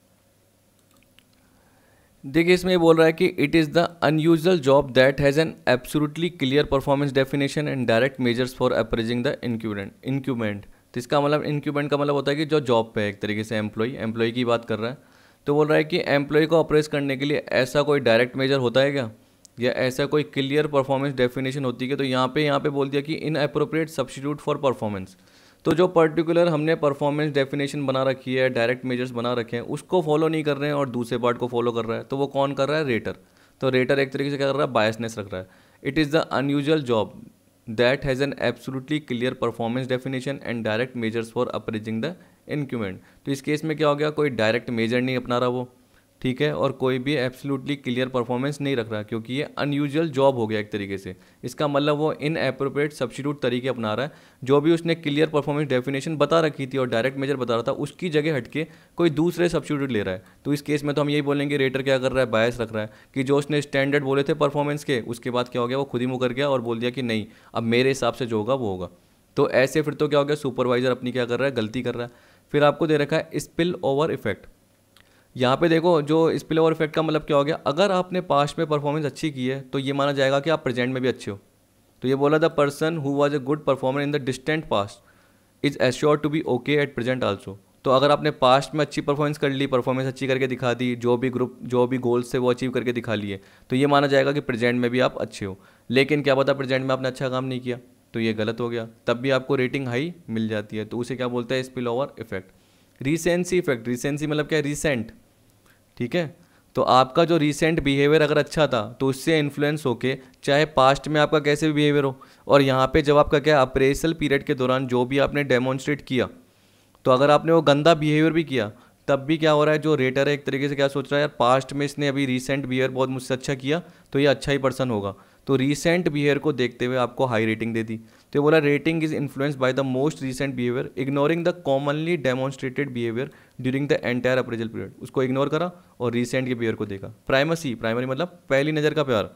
देखिए इसमें ये बोल रहा है कि it is the unusual job that has an absolutely clear performance definition and direct measures for appraising the increment increment तो इसका मतलब इंक्यूमेंट का मतलब होता है कि जो जॉब पे है, एक तरीके से एम्प्लॉय एम्प्लॉय की बात कर रहा है। तो बोल रहा है कि एम्प्लॉय को अप्रेज करने के लिए ऐसा कोई डायरेक्ट मेजर होता है क्या, या ऐसा कोई क्लियर परफॉर्मेंस डेफिनेशन होती है। तो यहाँ पे यहाँ पे बोल दिया कि inappropriate substitute for performance. तो जो पर्टिकुलर हमने परफॉर्मेंस डेफिनेशन बना रखी है, डायरेक्ट मेजर्स बना रखे हैं, उसको फॉलो नहीं कर रहे हैं और दूसरे पार्ट को फॉलो कर रहा है। तो वो कौन कर रहा है, रेटर। तो रेटर एक तरीके से क्या कर रहा है, बायसनेस रख रहा है। It is the unusual job that has an absolutely clear performance definition and direct measures for appraising the increment. तो इस केस में क्या हो गया, कोई डायरेक्ट मेजर नहीं अपना रहा वो, ठीक है, और कोई भी एब्सोल्युटली क्लियर परफॉर्मेंस नहीं रख रहा, क्योंकि ये अनयूजुअल जॉब हो गया एक तरीके से। इसका मतलब वो इन एप्रोप्रिएट सब्स्टिट्यूट तरीके अपना रहा है। जो भी उसने क्लियर परफॉर्मेंस डेफिनेशन बता रखी थी और डायरेक्ट मेजर बता रहा था, उसकी जगह हटके कोई दूसरे सब्स्टिट्यूट ले रहा है। तो इस केस में तो हम यही बोलेंगे रेटर क्या कर रहा है, बायस रख रहा है कि जो उसने स्टैंडर्ड बोले थे परफॉर्मेंस के, उसके बाद क्या हो गया, वो खुद ही मुकर गया और बोल दिया कि नहीं, अब मेरे हिसाब से जो होगा वो होगा। तो ऐसे फिर तो क्या हो गया, सुपरवाइजर अपनी क्या कर रहा है, गलती कर रहा है। फिर आपको दे रखा है स्पिल ओवर इफेक्ट। यहाँ पे देखो जो स्पिल ओवर इफेक्ट का मतलब क्या हो गया, अगर आपने पास्ट में परफॉर्मेंस अच्छी की है तो ये माना जाएगा कि आप प्रेजेंट में भी अच्छे हो। तो ये बोला, the person who was a good performer in the distant past is assured to be okay at present also. तो अगर आपने पास्ट में अच्छी परफॉर्मेंस कर ली, परफॉर्मेंस अच्छी करके दिखा दी, जो भी ग्रुप जो भी गोल्स थे वो अचीव करके दिखा लिए, तो ये माना जाएगा कि प्रेजेंट में भी आप अच्छे हो। लेकिन क्या पता प्रेजेंट में आपने अच्छा काम नहीं किया, तो ये गलत हो गया, तब भी आपको रेटिंग हाई मिल जाती है। तो उसे क्या बोलते हैं, spill over effect. Recency effect, recency मतलब क्या है, रिसेंट, ठीक है। तो आपका जो रीसेंट बिहेवियर अगर अच्छा था तो उससे इन्फ्लुएंस होके, चाहे पास्ट में आपका कैसे भी बिहेवियर हो, और यहाँ पे जब आपका क्या अप्रेजल पीरियड के दौरान जो भी आपने डेमोन्स्ट्रेट किया, तो अगर आपने वो गंदा बिहेवियर भी किया, तब भी क्या हो रहा है, जो रेटर है एक तरीके से क्या सोच रहा है, यार पास्ट में इसने अभी रीसेंट बिहेवियर बहुत मुझसे अच्छा किया तो ये अच्छा ही पर्सन होगा। तो रीसेंट बिहेवियर को देखते हुए आपको हाई रेटिंग दे दी। तो बोला rating is influenced by the most recent behaviour ignoring the commonly demonstrated behaviour during the entire appraisal period. उसको इग्नोर करा और रीसेंट के बिहेवियर को देखा। प्राइमसी, प्राइमरी मतलब पहली नज़र का प्यार।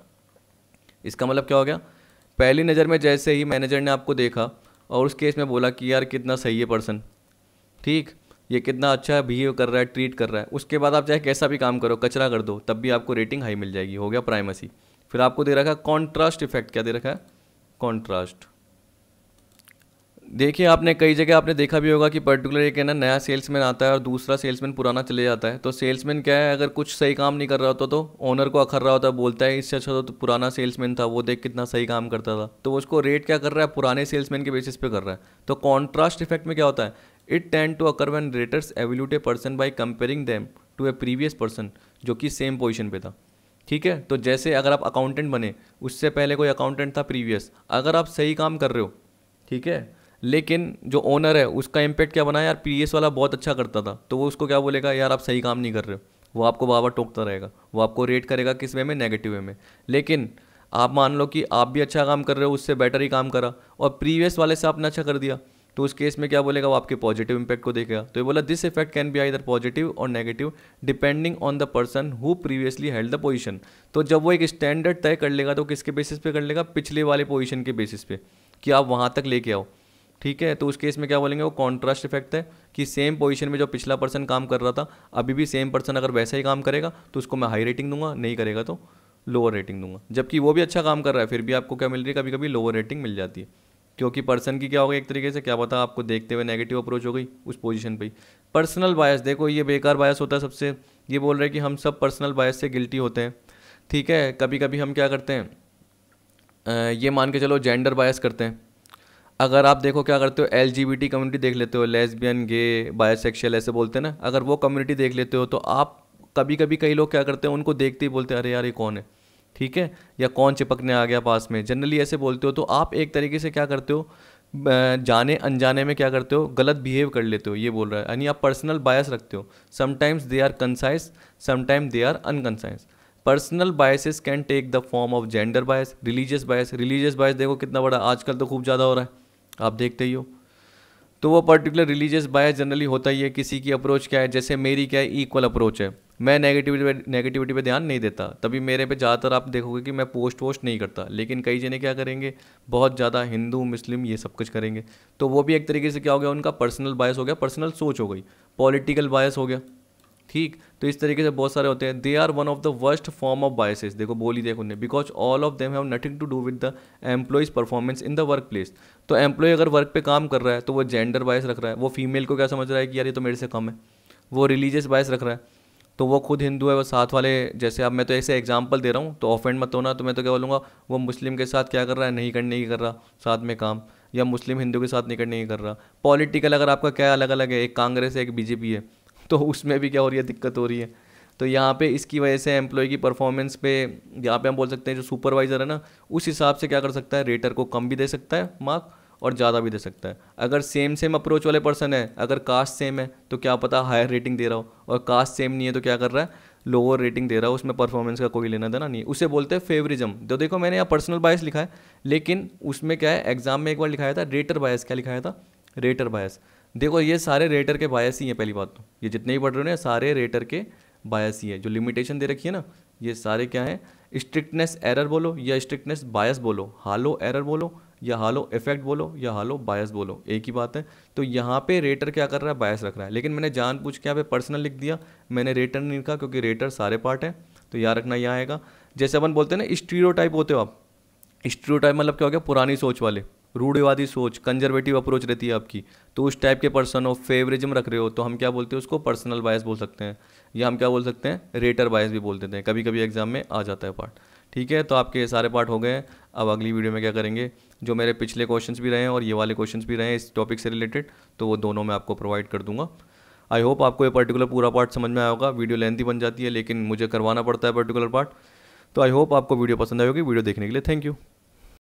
इसका मतलब क्या हो गया, पहली नज़र में जैसे ही मैनेजर ने आपको देखा और उस केस में बोला कि यार कितना सही है पर्सन, ठीक, ये कितना अच्छा बिहेव कर रहा है, ट्रीट कर रहा है, उसके बाद आप चाहे कैसा भी काम करो, कचरा कर दो, तब भी आपको रेटिंग हाई मिल जाएगी। हो गया प्राइमसी। फिर आपको दे रखा है कॉन्ट्रास्ट इफेक्ट। क्या दे रखा है, कॉन्ट्रास्ट। देखिए आपने कई जगह आपने देखा भी होगा कि पर्टिकुलर एक है ना, नया सेल्समैन आता है और दूसरा सेल्समैन पुराना चले जाता है। तो सेल्समैन क्या है, अगर कुछ सही काम नहीं कर रहा होता तो ओनर को अखर रहा होता, बोलता है इससे अच्छा तो पुराना सेल्समैन था, वो देख कितना सही काम करता था। तो उसको रेट क्या कर रहा है, पुराने सेल्समैन के बेसिस पे कर रहा है। तो कॉन्ट्रास्ट इफेक्ट में क्या होता है, it tend to occur when raters evaluate a person by comparing them to a previous person जो कि सेम पोजीशन पे था, ठीक है। तो जैसे अगर आप अकाउंटेंट बने, उससे पहले कोई अकाउंटेंट था प्रीवियस, अगर आप सही काम कर रहे हो, ठीक है, लेकिन जो ओनर है उसका इम्पैक्ट क्या बना, यार पीएस वाला बहुत अच्छा करता था, तो वो उसको क्या बोलेगा, यार आप सही काम नहीं कर रहे हो, वो आपको बार बार टोकता रहेगा, वो आपको रेट करेगा किस वे में, नेगेटिव वे में। लेकिन आप मान लो कि आप भी अच्छा काम कर रहे हो, उससे बेटर ही काम करा और प्रीवियस वाले से आपने अच्छा कर दिया, तो उस केस में क्या बोलेगा, वो आपके पॉजिटिव इंपैक्ट को देखेगा। तो ये बोला this effect can be either positive or negative depending on the person who previously held the position. तो जब वो एक स्टैंडर्ड तय कर लेगा तो किसके बेसिस पे कर लेगा, पिछले वाले पोजीशन के बेसिस पे, कि आप वहाँ तक लेके आओ, ठीक है। तो उस केस में क्या बोलेंगे, वो कॉन्ट्रास्ट इफेक्ट है कि सेम पोजीशन में जो पिछला पर्सन काम कर रहा था, अभी भी सेम पर्सन अगर वैसा ही काम करेगा तो उसको मैं हाई रेटिंग दूंगा, नहीं करेगा तो लोअर रेटिंग दूंगा। जबकि वो भी अच्छा काम कर रहा है, फिर भी आपको क्या मिल रही है, कभी कभी लोअर रेटिंग मिल जाती है, क्योंकि पर्सन की क्या हो गई, एक तरीके से क्या पता आपको देखते हुए नेगेटिव अप्रोच हो गई उस पोजीशन पे ही। पर्सनल बायस, देखो ये बेकार बायस होता है सबसे। ये बोल रहे हैं कि हम सब पर्सनल बायस से गिल्टी होते हैं, ठीक है। कभी कभी हम क्या करते हैं, आ, ये मान के चलो जेंडर बायस करते हैं। अगर आप देखो क्या करते हो, L G B T community देख लेते हो, लेस्बियन, गे, बायोसेक्सुअल ऐसे बोलते हैं ना, अगर वो कम्युनिटी देख लेते हो तो आप कभी कभी कई लोग क्या करते हैं, उनको देखते ही बोलते हैं अरे यार ये कौन है, ठीक है, या कौन चिपकने आ गया पास में, जनरली ऐसे बोलते हो। तो आप एक तरीके से क्या करते हो, जाने अनजाने में क्या करते हो, गलत बिहेव कर लेते हो, ये बोल रहा है, यानी आप पर्सनल बायस रखते हो। Sometimes they are conscious, sometimes they are unconscious. Personal biases can take the form of gender bias, religious bias. Religious bias देखो कितना बड़ा आजकल तो खूब ज़्यादा हो रहा है, आप देखते ही हो। तो वो पर्टिकुलर रिलीजियस बायस जनरली होता ही है, किसी की अप्रोच क्या है, जैसे मेरी क्या है, इक्वल अप्रोच है, मैं नेगेटिविटी पे नेगेटिविटी पे ध्यान नहीं देता, तभी मेरे पे ज़्यादातर आप देखोगे कि मैं पोस्ट वोस्ट नहीं करता। लेकिन कई जने क्या करेंगे, बहुत ज़्यादा हिंदू मुस्लिम ये सब कुछ करेंगे, तो वो भी एक तरीके से क्या हो गया, उनका पर्सनल बायस हो गया, पर्सनल सोच हो गई, पॉलिटिकल बायस हो गया। ठीक, तो इस तरीके से बहुत सारे होते हैं। They are one of the worst form of biases, देखो बोली देखो उन्हें, because all of them have nothing to do with the employee's performance in the work place. तो एम्प्लॉय अगर वर्क पे काम कर रहा है तो वो जेंडर बायस रख रहा है, वो फीमेल को क्या समझ रहा है कि यार ये तो मेरे से कम है, वो रिलीजियस बायस रख रहा है, तो वो खुद हिंदू है, वो साथ वाले, जैसे अब मैं तो ऐसे एग्जांपल दे रहा हूँ तो ऑफेंड मत होना, तो मैं तो क्या बोलूँगा, वो मुस्लिम के साथ क्या कर रहा है, नहीं करने की कर रहा साथ में काम, या मुस्लिम हिंदू के साथ नहीं करने की कर रहा। पॉलिटिकल अगर आपका क्या अलग अलग है, एक कांग्रेस है एक बीजेपी है, तो उसमें भी क्या हो रही है, दिक्कत हो रही है। तो यहाँ पे इसकी वजह से एम्प्लॉय की परफॉर्मेंस पे, यहाँ पे हम बोल सकते हैं जो सुपरवाइज़र है ना, उस हिसाब से क्या कर सकता है, रेटर को कम भी दे सकता है मार्क और ज़्यादा भी दे सकता है। अगर सेम सेम अप्रोच वाले पर्सन है, अगर कास्ट सेम है तो क्या पता हायर रेटिंग दे रहा हो, और कास्ट सेम नहीं है तो क्या कर रहा है, लोअर रेटिंग दे रहा हो, उसमें परफॉर्मेंस का कोई लेना देना नहीं, उसे बोलते हैं फेवरिज्म। तो देखो मैंने यहाँ पर्सनल बायस लिखा है, लेकिन उसमें क्या है, एग्जाम में एक बार लिखाया था रेटर बायस, क्या लिखाया था, रेटर बायस। देखो ये सारे रेटर के बायस ही हैं, पहली बात तो ये जितने भी पढ़ रहे हो ना सारे रेटर के बायस ही है। जो लिमिटेशन दे रखी है ना, ये सारे क्या है, स्ट्रिक्टनेस एरर बोलो या स्ट्रिक्टनेस बायस बोलो, हालो एरर बोलो या हालो इफेक्ट बोलो या हालो बायस बोलो, एक ही बात है। तो यहाँ पे रेटर क्या कर रहा है, बायस रख रहा है, लेकिन मैंने जानबूझ के यहाँ पे पर्सनल लिख दिया, मैंने रेटर नहीं लिखा, क्योंकि रेटर सारे पार्ट है, तो याद रखना यहाँ आएगा। जैसे अपन बोलते हैं ना स्टीरियोटाइप होते हो आप, स्टीरियोटाइप मतलब क्या हो गया, पुरानी सोच वाले, रूढ़िवादी सोच, कंजर्वेटिव अप्रोच रहती है आपकी, तो उस टाइप के पर्सन हो, फेवरिज्म रख रहे हो, तो हम क्या बोलते हैं उसको, पर्सनल बायस बोल सकते हैं, या हम क्या बोल सकते हैं, रेटर बायस भी बोल देते हैं, कभी कभी एग्जाम में आ जाता है पार्ट। ठीक है, तो आपके सारे पार्ट हो गए हैं। अब अगली वीडियो में क्या करेंगे, जो मेरे पिछले क्वेश्चंस भी रहे हैं और ये वाले क्वेश्चंस भी रहे हैं इस टॉपिक से रिलेटेड, तो वो दोनों मैं आपको प्रोवाइड कर दूंगा। आई होप आपको ये पर्टिकुलर पूरा पार्ट समझ में आया होगा। वीडियो लेंथी बन जाती है, लेकिन मुझे करवाना पड़ता है पर्टिकुलर पार्ट। तो आई होप आपको वीडियो पसंद आई होगी। वीडियो देखने के लिए थैंक यू।